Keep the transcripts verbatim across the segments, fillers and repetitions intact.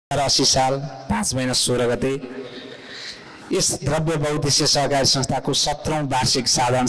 अस्सी साल पाँच महिना सोह्र गते यस द्रव्य बहुउद्देश्य सहकारी संस्थाको सत्रौं वार्षिक साधारण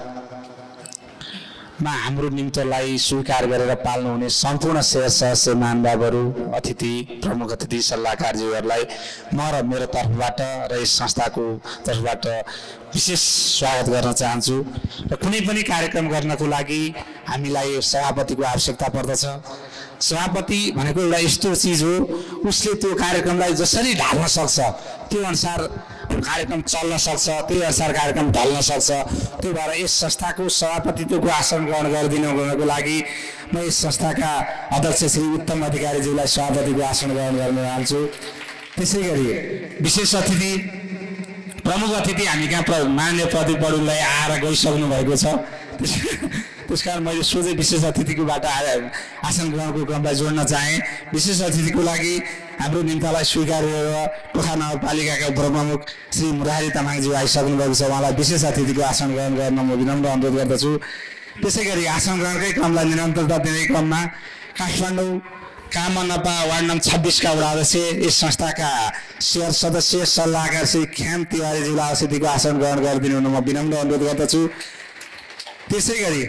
सभामा हाम्रो निम्तोलाई स्वीकार गरेर पाल्नुहुने सम्पूर्ण शेयर सदस्य महानुभावहरू, अतिथि, प्रमुख अतिथि, सल्लाहकारज्यूहरूलाई म र मेरो तर्फबाट र यस संस्थाको तर्फबाट विशेष स्वागत गर्न चाहन्छु। र कुनै पनि कार्यक्रम गर्नको लागि हामीलाई सभापतिको आवश्यकता पर्दछ। सभापति भनेको एउटा यस्तो चिज हो, उसले त्यो कार्यक्रमलाई जसरी ढाल्न सक्छ त्यो अनुसार कार्यक्रम चल्न सक्छ, त्यही अनुसार कार्यक्रम ढल्न सक्छ। त्यो भएर यस संस्थाको सभापतित्वको आसन ग्रहण गरिदिनुको लागि म यस संस्थाका अध्यक्ष श्री उत्तम अधिकारीज्यूलाई सभापतिको आसन ग्रहण गर्न चाहन्छु। त्यसै गरी विशेष अतिथि, प्रमुख अतिथि हामी कहाँ मान्य प्रदीप बडुललाई आएर गइसक्नु भएको छ। त्यसकारण मैले सोझै विशेष अतिथिकोबाट आसन ग्रहणको क्रमलाई जोड्न चाहेँ। विशेष अतिथिको लागि हाम्रो निम्तालाई स्वीकार गरेर टोखा नगरपालिकाका उपप्रमुख श्री मुरारी तामाङज्यू आइसक्नु भएको छ। उहाँलाई विशेष अतिथिको आसन ग्रहण गर्न म विनम्र अनुरोध गर्दछु। त्यसै गरी आसन ग्रहणकै क्रमलाई निरन्तरता दिने क्रममा काठमाडौँ कामनपा वार्ड नम्बर छब्बिसका वडा अध्यक्ष, यस संस्थाका शेयर सदस्य सल्लाहकार श्री ख्याम तिवारीज्यूलाई अतिथिको आसन ग्रहण गरिदिनु हुन म विनम्र अनुरोध गर्दछु। त्यसै गरी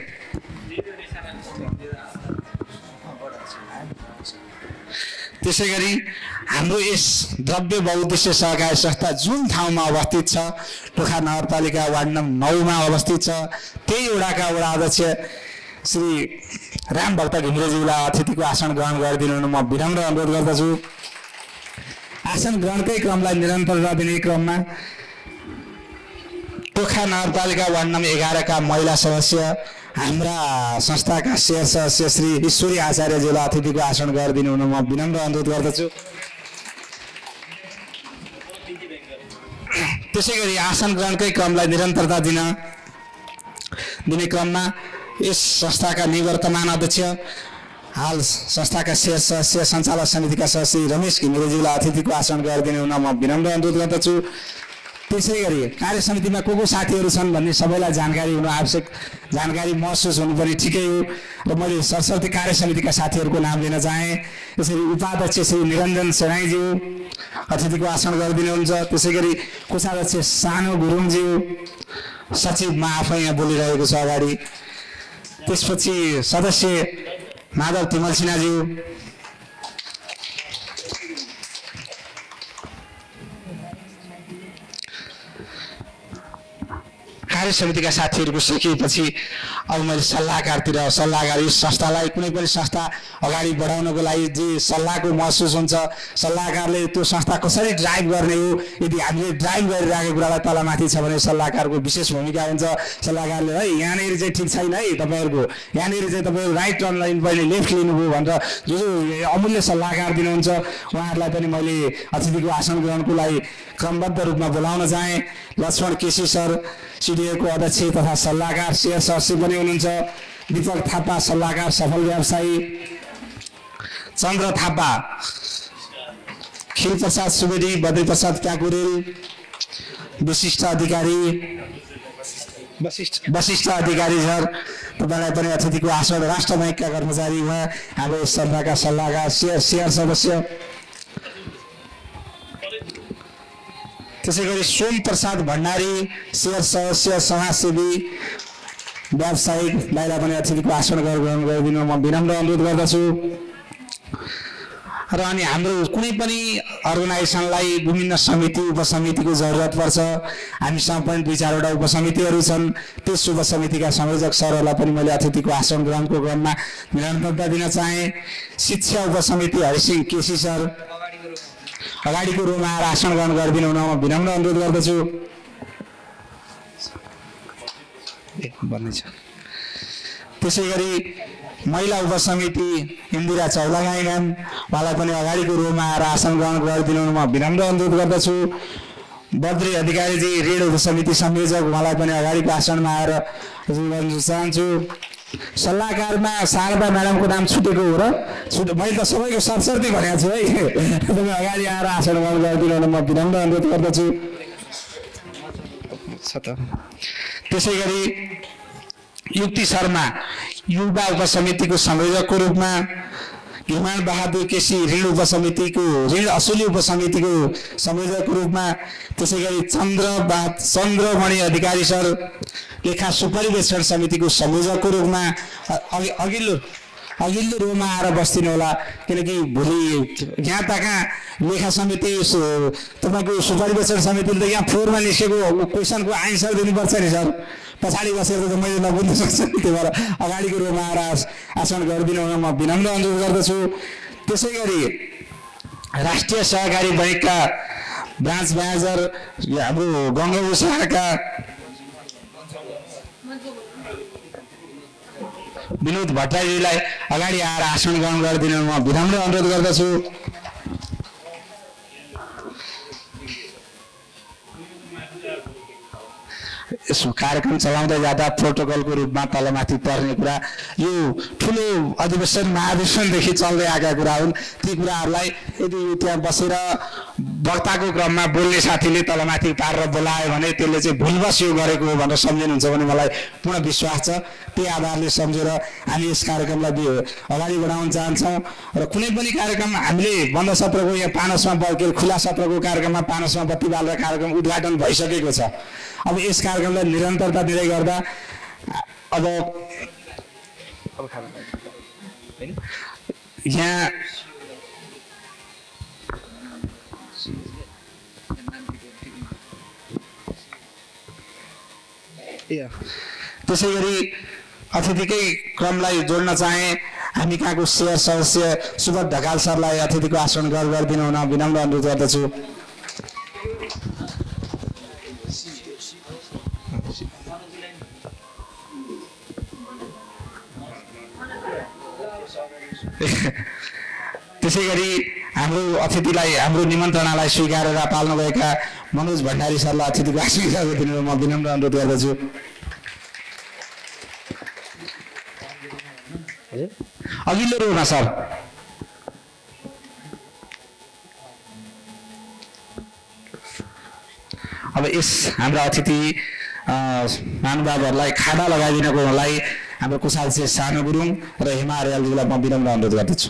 त्यसै गरी हाम्रो यस द्रव्य बहुउद्देश्य सहकारी संस्था जुन ठाउँमा अवस्थित छ, टोखा नगरपालिका वार्ड नम्बर नौमा अवस्थित छ, त्यही वडाका वडा अध्यक्ष श्री राम भक्त घिमिरेज्यूलाई अतिथिको आसन ग्रहण गरिदिनु हुन म विनम्र अनुरोध गर्दछु। आसन ग्रहणकै क्रमलाई निरन्तरता दिने क्रममा टोखा नगरपालिका वार्ड नम्बर एघारका महिला सदस्य हाम्रा संस्थाका शेयर सदस्य श्री ईश्वरी आचार्यज्यूलाई अतिथिको आसन गरिदिनु हुन म विनम्र अनुरोध गर्दछु। त्यसै गरी आसन ग्रहणकै क्रमलाई निरन्तरता दिन दिने क्रममा यस संस्थाका निवर्तमान अध्यक्ष, हाल संस्थाका शेयर सदस्य सञ्चालक समितिका सदस्य रमेश घिमिरेज्यूलाई अतिथिको आसन गरिदिनु हुन म विनम्र अनुरोध गर्दछु। त्यसै गरी कार्य समितिमा को को साथीहरू छन् भन्ने सबैलाई जानकारी हुनु आवश्यक, जानकारी महसुस हुनु पनि ठिकै हो। र मैले सरस्वती कार्य समितिका साथीहरूको नाम लिन चाहेँ। त्यसरी उपाध्यक्ष श्री निरञ्जन सेनाईज्यू अतिथिको आसन गरिदिनुहुन्छ। त्यसै गरी कोषाध्यक्ष सानो गुरुङज्यू, सचिव म आफै यहाँ बोलिरहेको छु अगाडि। त्यसपछि सदस्य माधव तिमल सिन्हाज्यू, कार्य समितिका साथीहरूको सकिएपछि अब मैले सल्लाहकारतिर सल्लाहकार यस संस्थालाई कुनै पनि संस्था अगाडि बढाउनको लागि जे सल्लाहको महसुस हुन्छ, सल्लाहकारले त्यो संस्था कसरी ड्राइभ गर्ने हो, यदि हामीले ड्राइभ गरिरहेको कुरालाई तलमाथि छ भने सल्लाहकारको विशेष भूमिका हुन्छ। सल्लाहकारले है यहाँनिर चाहिँ ठिक छैन है तपाईँहरूको, यहाँनिर चाहिँ तपाईँहरू राइट टर्न लाइन पहिले लेफ्ट लिनुभयो भनेर जो जो अमूल्य सल्लाहकार दिनुहुन्छ उहाँहरूलाई पनि मैले अतिथिको आसन ग्रहणको लागि क्रमबद्ध रूपमा बोलाउन चाहेँ। लक्ष्मण केसी सर सिडिएको अध्यक्ष तथा सल्लाहकार शेयर सदस्य पनि हुनुहुन्छ। दीपक थापा सल्लाहकार सफल व्यवसायी, चन्द्र थापा, खिल प्रसाद सुवेदी, बद्री प्रसाद क्याकुरेल विशिष्ट अधिकारी, वशिष्ठ अधिकारी सर तपाईँलाई पनि अतिथिको आसन। राष्ट्र ब्याङ्कका कर्मचारी उहाँ हाम्रो संस्थाका सल्लाहकार शेयर शेयर सदस्य। त्यसै गरी सोम प्रसाद भण्डारी शेयर सदस्य समाजसेवी व्यावसायिकलाई पनि अतिथिको आसन ग्रहण गरिदिनु म विनम्र अनुरोध गर्दछु। र अनि हाम्रो कुनै पनि अर्गनाइजेसनलाई विभिन्न समिति उपसमितिको जरुरत पर्छ। हामीसँग पनि दुई चारवटा उपसमितिहरू छन्। त्यस उपसमितिका संयोजक सरहरूलाई पनि मैले अतिथिको आसन ग्रहणको क्रममा निरन्तरता दिन चाहेँ। शिक्षा उपसमिति हरिसिंह केसी सर अगाडिको रोमा आएर आसन ग्रहण गरिदिनु हुन म विनम्र अनुरोध गर्दछु। त्यसै गरी महिला उपसमिति इन्दिरा चौलागाई म्याम, उहाँलाई पनि अगाडिको रोमा आएर आसन ग्रहण गरिदिनु हुन म विनम्र अनुरोध गर्दछु। बद्री अधिकारीजी ऋण उपसमिति संयोजक, उहाँलाई पनि अगाडिको आसनमा आएर गर्न चाहन्छु। सल्लाहकारमा शारदा म्याडमको नाम छुटेको हो र छुट मैले त सबैको सरसर्ती भनेको छु है। तपाईँ अगाडि आएर आसन ग्रहण गरिदिनु हुन म विनम्र अनुरोध गर्दछु। त्यसै गरी युक्ति शर्मा युवा उपसमितिको संयोजकको रूपमा हिमान बहादुर केसी ऋण उपसमितिको ऋण असुली उपसमितिको संयोजकको रूपमा, त्यसै गरी चन्द्र चन्द्रमणि अधिकारी सर लेखा सुपरिवेक्षण समितिको संयोजकको रूपमा अघि अघिल्लो अघिल्लो रोमा आएर बस्दिनु होला, किनकि भोलि यहाँ तका लेखा समिति तपाईँको सुपरिवेक्षण समितिले त यहाँ फ्लोरमा निस्केको क्वेसनको आन्सर दिनुपर्छ नि सर। पछाडि बसेर त मैले नबुझ्न सक्छु, त्यही भएर अगाडिको रोमा आएर आसन गरिदिनु हुन म विनम्र अनुरोध गर्दछु। त्यसै गरी राष्ट्रिय सहकारी बैङ्कका ब्रान्च म्यानेजर हाम्रो गङ्गाबु शाखाका विनोद भट्टराईजीलाई अगाडि आएर आसन ग्रहण गरिदिनु म विनम्र अनुरोध गर्दछु। यसो कार्यक्रम चलाउँदै जाँदा प्रोटोकलको रूपमा तलमाथि पर्ने कुरा यो ठुलो अधिवेशन महाधिवेशनदेखि चल्दै आएका कुरा हुन्। ती कुराहरूलाई यदि त्यहाँ बसेर वक्ताको क्रममा बोल्ने साथीले तलमाथि पारेर बोलायो भने त्यसले चाहिँ भुलवश यो गरेको हो भनेर सम्झिनुहुन्छ भने मलाई पूर्ण विश्वास छ। त्यही आधारले सम्झेर हामी यस कार्यक्रमलाई अगाडि बढाउन चाहन्छौँ र कुनै पनि कार्यक्रम हामीले बन्द सत्रको यहाँ पानसमा के खुला सत्रको कार्यक्रममा पानसमा बत्ती बालेर कार्यक्रम उद्घाटन भइसकेको छ। अब यस कार्यक्रमलाई निरन्तरता दिँदै गर्दा अब यहाँ त्यसै गरी अतिथिकै क्रमलाई जोड्न चाहे हामी कहाँको शेयर सदस्य सुबोध ढकाल सरलाई अतिथिको आसन ग्रहण गरिदिनु हुन विनम्र अनुरोध गर्दछु। त्यसै गरी हाम्रो अतिथिलाई हाम्रो निमन्त्रणालाई स्वीकारेर पाल्नुभएका मनोज भण्डारी सरलाई अतिथिको आसन ग्रहण गरिदिनु म विनम्र अनुरोध गर्दछु। अघिल्लो रोमा सर अब यस हाम्रा अतिथि महानुभावहरूलाई खाना लगाइदिनको लागि हाम्रो कुशाल से सानो गुरुङ र हेमा अर्यालजीलाई म विनम्र अनुरोध गर्दछु।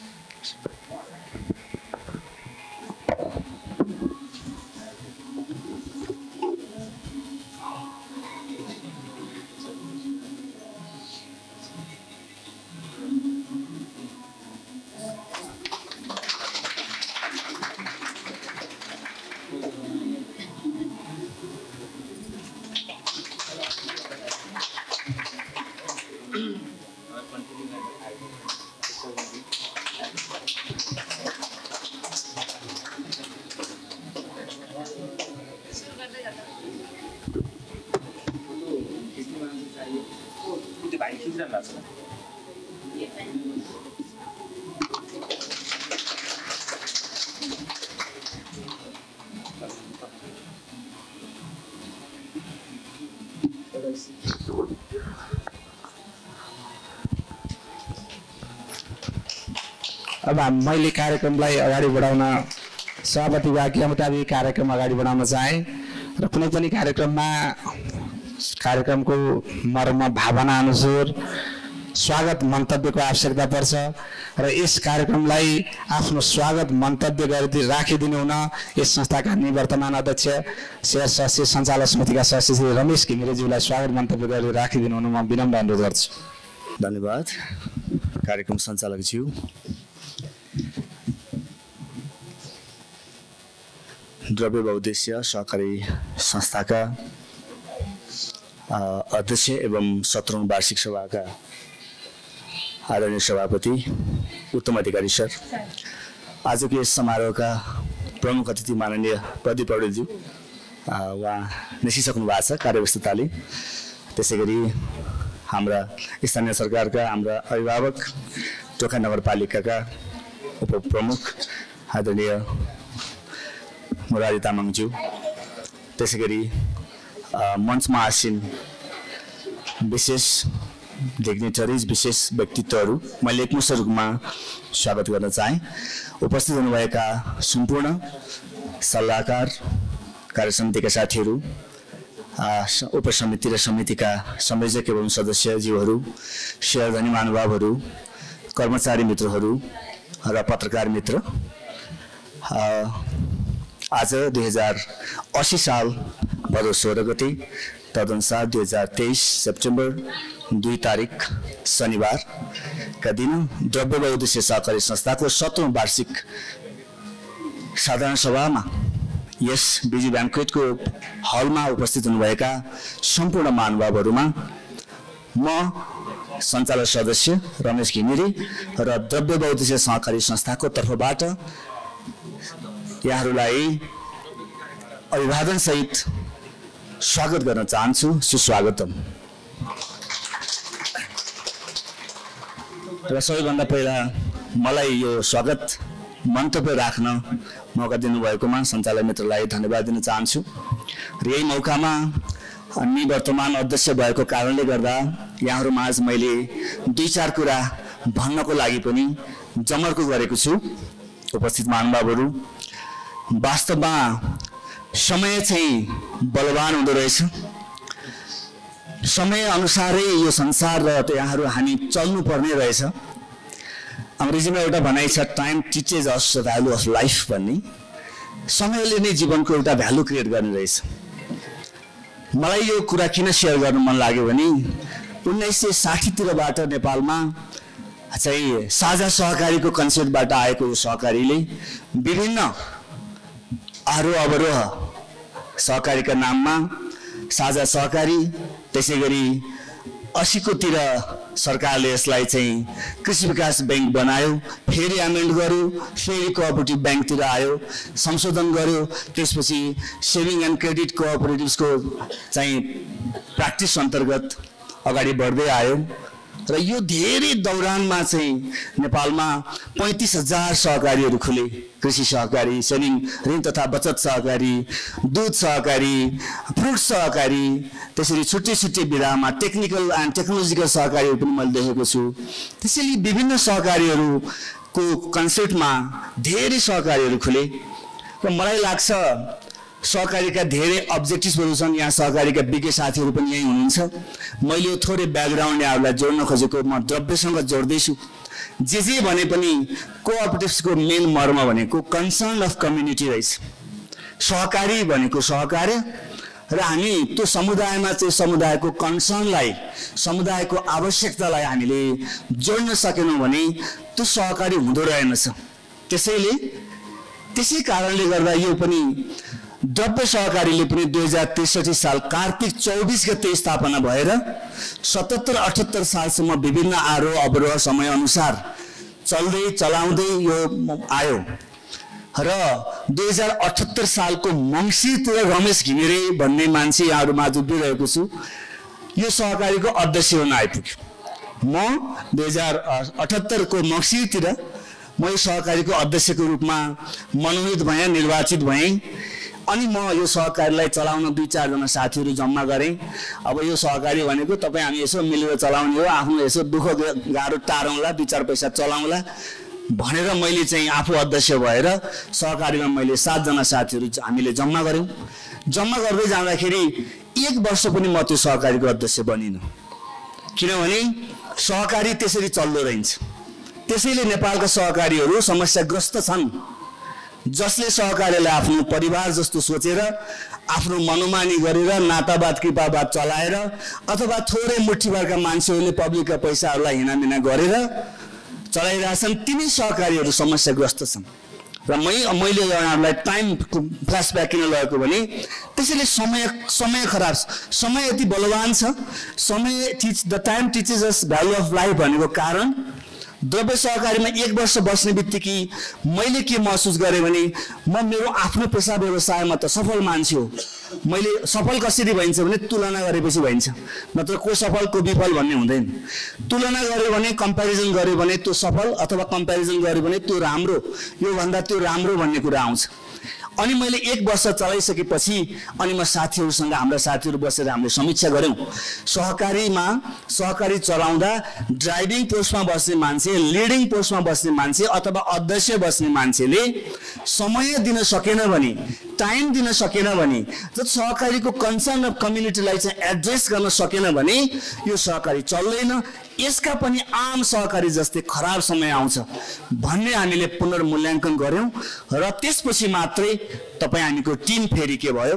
अब मैले कार्यक्रमलाई अगाडि बढाउन सभापतिको आज्ञा मुताबिक कार्यक्रम अगाडि बढाउन चाहे र कुनै पनि कार्यक्रममा कार्यक्रमको मर्म भावना अनुसार स्वागत मन्तव्यको आवश्यकता पर्छ र यस कार्यक्रमलाई आफ्नो स्वागत मन्तव्य गरी राखिदिनु हुन यस संस्थाका निवर्तमान अध्यक्ष शेयर सदस्य सञ्चालक समितिका सदस्य श्री रमेश घिमिरेज्यूलाई स्वागत मन्तव्य गरी राखिदिनु हुन म विनम्र अनुरोध गर्छु। धन्यवाद कार्यक्रम सञ्चालकज्यू। द्रव्य बहुद्देश्य सहकारी संस्थाका अध्यक्ष एवं सत्रौं वार्षिक सभाका आदरणीय सभापति उत्तम अधिकारी सर, आजको यस समारोहका प्रमुख अतिथि माननीय प्रदीप पौडेलज्यू उहाँ निस्किसक्नु भएको छ कार्यव्यस्तताले। त्यसै गरी हाम्रा स्थानीय सरकारका हाम्रा अभिभावक टोखा नगरपालिकाका उपप्रमुख आदरणीय मुरारी तामाङज्यू, त्यसै गरी मञ्चमा आसीन विशेष डिग्नेटरिज विशेष व्यक्तित्वहरू मैले एकमुष्ट रूपमा स्वागत गर्न चाहे। उपस्थित हुनुभएका सम्पूर्ण सल्लाहकार कार्य समितिका साथीहरू, उपसमिति र समितिका संयोजक एवं सदस्यज्यूहरू, शेयरधनी महानुभावहरू, कर्मचारी मित्रहरू, र पत्रकार मित्र, आज दुई हजार अस्सी साल भदौ सोह्र गते तदनुसार दुई हजार तेइस सेप्टेम्बर दुई तारिक शनिबारका दिन द्रव्य बहुउद्देश्य सहकारी संस्थाको सत्रौं वार्षिक साधारण सभामा यस बिजी ब्याङ्क्वेटको हलमा उपस्थित हुनुभएका सम्पूर्ण महानुभावहरूमा म सञ्चालक सदस्य रमेश घिमिरे र द्रव्य बहुउद्देश्य सहकारी संस्थाको तर्फबाट यहाँहरूलाई अभिवादनसहित स्वागत गर्न चाहन्छु। सुस्वागतम। र सबैभन्दा पहिला मलाई यो स्वागत मन्तव्य राख्न मौका दिनुभएकोमा सञ्चालक मित्रलाई धन्यवाद दिन चाहन्छु। र यही मौकामा हामी वर्तमान अध्यक्ष भएको कारणले गर्दा यहाँहरूमा आज मैले दुई चार कुरा भन्नको लागि पनि जमर्को गरेको छु। उपस्थित महानुभावहरू, वास्तवमा समय चाहिँ बलवान हुँदो रहेछ। समय अनुसारै यो संसार र यहाँहरू हामी चल्नु पर्ने रहेछ। अङ्ग्रेजीमा एउटा भनाइ छ, time teaches us the value of life भन्ने। समयले नै जीवनको एउटा भ्यालु क्रिएट गर्ने रहेछ। मलाई यो कुरा किन सेयर गर्नु मन लाग्यो भने उन्नाइस सय साठीतिरबाट नेपालमा चाहिँ साझा सहकारीको कन्सेप्टबाट आएको यो सहकारीले विभिन्न आरोह अवरोह सहकारीका नाममा साझा सहकारी, त्यसै गरी अस्सीकोतिर सरकारले यसलाई चाहिँ कृषि विकास ब्याङ्क बनायो, फेरि एमेन्ड गर्यो, फेरि कोअपरेटिभ ब्याङ्कतिर आयो, संशोधन गर्यो, त्यसपछि सेभिङ एन्ड क्रेडिट कोअपरेटिभ्सको चाहिँ प्र्याक्टिस अन्तर्गत अगाडि बढ्दै आयो। र यो धेरै दौरानमा चाहिँ नेपालमा पैँतिस हजार सहकारीहरू खुले। कृषि सहकारी, सेभिङ ऋण तथा बचत सहकारी, दुध सहकारी, फ्रुट सहकारी, त्यसरी छुट्टै छुट्टै विधामा टेक्निकल एन्ड टेक्नोलोजिकल सहकारीहरू पनि मैले देखेको छु। त्यसैले विभिन्न सहकारीहरूको कन्सेप्टमा धेरै सहकारीहरू खुले। र मलाई लाग्छ सहकारीका धेरै अब्जेक्टिभ्सहरू छन्। यहाँ सहकारीका विज्ञ साथीहरू पनि यहीँ हुनुहुन्छ। मैले थोरै ब्याकग्राउन्ड यहाँहरूलाई जोड्न खोजेको म द्रव्यसँग जोड्दैछु। जे जे भने पनि कोअपरेटिभ्सको मेन मर्म भनेको कन्सर्न अफ कम्युनिटी रहेछ। सहकारी भनेको सहकार्य र हामी त्यो समुदायमा चाहिँ समुदायको कन्सर्नलाई, समुदायको आवश्यकतालाई हामीले जोड्न सकेनौँ भने त्यो सहकारी हुँदो रहेनछ। त्यसैले त्यसै कारणले गर्दा यो पनि द्रव्य सहकारीले पनि दुई हजार त्रिसठी साल कार्तिक चौबिस गते स्थापना भएर सतहत्तर अठहत्तर सालसम्म विभिन्न आरोह अवरोह समय अनुसार चल्दै चलाउँदै यो आयो। र दुई हजार अठहत्तर सालको मङ्सिरतिर रमेश घिमिरे भन्ने मान्छे यहाँहरूमा उभिरहेको छु, यो सहकारीको अध्यक्ष हुन आइपुग्यो। म दुई हजार अठहत्तरको मङ्सिरतिर म यो सहकारीको अध्यक्षको रूपमा मनोनित भएँ, निर्वाचित भएँ। अनि म यो सहकारीलाई चलाउन दुई चारजना साथीहरू जम्मा गरेँ। अब यो सहकारी भनेको तपाईँ हामी यसो मिलेर चलाउने हो, आफ्नो यसो दुःख गाह्रो टारौँला, दुई चार पैसा चलाउँला भनेर मैले चाहिँ आफू अध्यक्ष भएर सहकारीमा मैले सातजना साथीहरू हामीले जम्मा गऱ्यौँ। जम्मा गर्दै जाँदाखेरि एक वर्ष पनि म त्यो सहकारीको अध्यक्ष बनिनँ, किनभने सहकारी त्यसरी चल्दो रहन्छ। त्यसैले नेपालका सहकारीहरू समस्याग्रस्त छन्, जसले सहकारीलाई आफ्नो परिवार जस्तो सोचेर, आफ्नो मनोमानी गरेर, नातावाद कृपावाद चलाएर अथवा थोरै मुठीभरका मान्छेहरूले पब्लिकका पैसाहरूलाई हिनामिना गरेर चलाइरहेछन्, तिनी सहकारीहरू समस्याग्रस्त छन्। र मै मैले यहाँहरूलाई टाइम फ्ल्यासब्याक किन लगेको भने त्यसैले समय समय खराब छ, समय यति बलवान छ। समय teach the time teaches us value of life भनेको कारण द्रव्य सहकारीमा एक वर्ष बस्ने बित्तिकै मैले के महसुस गरेँ भने म मेरो आफ्नो पेसा व्यवसायमा त सफल मान्छे हो। मैले सफल कसरी भइन्छ भने तुलना गरेपछि भइन्छ, नत्र को सफल को विफल भन्ने हुँदैन। तुलना गर्यो भने, कम्पेरिजन गर्यो भने त्यो सफल, अथवा कम्पेरिजन गर्यो भने त्यो राम्रो, योभन्दा त्यो राम्रो भन्ने कुरा आउँछ। अनि मैले एक वर्ष चलाइसकेपछि अनि म साथीहरूसँग हाम्रा साथीहरू बसेर हामीले समीक्षा गऱ्यौँ। सहकारीमा सहकारी चलाउँदा ड्राइभिङ पोस्टमा बस्ने मान्छे, लिडिङ पोस्टमा बस्ने मान्छे अथवा अध्यक्ष बस्ने मान्छेले समय दिन सकेन भने, टाइम दिन सकेन भने, जब सहकारीको कन्सर्न अफ कम्युनिटीलाई चाहिँ एड्रेस गर्न सकेन भने यो सहकारी चल्दैन। यसका पनि आम सहकारी जस्तै खराब समय आउँछ भन्ने हामीले पुनर्मूल्याङ्कन गऱ्यौँ र त्यसपछि मात्रै तपाईँ हामीको टिम फेरि के भयो,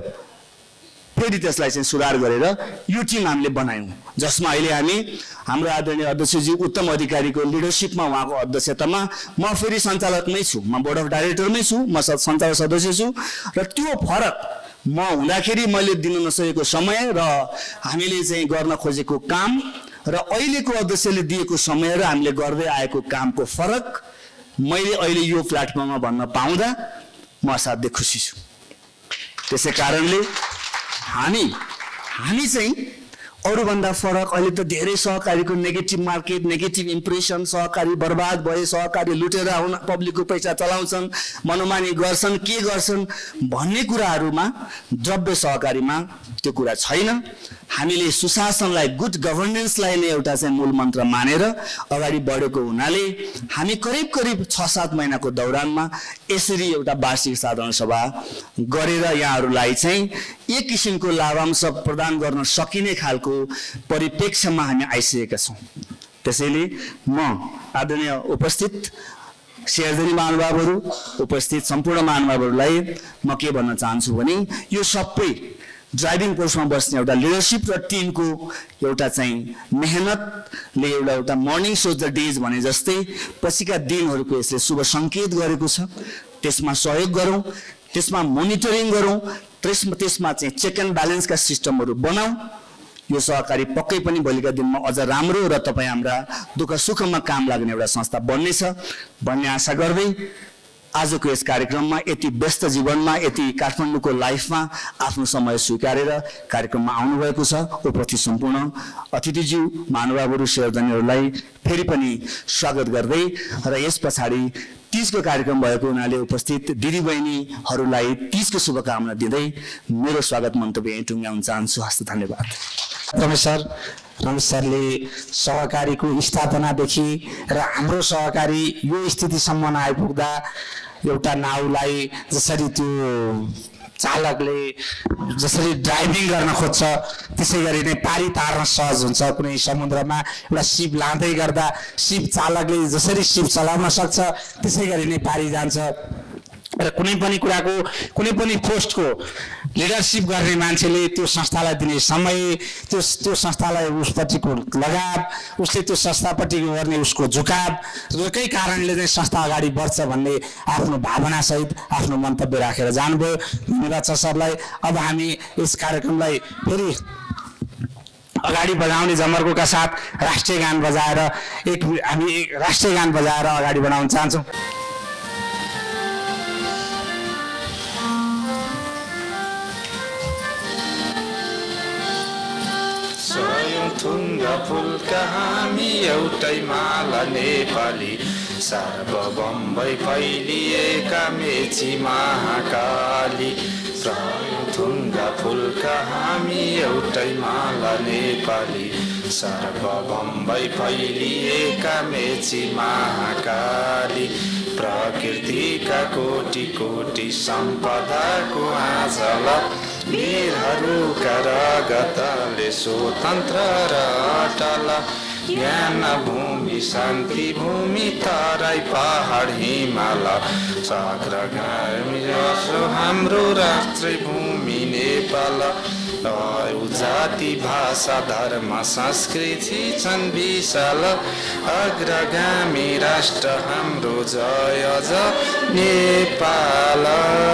फेरि त्यसलाई चाहिँ सुधार गरेर यो टिम हामीले बनायौँ, जसमा अहिले हामी हाम्रो आदरणीय अध्यक्षजी उत्तम अधिकारीको लिडरसिपमा, उहाँको अध्यक्षतामा म फेरि सञ्चालकमै छु, म बोर्ड अफ डाइरेक्टरमै छु, म सञ्चालक सदस्य छु र त्यो फरक म हुँदाखेरि मैले दिन नसकेको समय र हामीले चाहिँ गर्न खोजेको काम र अहिलेको अध्यक्षले दिएको समय र हामीले गर्दै आएको कामको फरक मैले अहिले यो प्लेटफर्ममा भन्न पाउँदा म असाध्यै खुसी छु। त्यसै कारणले हामी हामी चाहिँ अरूभन्दा फरक, अहिले त धेरै सहकारीको नेगेटिभ मार्केट, नेगेटिभ इम्प्रेसन, सहकारी बर्बाद भए, सहकारी लुटेर आउन पब्लिकको पैसा चलाउँछन्, मनोमानी गर्छन्, के गर्छन् भन्ने कुराहरूमा द्रव्य सहकारीमा त्यो कुरा छैन। हामीले सुशासनलाई, गुड गभर्नेन्सलाई नै एउटा चाहिँ मूल मन्त्र मानेर अगाडि बढेको हुनाले हामी करिब करिब छ सात महिनाको दौरानमा यसरी एउटा वार्षिक साधारण सभा गरेर यहाँहरूलाई चाहिँ एक किसिमको लाभांश प्रदान गर्न सकिने खालको परिप्रेक्ष्यमा हामी आइसकेका छौँ। त्यसैले म आदरणीय उपस्थित शेयरधनी महानुभावहरू, उपस्थित सम्पूर्ण महानुभावहरूलाई म के भन्न चाहन्छु भने यो सबै ड्राइभिङ पोस्टमा बस्ने एउटा लिडरसिप र टिमको एउटा चाहिँ मेहनतले एउटा एउटा मर्निङ सोज द डेज भने जस्तै पछिका दिनहरूको यसले शुभ सङ्केत गरेको छ। त्यसमा सहयोग गरौँ, त्यसमा मोनिटरिङ गरौँ, त्यसमा त्यसमा चाहिँ चेक एन्ड ब्यालेन्सका सिस्टमहरू बनाऊ। यो सहकारी पक्कै पनि भोलिका दिनमा अझ राम्रो र तपाईँ हाम्रा दुःख सुखमा काम लाग्ने एउटा संस्था बन्नेछ भन्ने आशा गर्दै आजको यस कार्यक्रममा यति व्यस्त जीवनमा, यति काठमाडौँको लाइफमा आफ्नो समय स्वीकारेर कार्यक्रममा आउनुभएको छ उप्रति सम्पूर्ण अतिथिज्यू, महानुभावहरू, शेयरधनीहरूलाई फेरि पनि स्वागत गर्दै र यस पछाडि तीजको कार्यक्रम भएको हुनाले उपस्थित दिदीबहिनीहरूलाई तीजको शुभकामना दिँदै मेरो स्वागत मन्तव्य यहीँ टुङ्ग्याउन चाहन्छु। हस्त धन्यवाद। रमेश सर रमेश सरले सहकारीको स्थापनादेखि र हाम्रो सहकारी यो स्थितिसम्म आइपुग्दा एउटा नाउलाई जसरी त्यो चालकले जसरी ड्राइभिङ गर्न खोज्छ त्यसै गरी नै पारी तार्न सहज हुन्छ। कुनै समुद्रमा एउटा सिप लाँदै गर्दा सिप चालकले जसरी सिप चलाउन सक्छ त्यसै गरी नै पारी जान्छ र कुनै पनि कुराको, कुनै पनि पोस्टको लिडरसिप गर्ने मान्छेले त्यो संस्थालाई दिने समय, त्यो त्यो संस्थालाई उसपट्टिको लगाव, उसले त्यो संस्थापट्टि गर्ने उसको झुकाव र कै कारणले चाहिँ संस्था अगाडि बढ्छ भन्ने आफ्नो भावनासहित आफ्नो मन्तव्य राखेर जानुभयो। धन्यवाद छ सरलाई। अब हामी यस कार्यक्रमलाई फेरि अगाडि बढाउने जमर्कोका साथ राष्ट्रिय गान बजाएर एक हामी राष्ट्रिय गान बजाएर अगाडि बढाउन चाहन्छौँ। थुङ्गा फुलका हामी एउटै माला नेपाली, सार्वभौमै फैलिएका मेची महाकाली। थुङ्गा फुलका हामी एउटै माला नेपाली, सार्वभौमै फैलिएका मेची महाकाली। प्रकृतिका कोटि कोटि सम्पदाको आँचल, वीरहरूका रगतले स्वतन्त्र र अटल। ज्ञान भूमि, शान्ति भूमि, तराई पहाड हिमाल, साग्रगामी हाम्रो राष्ट्रिय भूमि नेपाल। जाति भाषा धर्म संस्कृति छन् विशाल, अग्रगामी राष्ट्र हाम्रो जय जय नेपाल।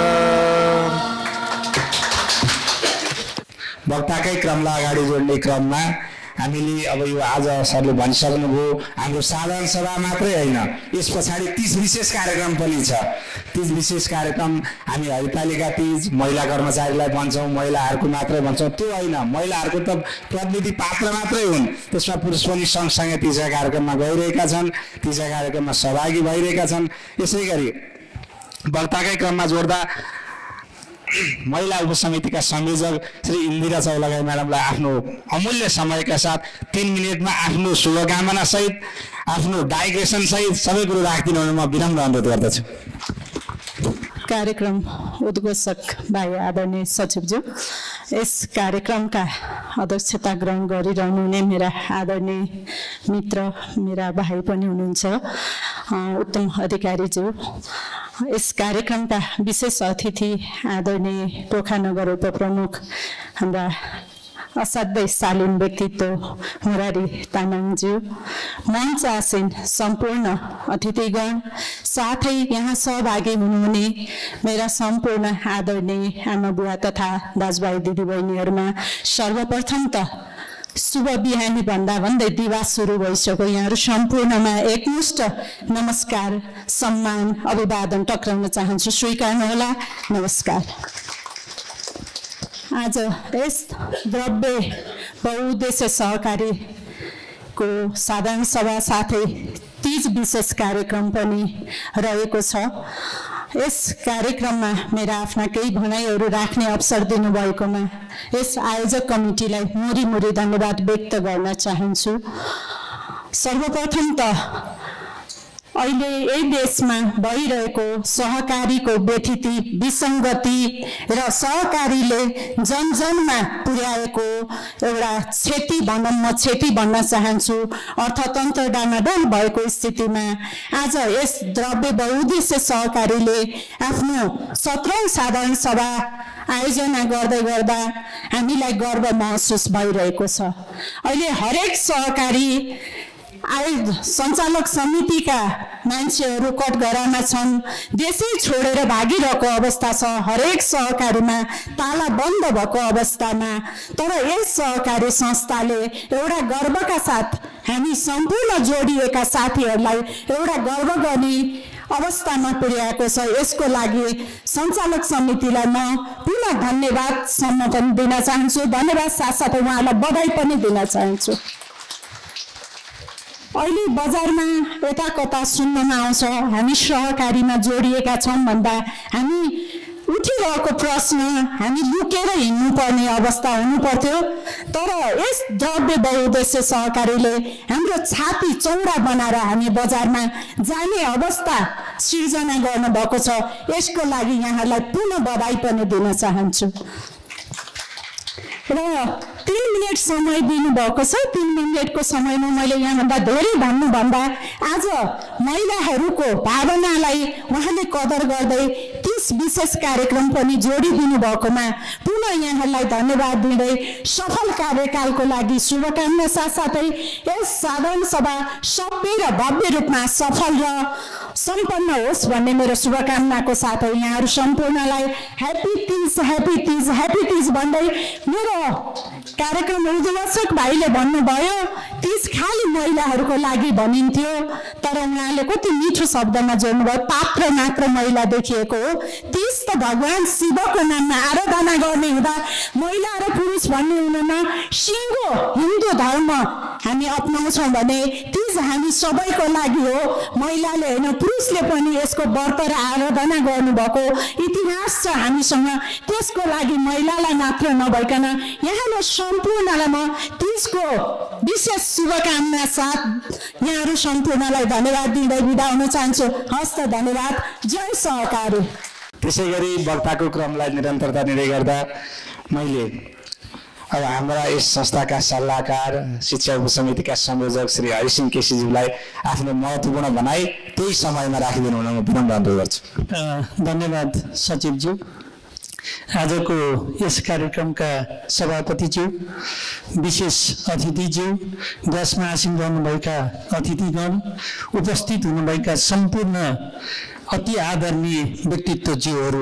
वक्ताकै क्रमलाई अगाडि जोड्ने क्रममा हामीले अब यो आज सरले भनिसक्नुभयो हाम्रो साधारण सभा मात्रै होइन, यस पछाडि तीज विशेष कार्यक्रम पनि छ। तीज विशेष कार्यक्रम हामी हरितालिका तीज महिला कर्मचारीलाई भन्छौँ, महिलाहरूको मात्रै भन्छौँ, त्यो होइन। महिलाहरूको त प्रतिनिधि पात्र मात्रै हुन्, त्यसमा पुरुष पनि सँगसँगै तीजका कार्यक्रममा गइरहेका छन्, तीजका कार्यक्रममा सहभागी भइरहेका छन्। यसै गरी वक्ताकै क्रममा जोड्दा महिला उपसमितिका संयोजक श्री इन्दिरा चौलागाई म्याडमलाई आफ्नो अमूल्य समयका साथ तीन मिनटमा आफ्नो शुभकामना सहित आफ्नो डाइग्रेसन सहित सबै कुरो राखिदिनु हुन म विनम्र अनुरोध गर्दछु। कार्यक्रम उद्घोषक भाइ आदरणीय सचिवज्यू, यस कार्यक्रमका अध्यक्षता ग्रहण गरिरहनु हुने मेरा आदरणीय मित्र, मेरा भाइ पनि हुनुहुन्छ उत्तम अधिकारीज्यू, यस कार्यक्रमका विशेष अतिथि आदरणीय पोखरा नगर उपप्रमुख हाम्रा असाध्यै शालीन व्यक्तित्व मुरारी तामाङज्यू, मञ्च आसीन सम्पूर्ण अतिथिगण, साथै यहाँ सहभागी हुनुहुने मेरा सम्पूर्ण आदरणीय आमा बुवा तथा दाजुभाइ दिदीबहिनीहरूमा सर्वप्रथम त शुभ बिहानी भन्दा भन्दै दिवा सुरु भइसक्यो। यहाँहरू सम्पूर्णमा एकमुष्ट नमस्कार, सम्मान, अभिवादन टक्राउन चाहन्छु, स्वीकार्नुहोला। नमस्कार। आज यस द्रव्य बहुउद्देश्य सहकारीको साधारण सभा साथै तीज विशेष कार्यक्रम पनि रहेको छ। यस कार्यक्रममा मेरा आफ्ना केही भनाइहरू राख्ने अवसर दिनुभएकोमा यस आयोजक कमिटीलाई मुरी मुरी धन्यवाद व्यक्त गर्न चाहन्छु। सर्वप्रथम त अहिले यही देशमा भइरहेको सहकारीको व्यथिति, विसङ्गति र सहकारीले जनजनमा पुर्याएको एउटा क्षति भनौँ, म क्षति भन्न चाहन्छु, अर्थतन्त्र डामाडोल भएको स्थितिमा आज यस द्रव्य बहुउद्देश्य सहकारीले आफ्नो सत्रौं साधारण सभा आयोजना गर्दै गर्दा हामीलाई गर्व महसुस भइरहेको छ। अहिले हरेक सहकारी आयो सञ्चालक समितिका मान्छेहरू कटघरामा छन्, देशै छोडेर भागिरहेको अवस्था छ, हरेक सहकारीमा ताला बन्द भएको अवस्थामा, तर यस सहकारी संस्थाले एउटा गर्वका साथ हामी सम्पूर्ण जोडिएका साथीहरूलाई एउटा गर्व गर्ने अवस्थामा पुर्याएको छ। यसको लागि सञ्चालक समितिलाई म पुनः धन्यवाद सम्म पनि दिन चाहन्छु, धन्यवाद साथसाथै उहाँलाई बधाई पनि दिन चाहन्छु। अहिले बजारमा यता कता सुन्नमा आउँछ हामी सहकारीमा जोडिएका छौँ भन्दा हामी उठिरहेको प्रश्न, हामी लुकेर हिँड्नुपर्ने अवस्था हुनुपर्थ्यो, तर यस द्रव्य बहुउद्देश्य सहकारीले हाम्रो छाती चौडा बनाएर हामी बजारमा जाने अवस्था सिर्जना गर्नुभएको छ। यसको लागि यहाँलाई पुनः बधाई पनि दिन चाहन्छु। र तीन मिनट समय दिनुभएको छ, तीन मिनटको समयमा मैले यहाँभन्दा धेरै भन्नुभन्दा आज महिलाहरूको भावनालाई उहाँले कदर गर्दै तीस विशेष कार्यक्रम पनि जोडिदिनु भएकोमा पुनः यहाँलाई धन्यवाद दिँदै सफल कार्यकालको लागि शुभकामना साथसाथै यस साधारण सभा सभ्य र भव्य रूपमा सफल र सम्पन्न होस् भन्ने मेरो शुभकामनाको साथै यहाँहरू सम्पूर्णलाई happy Teej happy Teej happy Teej भन्दै मेरो कार्यक्रम उद्घोषक भाइले भन्नुभयो तीज खाली महिलाहरूको लागि भनिन्थ्यो, तर उहाँले कति मिठो शब्दमा जोड्नुभयो, पात्र मात्र महिला देखिएको हो। तीज त भगवान शिवको नाममा आराधना गर्ने हुँदा महिला र पुरुष भन्ने हुनमा सिङ्गो हिन्दू धर्म हामी अपनाउँछौँ भने तीज हामी सबैको लागि हो। महिलाले होइन पुरुषले पनि यसको व्रत र आराधना गर्नुभएको इतिहास छ हामीसँग, त्यसको लागि महिलालाई मात्र नभइकन यहाँले सम्पूर्णलाई म तीजको विशेष शुभकामना साथ यहाँहरू सम्पूर्णलाई धन्यवाद दिँदै बिदा हुन चाहन्छु। हस्त धन्यवाद। जय सहकारी। त्यसै गरी वक्ताको क्रमलाई निरन्तरता दिँदै गर्दा मैले अब हाम्रा यस संस्थाका सल्लाहकार शिक्षा उपसमितिका संयोजक श्री हरिसिंह केसीज्यूलाई आफ्नो महत्त्वपूर्ण भनाइ त्यही समयमा राखिदिनु हुन म विनम्र अनुरोध गर्छु। धन्यवाद सचिवज्यू। आजको यस कार्यक्रमका सभापतिज्यू, विशेष अतिथिज्यू, जसमा आसीन रहनुभएका अतिथिगण, उपस्थित हुनुभएका सम्पूर्ण अति आदरणीय व्यक्तित्वज्यूहरू,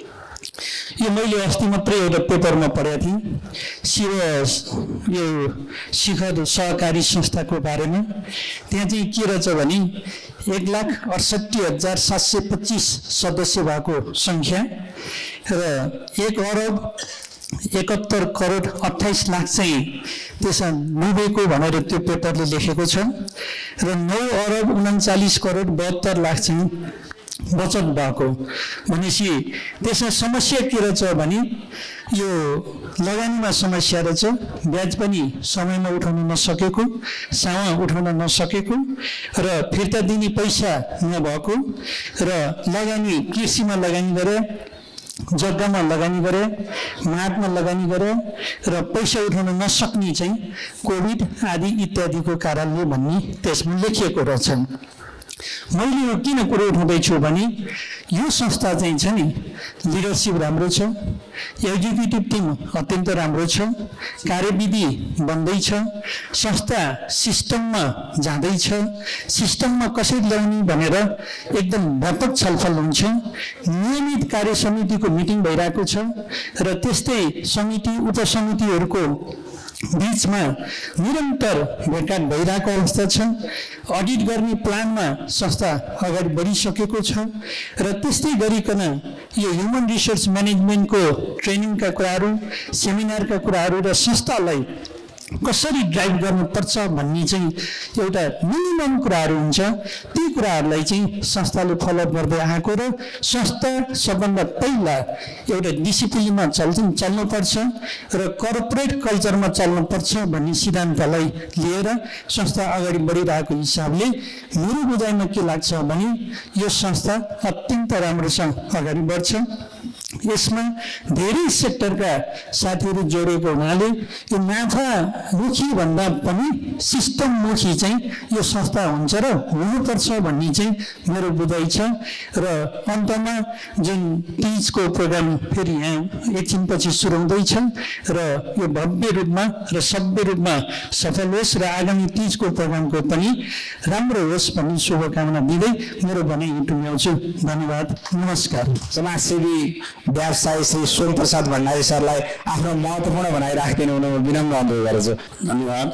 यो मैले अस्ति मात्रै एउटा पेपरमा पढेको थिएँ शिव यो शिखर सहकारी संस्थाको बारेमा। त्यहाँ चाहिँ के रहेछ भने एक लाख अडसट्ठी हजार सात सय पच्चिस सदस्य भएको सङ्ख्या र एक अरब एकहत्तर करोड अठाइस लाख चाहिँ त्यसमा डुबेको भनेर त्यो पेपरले लेखेको छ र नौ अरब उन्चालिस करोड बहत्तर लाख चाहिँ बचत भएको भनेपछि त्यसमा समस्या के रहेछ भने यो लगानीमा समस्या रहेछ, ब्याज पनि समयमा उठाउन नसकेको, सामा उठाउन नसकेको र फिर्ता दिने पैसा नभएको र लगानी कृषिमा लगानी गरे, जग्गामा लगानी गरे, माटमा लगानी गरे र पैसा उठाउन नसक्ने चाहिँ कोभिड आदि इत्यादिको कारणले भन्ने त्यसमा लेखिएको रहेछ। मैले यो किन कुरो उठाउँदैछु भने यो संस्था चाहिँ छ नि, लिडरसिप राम्रो छ, एक्जिक्युटिभ टिम अत्यन्त राम्रो छ, कार्यविधि बन्दैछ, संस्था सिस्टममा जाँदैछ, सिस्टममा कसरी ल्याउने भनेर एकदम व्यापक छलफल हुन्छ, नियमित कार्य समितिको मिटिङ भइरहेको छ र त्यस्तै समिति उपसमितिहरूको बीचमा निरन्तर भेटघाट भइरहेको अवस्था छ। अडिट गर्ने प्लानमा संस्था अगाडि बढिसकेको छ र त्यस्तै गरिकन यो ह्युमन रिसोर्स म्यानेजमेन्टको ट्रेनिङका कुराहरू, सेमिनारका कुराहरू र संस्थालाई कसरी ड्राइभ गर्नुपर्छ भन्ने चाहिँ एउटा मिनिमम कुराहरू हुन्छ। ती कुराहरूलाई चाहिँ संस्थाले फलोअप गर्दै आएको र संस्था सबभन्दा पहिला एउटा डिसिप्लिनमा चल्छ चल्नुपर्छ र कर्पोरेट कल्चरमा चल्नुपर्छ भन्ने सिद्धान्तलाई लिएर संस्था अगाडि बढिरहेको हिसाबले मेरो बुझाइमा के लाग्छ भने यो संस्था अत्यन्त राम्रोसँग अगाडि बढ्छ। यसमा धेरै सेक्टरका साथीहरू जोडेको हुनाले यो नाफामुखी भन्दा पनि सिस्टममुखी चाहिँ यो संस्था हुन्छ र हुनुपर्छ भन्ने चाहिँ मेरो बुझाइ छ। र अन्तमा जुन तिजको प्रोग्राम फेरि यहाँ एकछिनपछि सुरु हुँदैछ र यो भव्य रूपमा र सभ्य रूपमा सफल होस् र आगामी तिजको प्रोग्रामको पनि राम्रो होस् भन्ने शुभकामना दिँदै मेरो भनाइ टुङ्ग्याउँछु। धन्यवाद, नमस्कार। समाजसेवी व्यवसायी श्री सोम प्रसाद भण्डारी सरलाई आफ्नो महत्त्वपूर्ण भनाइ राखिदिनु हुन म विनम्र अनुरोध गर्छु। धन्यवाद।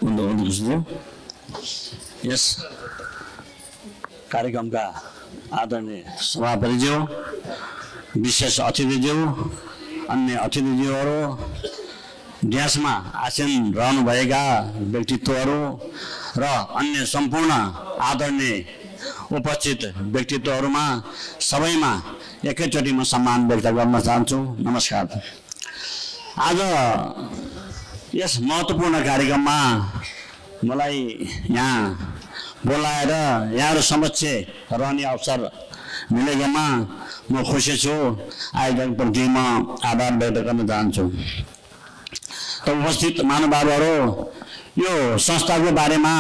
यस कार्यक्रमका आदरणीय सभापतिज्यू, विशेष अतिथिज्यू, अन्य अतिथिज्यूहरू, ड्यासमा आसीन रहनुभएका व्यक्तित्वहरू र अन्य सम्पूर्ण आदरणीय उपस्थित व्यक्तित्वहरूमा सबैमा एकैचोटि म सम्मान व्यक्त गर्न चाहन्छु। नमस्कार। आज यस महत्त्वपूर्ण कार्यक्रममा मलाई यहाँ बोलाएर यहाँहरू समक्ष रहने अवसर मिलेकोमा म खुसी छु। आयोजकप्रति म आभार व्यक्त गर्न चाहन्छु। त उपस्थित महानुभावहरू, यो संस्थाको बारेमा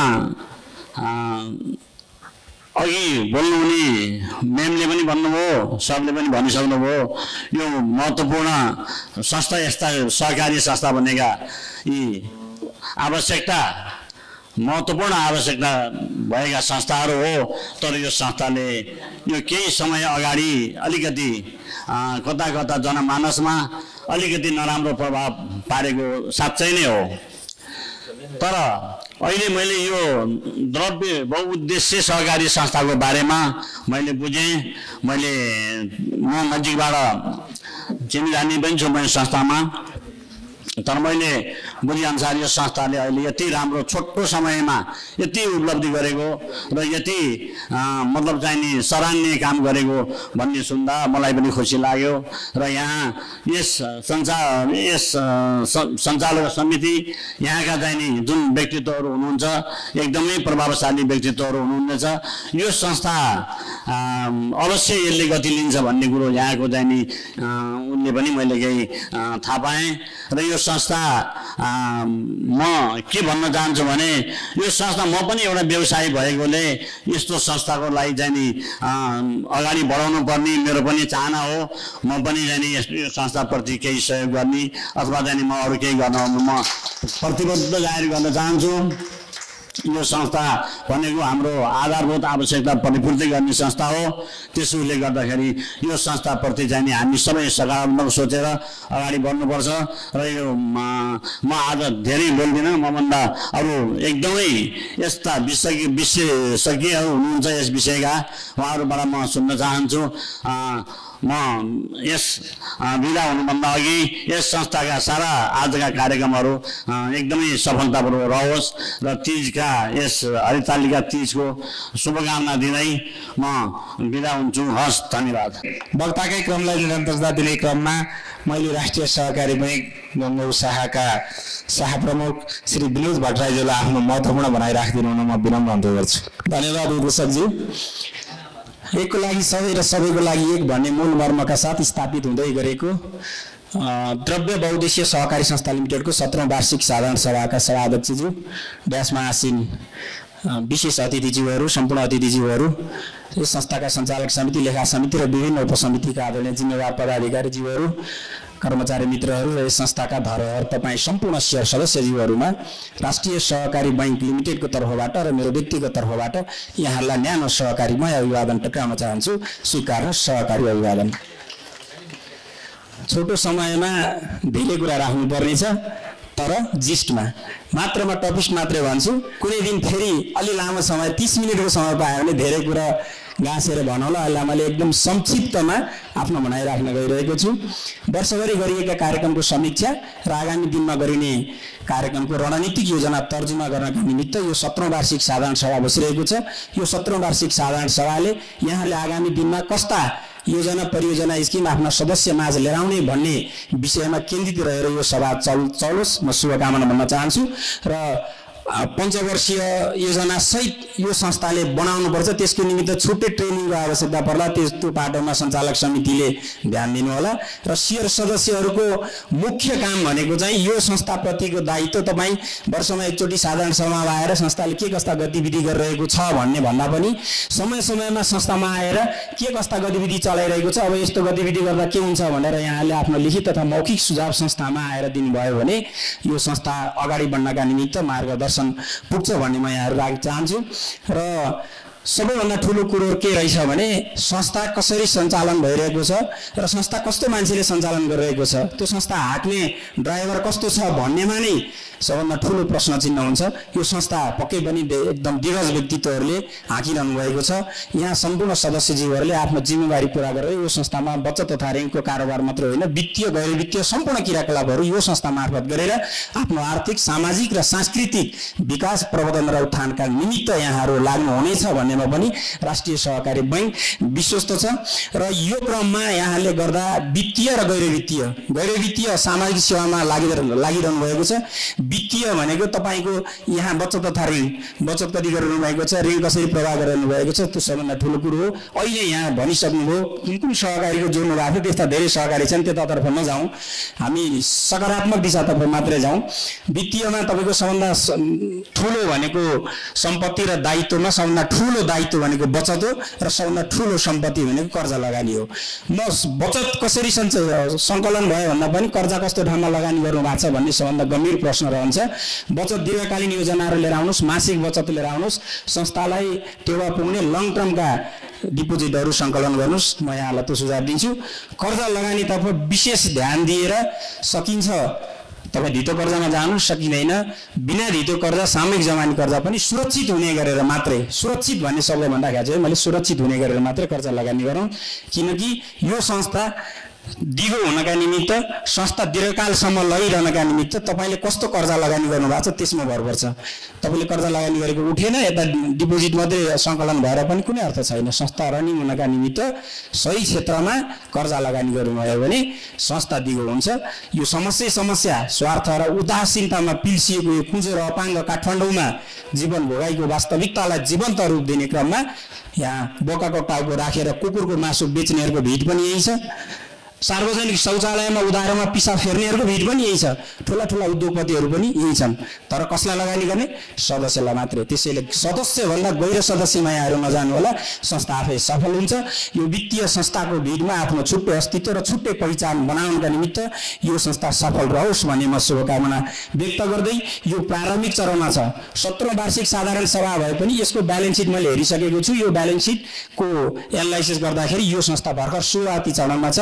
अघि बोल्नुहुने म्यामले पनि भन्नुभयो, सरले पनि भनिसक्नुभयो। यो महत्त्वपूर्ण संस्था, यस्ता सहकारी संस्था भनेका यी आवश्यकता महत्त्वपूर्ण आवश्यकता भएका संस्थाहरू हो। तर यो संस्थाले यो केही समय अगाडि अलिकति कता कता जनमानसमा अलिकति नराम्रो प्रभाव पारेको साँच्चै नै हो। तर अहिले मैले यो द्रव्य बहुउद्देश्य सहकारी संस्थाको बारेमा मैले बुझेँ। मैले म नजिकबाट चिनिजानी पनि छु मैले संस्थामा, तर मैले बुझेअनुसार यो संस्थाले अहिले यति राम्रो छोटो समयमा यति उपलब्धि गरेको र यति मतलब चाहिँ नि सराहनीय काम गरेको भन्ने सुन्दा मलाई पनि खुसी लाग्यो। र यहाँ यस सञ्चार यस सञ्चालक समिति, यहाँका चाहिँ नि जुन व्यक्तित्वहरू हुनुहुन्छ एकदमै प्रभावशाली व्यक्तित्वहरू हुनुहुनेछ। यो संस्था अवश्य यसले गति लिन्छ भन्ने कुरो यहाँको चाहिँ नि उनले पनि मैले केही थाहा पाएँ। र यो संस्था म के भन्न चाहन्छु भने यो संस्था म पनि एउटा व्यवसायी भएकोले यस्तो संस्थाको लागि चाहिँ नि अगाडि बढाउनु पर्ने मेरो पनि चाहना हो। म पनि चाहिँ नि यो संस्थाप्रति केही सहयोग गर्ने अथवा चाहिँ म अरू केही गर्न म प्रतिबद्ध जाहेर गर्न चाहन्छु। यो संस्था भनेको हाम्रो आधारभूत आवश्यकता परिपूर्ति गर्ने संस्था हो। त्यसैले गर्दाखेरि यो संस्थाप्रति चाहिँ नि हामी सबै सकारात्मक सोचेर अगाडि बढ्नुपर्छ। र यो म आज धेरै बोल्दिनँ, मभन्दा अरू एकदमै यस्ता विशेषज्ञ विशेषज्ञहरू हुनुहुन्छ यस विषयका, उहाँहरूबाट म सुन्न चाहन्छु। म यस बिदा हुनुभन्दा अघि यस संस्थाका सारा आजका कार्यक्रमहरू एकदमै सफलतापूर्वक रहोस् र तीजका यस हरितालिका तीजको शुभकामना दिँदै म बिदा हुन्छु। हस्, धन्यवाद। वक्ताकै क्रमलाई निरन्तरता दिने क्रममा मैले राष्ट्रिय सहकारी बैङ्क गङ्गौँ शाखाका शाखा प्रमुख श्री विनोद भट्टराईज्यूलाई आफ्नो महत्त्वपूर्ण भनाइ राखिदिनु हुन म विनम्र अनुरोध गर्छु। धन्यवाद उपदेशकज्यू। एकको लागि सबै र सबैको लागि एक भन्ने मूल मर्मका साथ स्थापित हुँदै गरेको द्रव्य बहुद्देश्य सहकारी संस्था लिमिटेडको सत्रौँ वार्षिक साधारण सभाका सभाध्यक्षज्यू, ड्यासमा आसीन विशेष अतिथिज्यूहरू, सम्पूर्ण अतिथिज्यूहरू, यस संस्थाका सञ्चालक समिति, लेखा समिति र विभिन्न उपसमितिका आदरणीय जिम्मेवार पदाधिकारीज्यूहरू, कर्मचारी मित्रहरू र यस संस्थाका धरोहर तपाईँ सम्पूर्ण शेयर सदस्यज्यूहरूमा राष्ट्रिय सहकारी बैङ्क लिमिटेडको तर्फबाट र मेरो व्यक्तिगत तर्फबाट यहाँहरूलाई न्यानो सहकारीमय अभिवादन टक्राउन चाहन्छु। स्वीकार सहकारी अभिवादन। छोटो समयमा धेरै कुरा राख्नुपर्नेछ, तर जिस्टमा मात्रमा टपिक मात्रै भन्छु। कुनै दिन फेरि अलि लामो समय तीस मिनटको समय पायो भने धेरै कुरा गाँसेर भनौँला। अहिले मैले एकदम संक्षिप्तमा आफ्नो भनाइ राख्न गइरहेको छु। वर्षभरि गरिएका कार्यक्रमको समीक्षा र आगामी दिनमा गरिने कार्यक्रमको रणनीतिक योजना तर्जुमा गर्नका निमित्त यो सत्रौँ वार्षिक साधारण सभा बसिरहेको छ। यो सत्रौँ वार्षिक साधारण सभाले यहाँले आगामी दिनमा कस्ता योजना परियोजना स्किम आफ्ना सदस्य माझ लिएर आउने भन्ने विषयमा केन्द्रित रहेर यो सभा चल चलोस् म शुभकामना भन्न चाहन्छु। र पञ्चवर्षीय योजना सहित यो संस्थाले बनाउनुपर्छ, त्यसको निमित्त छुट्टै ट्रेनिङको आवश्यकता पर्ला। त्यस्तो पाटोमा सञ्चालक समितिले ध्यान दिनु होला। र शेयर सदस्यहरूको मुख्य काम भनेको चाहिँ यो संस्थाप्रतिको दायित्व तपाईँ वर्षमा एकचोटि साधारण सभामा आएर संस्थाले के कस्ता गतिविधि गरिरहेको छ भन्ने भन्दा पनि समय समयमा संस्थामा आएर के कस्ता गतिविधि चलाइरहेको छ, अब यस्तो गतिविधि गर्दा के हुन्छ भनेर यहाँले आफ्नो लिखित तथा मौखिक सुझाव संस्थामा आएर दिनुभयो भने यो संस्था अगाडि बढ्नका निमित्त मार्गदर्शन पुग्छ भन्ने म यहाँहरू राख्न चाहन्छु। र सबैभन्दा ठुलो कुरो के रहेछ भने संस्था कसरी सञ्चालन भइरहेको छ र संस्था कस्तो मान्छेले सञ्चालन गरिरहेको छ, त्यो संस्था हाँक्ने ड्राइभर कस्तो छ भन्नेमा नै सबभन्दा ठुलो प्रश्न चिन्ह हुन्छ। यो संस्था पक्कै पनि एकदम दिग्गज व्यक्तित्वहरूले हाँकिरहनु भएको छ। यहाँ सम्पूर्ण सदस्यज्यूहरूले आफ्नो जिम्मेवारी पुरा गरेर यो संस्थामा बचत तथा ऋणको कारोबार मात्र होइन, वित्तीय गैर वित्तीय सम्पूर्ण क्रियाकलापहरू यो संस्था मार्फत गरेर आफ्नो आर्थिक सामाजिक र सांस्कृतिक विकास प्रवर्धन र उत्थानका निमित्त यहाँहरू लाग्नुहुनेछ भन्नेमा पनि राष्ट्रिय सहकारी बैङ्क विश्वस्त छ। र यो क्रममा यहाँले गर्दा वित्तीय र गैर वित्तीय गैर वित्तीय सामाजिक सेवामा लागिरहनु लागिरहनु भएको छ। वित्तीय भनेको तपाईँको यहाँ बचत तथा ऋण, बचत कति गरिरहनु भएको छ, ऋण कसरी प्रवाह गरिरहनु भएको छ, त्यो सबभन्दा ठुलो कुरो हो। अहिले यहाँ भनिसक्नुभयो कुन कुन सहकारीको जोड्नु भएको थियो, त्यस्ता धेरै सहकारी छन्, त्यतातर्फ नजाउँ, हामी सकारात्मक दिशातर्फ मात्रै जाउँ। वित्तीयमा तपाईँको सबभन्दा ठुलो भनेको सम्पत्ति र दायित्वमा सबभन्दा ठुलो दायित्व भनेको बचत हो र सबभन्दा ठुलो सम्पत्ति भनेको कर्जा लगानी हो। म बचत कसरी सङ्कलन भयो भन्दा पनि कर्जा कस्तो ठाउँमा लगानी गर्नु भएको छ भन्ने सबभन्दा गम्भीर प्रश्न रहन्छ। बचत दीर्घकालीन योजनाहरू लिएर आउनुहोस्, मासिक बचत लिएर आउनुहोस्, संस्थालाई टेवा पुग्ने लङ टर्मका डिपोजिटहरू सङ्कलन गर्नुहोस्। म यहाँलाई त्यो सुझाव दिन्छु। कर्जा लगानीतर्फ विशेष ध्यान दिएर सकिन्छ तपाईँ धितो कर्जामा जानु सकिँदैन। बिना धितो कर्जा सामूहिक जमानी कर्जा पनि सुरक्षित हुने गरेर मात्रै, सुरक्षित भन्ने शब्द भन्दाखेरि चाहिँ मैले सुरक्षित हुने गरेर मात्रै कर्जा लगानी गरौँ, किनकि यो संस्था दिगो हुनका निमित्त, संस्था दीर्घकालसम्म लगिरहनका निमित्त तपाईँले कस्तो कर्जा लगानी गर्नुभएको छ त्यसमा भर पर्छ। तपाईँले कर्जा लगानी गरेको उठेन, यता डिपोजिट मात्रै सङ्कलन भएर पनि कुनै अर्थ छैन। संस्था रनिङ हुनका निमित्त सही क्षेत्रमा कर्जा लगानी गर्नुभयो भने संस्था दिगो हुन्छ। यो समस्या समस्या स्वार्थ र उदासीनतामा पिल्सिएको यो कुँजो र अपाङ्ग काठमाडौँमा जीवन भोगाइको वास्तविकतालाई जीवन्त रूप दिने क्रममा यहाँ बोकाको टाउको राखेर कुकुरको मासु बेच्नेहरूको भिड पनि यही छ। सार्वजनिक शौचालयमा उधारोमा पिसाब फेर्नेहरूको भिड पनि यही छ। ठुला ठुला उद्योगपतिहरू पनि यही छन्। तर कसलाई लगानी गर्ने? सदस्यलाई मात्रै। त्यसैले सदस्यभन्दा गैर सदस्यमा यहाँहरू नजानु होला, संस्था आफै सफल हुन्छ। यो वित्तीय संस्थाको भिडमा आफ्नो छुट्टै अस्तित्व र छुट्टै पहिचान बनाउनका निमित्त यो संस्था सफल रहोस् भन्ने म शुभकामना व्यक्त गर्दै यो प्रारम्भिक चरणमा छ। सत्रौँ वार्षिक साधारण सभा भए पनि यसको ब्यालेन्स सिट मैले हेरिसकेको छु। यो ब्यालेन्स सिटको एनालाइसिस गर्दाखेरि यो संस्था भर्खर सुरुवाती चरणमा छ।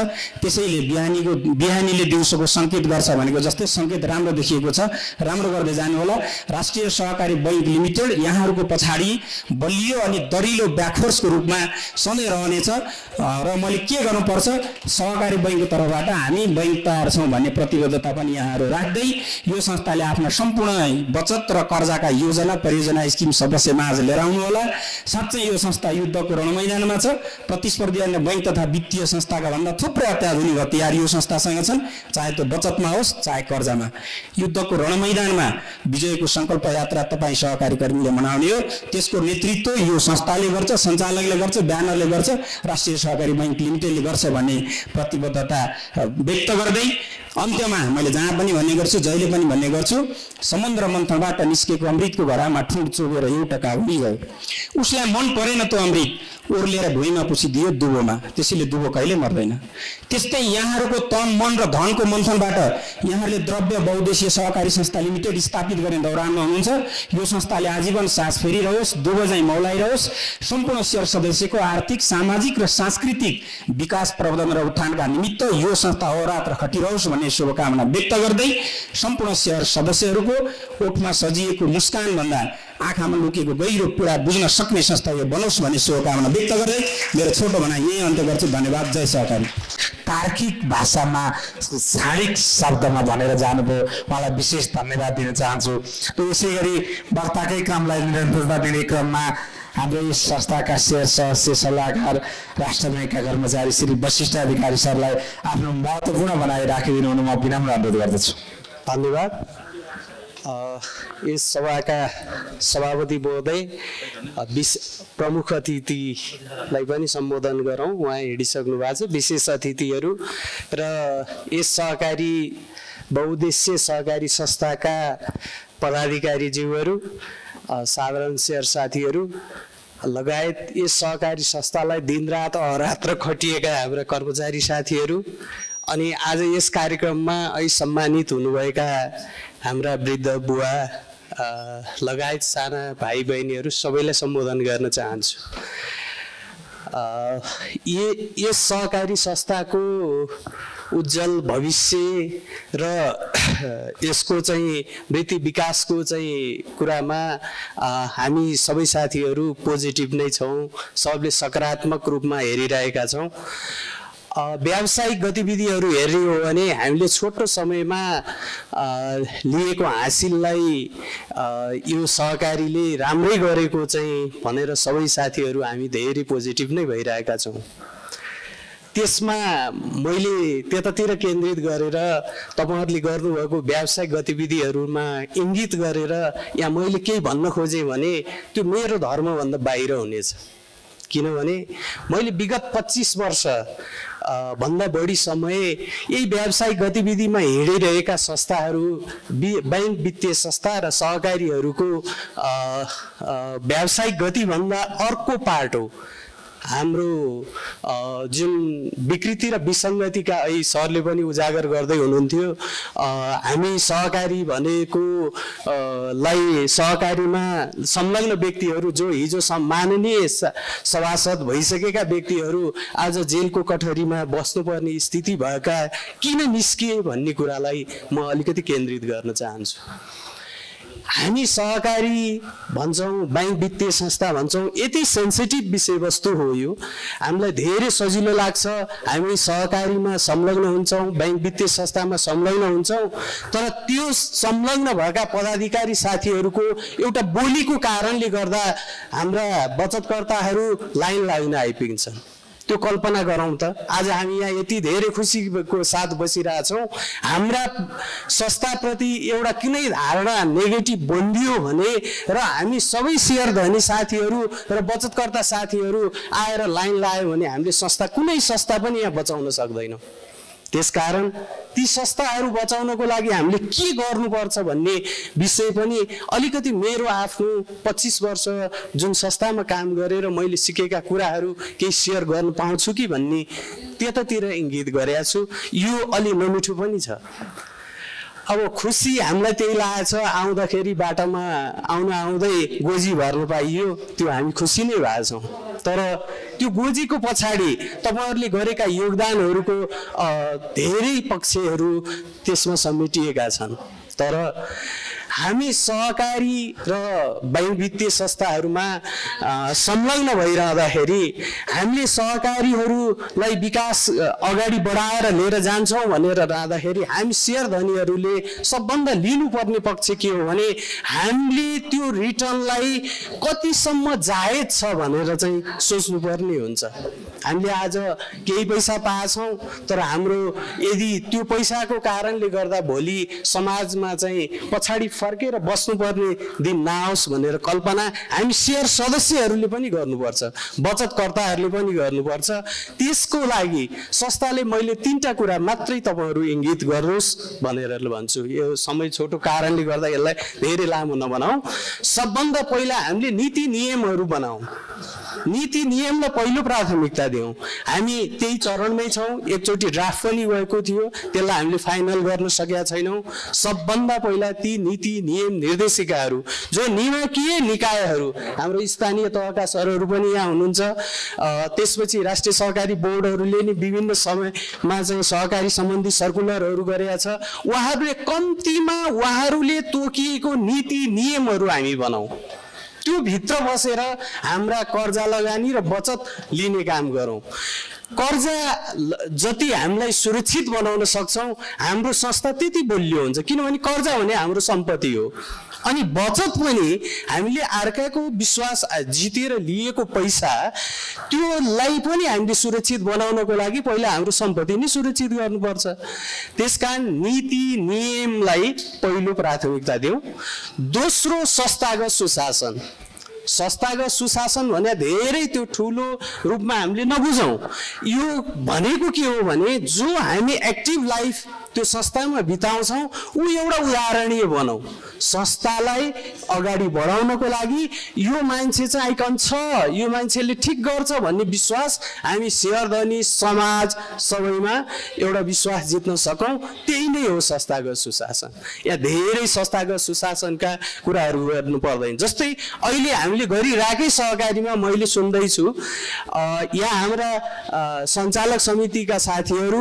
त्यसैले बिहानीको बिहानीले दिउँसोको सङ्केत गर्छ भनेको जस्तै सङ्केत राम्रो देखिएको छ, राम्रो गर्दै जानु होला। राष्ट्रिय सहकारी बैङ्क लिमिटेड यहाँहरूको पछाडि बलियो अनि दरिलो ब्याकफोर्सको रूपमा सधैँ रहनेछ र मैले के गर्नुपर्छ, सहकारी बैङ्कको तर्फबाट हामी बैङ्क तयार छौँ भन्ने प्रतिबद्धता पनि यहाँहरू राख्दै यो संस्थाले आफ्ना सम्पूर्ण बचत र कर्जाका योजना परियोजना स्किम सदस्यमाझ लिएर आउनु होला। साँच्चै यो संस्था युद्धको रणमैदानमा छ। प्रतिस्पर्धी अन्य बैङ्क तथा वित्तीय संस्थाका भन्दा थुप्रै अत्याधुनिक हतियार यो संस्थासँग छन्, चाहे त्यो बचतमा होस् चाहे कर्जामा। युद्धको रणमैदानमा विजयको सङ्कल्प यात्रा तपाईँ सहकारी कर्मीले मनाउने हो। त्यसको नेतृत्व यो संस्थाले गर्छ, सञ्चालकले गर्छ, ब्यानरले गर्छ, राष्ट्रिय सहकारी बैङ्क लिमिटेडले गर्छ भन्ने प्रतिबद्धता व्यक्त गर्दै अन्त्यमा मैले जहाँ पनि भन्ने गर्छु, जहिले पनि भन्ने गर्छु, समुद्र मन्थनबाट निस्केको अमृतको घरामा ठुट चोगेर एउटा काउडी गयो। उसलाई मन परेन त्यो अमृत, ओर्लिएर भुइँमा पुछिदियो दुबोमा, त्यसैले दुबो कहिले मर्दैन। त्यस्तै यहाँहरूको तन मन र धनको मन्थनबाट यहाँहरूले द्रव्य बहुद्देशीय सहकारी संस्था लिमिटेड स्थापित गर्ने दौरानमा हुनुहुन्छ। यो संस्थाले आजीवन सास फेरिरहोस्, दुबो चाहिँ मौलाइरहोस्, सम्पूर्ण सेयर सदस्यको आर्थिक सामाजिक र सांस्कृतिक विकास प्रवर्धन र उत्थानका निमित्त यो संस्था अहोरात्र खटिरहोस् भन्ने शुभकामना व्यक्त गर्दै सम्पूर्ण सेयर सदस्यहरूको ओठमा सजिएको मुस्कान भन्दा आँखामा लुकेको गहिरो पीडा बुझ्न सक्ने संस्था यो बनोस् भन्ने शुभकामना व्यक्त गर्दै मेरो छोटो भनाइ यही अन्त्य गर्छु। धन्यवाद। जय सहकारी। तार्किक भाषामा छाडिक शब्दमा भनेर जानुभयो, उहाँलाई विशेष धन्यवाद दिन चाहन्छु। र यसै गरी वक्ताकै क्रमलाई निरन्तरता दिने क्रममा हाम्रो यस संस्थाका सेयर सदस्य सल्लाहकार राष्ट्र ब्याङ्कका कर्मचारी श्री वशिष्ठ अधिकारी सरलाई आफ्नो महत्त्वपूर्ण बनाइ राखिदिनु हुन म विनम्र अनुरोध गर्दछु। धन्यवाद। यस सभाका सभापति महोदय, प्रमुख अतिथिलाई पनि सम्बोधन गरौँ, उहाँ हिँडिसक्नु भएको छ। विशेष अतिथिहरू र यस सहकारी बहुद्देश्य सहकारी संस्थाका पदाधिकारीज्यूहरू, साधारण सेयर साथीहरू लगायत यस सहकारी संस्थालाई दिनरात अहरात्र खटिएका हाम्रा कर्मचारी साथीहरू, अनि आज यस कार्यक्रममा अहिले सम्मानित हुनुभएका हाम्रा वृद्ध बुवा लगायत साना भाइ बहिनीहरू सबैलाई सम्बोधन गर्न चाहन्छु। यस सहकारी संस्थाको उज्जवल भविष्य र यसको चाहिँ वृद्धि विकासको चाहिँ कुरामा हामी सबै साथीहरू पोजिटिभ नै छौँ, सबले सकारात्मक रूपमा हेरिरहेका छौँ। व्यावसायिक गतिविधिहरू हेर्ने हो भने हामीले छोटो समयमा लिएको हासिललाई यो सहकारीले राम्रै गरेको चाहिँ भनेर सबै साथीहरू हामी धेरै पोजिटिभ नै भइरहेका छौँ। त्यसमा मैले त्यतातिर केन्द्रित गरेर तपाईहरुले गर्नुभएको व्यावसायिक गतिविधिहरूमा इङ्गित गरेर यहाँ मैले केही भन्न खोजेँ भने त्यो मेरो धर्मभन्दा बाहिर हुनेछ। किनभने मैले विगत पच्चीस वर्ष भन्दा बढी समय यही व्यावसायिक गतिविधिमा हिँडिरहेका संस्थाहरू, बैंक वित्तीय संस्था र सहकारीहरूको व्यावसायिक गतिभन्दा अर्को पार्ट हो हाम्रो जुन विकृति र विसङ्गतिका अहिले सरले पनि उजागर गर्दै हुनुहुन्थ्यो। हामी सहकारी भनेको लाई सहकारीमा संलग्न व्यक्तिहरू जो हिजो सम्माननीय सभासद भइसकेका व्यक्तिहरू आज जेलको कठरीमा बस्नुपर्ने स्थिति भएका किन निस्किए भन्ने कुरालाई म अलिकति केन्द्रित गर्न चाहन्छु। हामी सहकारी भन्छौँ, बैंक वित्तीय संस्था भन्छौँ, यति सेन्सिटिभ विषयवस्तु हो यो। हामीलाई धेरै सजिलो लाग्छ, हामी सहकारीमा संलग्न हुन्छौँ, बैंक वित्तीय संस्थामा संलग्न हुन्छौँ, तर त्यो संलग्न भएका पदाधिकारी साथीहरूको एउटा बोलीको कारणले गर्दा हाम्रा बचतकर्ताहरू लाइन लाइन आइपुग्छन्। त्यो कल्पना गरौँ त, आज हामी यहाँ यति धेरै खुसीको साथ बसिरहेछौँ, हाम्रा संस्थाप्रति एउटा कुनै धारणा नेगेटिभ बनिदियो भने र हामी सबै सेयर धनी साथीहरू र बचतकर्ता साथीहरू आएर लाइन लायो भने हामीले संस्था कुनै संस्था पनि यहाँ बचाउन सक्दैनौँ। त्यसकारण ती संस्थाहरू बचाउनको लागि हामीले के गर्नुपर्छ भन्ने विषय पनि अलिकति मेरो आफ्नो पच्चीस वर्ष जुन संस्थामा काम गरेर मैले सिकेका कुराहरू केही सेयर गर्न पाउँछु कि भन्ने त्यतातिर इङ्गित गरेको छु। यो अलि नमिठो पनि छ। अब खुसी हामीलाई त्यही लागेको छ, आउँदाखेरि बाटोमा आउन आउँदै गोजी भर्न पाइयो, त्यो हामी खुसी नै भएको छौँ। तर त्यो गोजीको पछाडि तपाईँहरूले गरेका योगदानहरूको धेरै पक्षहरू त्यसमा समेटिएका छन्। तर हामी सहकारी र बैंक वित्तीय संस्थाहरूमा संलग्न भइरहँदाखेरि हामीले सहकारीहरूलाई विकास अगाडि बढाएर लिएर जान्छौँ भनेर रहँदाखेरि हामी सेयर धनीहरूले सबभन्दा लिनुपर्ने पक्ष के हो भने हामीले त्यो रिटर्नलाई कतिसम्म जायज छ भनेर चाहिँ सोच्नुपर्ने हुन्छ। हामीले आज केही पैसा पाएछौँ, तर हाम्रो यदि त्यो पैसाको कारणले गर्दा भोलि समाजमा चाहिँ पछाडि फर्केर बस्नुपर्ने दिन नआओस् भनेर कल्पना हामी सेयर सदस्यहरूले पनि गर्नुपर्छ, बचतकर्ताहरूले पनि गर्नुपर्छ। त्यसको लागि संस्थाले मैले तीनटा कुरा मात्रै तपाईँहरू इङ्गित गर्नुहोस् भनेर भन्छु। यो समय छोटो कारणले गर्दा यसलाई धेरै लामो नबनाऊ। सबभन्दा पहिला हामीले नीति नियमहरू बनाऊ, नीति नियमलाई पहिलो प्राथमिकता दिउँ। हामी त्यही चरणमै छौँ। एकचोटि ड्राफ्ट पनि गएको थियो, त्यसलाई हामीले फाइनल गर्न सकेका छैनौँ। सबभन्दा पहिला ती नीति नियम निर्देशिकाहरू जो नियामकीय निकायहरू, हाम्रो स्थानीय तहका सरहरू पनि यहाँ हुनुहुन्छ, त्यसपछि राष्ट्रिय सहकारी बोर्डहरूले नि विभिन्न समयमा चाहिँ सहकारी सम्बन्धी सर्कुलरहरू गरेका छ। उहाँहरूले कम्तीमा उहाँहरूले तोकिएको नीति नियमहरू हामी बनाऊ, त्यो भित्र बसेर हाम्रा कर्जा लगानी र बचत लिने काम गरौँ। कर्जा जति हामीलाई सुरक्षित बनाउन सक्छौँ हाम्रो संस्था त्यति बलियो हुन्छ, किनभने कर्जा भने हाम्रो सम्पत्ति हो। अनि बचत पनि हामीले अर्काको विश्वास जितेर लिएको पैसा, त्योलाई पनि हामीले सुरक्षित बनाउनको लागि पहिला हाम्रो सम्पत्ति नै सुरक्षित गर्नुपर्छ। त्यसकारण नीति नियमलाई पहिलो प्राथमिकता दिउँ। दोस्रो, संस्थागत सुशासन। संस्थागत सुशासन भने धेरै त्यो ठुलो रूपमा हामीले नबुझौँ। यो भनेको के हो भने जो हामी एक्टिभ लाइफ त्यो संस्थामा बिताउँछौँ ऊ एउटा उदाहरणीय बनाऊ। संस्थालाई अगाडि बढाउनको लागि यो मान्छे चाहिँ आइकन छ, यो मान्छेले ठिक गर्छ भन्ने विश्वास हामी सेयरधनी समाज सबैमा एउटा विश्वास जित्न सकौँ, त्यही नै हो संस्थागत सुशासन। यहाँ धेरै संस्थागत सुशासनका कुराहरू गर्नु पर्दैन। जस्तै अहिले हामीले गरिरहेकै सहकारीमा मैले सुन्दैछु यहाँ हाम्रा सञ्चालक समितिका साथीहरू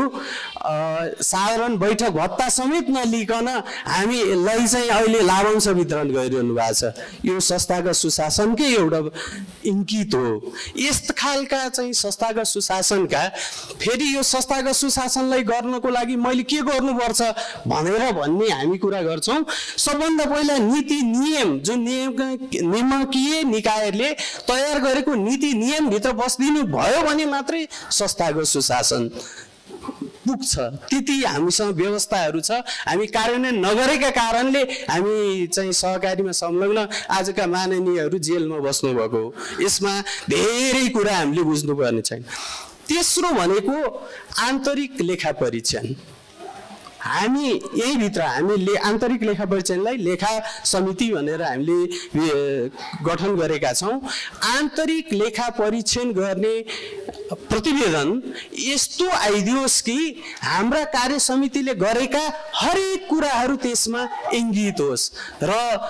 साधारण बैठक भत्ता समेत नलिकन हामीलाई चाहिँ अहिले लाभांश वितरण गरिरहनु भएको छ। यो संस्थागत सुशासनकै एउटा इङ्गित हो। यस्तो खालका चाहिँ संस्थागत सुशासनका फेरि यो संस्थागत सुशासनलाई गर्नको लागि मैले के गर्नुपर्छ भनेर भन्ने हामी कुरा गर्छौँ। सबभन्दा पहिला नीति नियम, जुन नियम नियामकीय निकायले तयार गरेको नीति नियमभित्र बस्दिनु भयो भने मात्रै संस्थागत सुशासन पुग्छ। त्यति हामीसँग व्यवस्थाहरू छ, हामी कार्यान्वयन नगरेका कारणले हामी चाहिँ सहकारीमा संलग्न आजका माननीयहरू जेलमा बस्नुभएको हो। यसमा धेरै कुरा हामीले बुझ्नुपर्ने छैन। तेस्रो भनेको आन्तरिक लेखा परीक्षण। हामी यही भित्र हामीले आन्तरिक लेखा परीक्षणलाई लेखा समिति भनेर हामीले गठन गरेका छौँ। आन्तरिक लेखा परीक्षण गर्ने प्रतिवेदन यस्तो आइदियोस् कि हाम्रा कार्य समितिले गरेका हरेक कुराहरू त्यसमा इङ्गित होस् र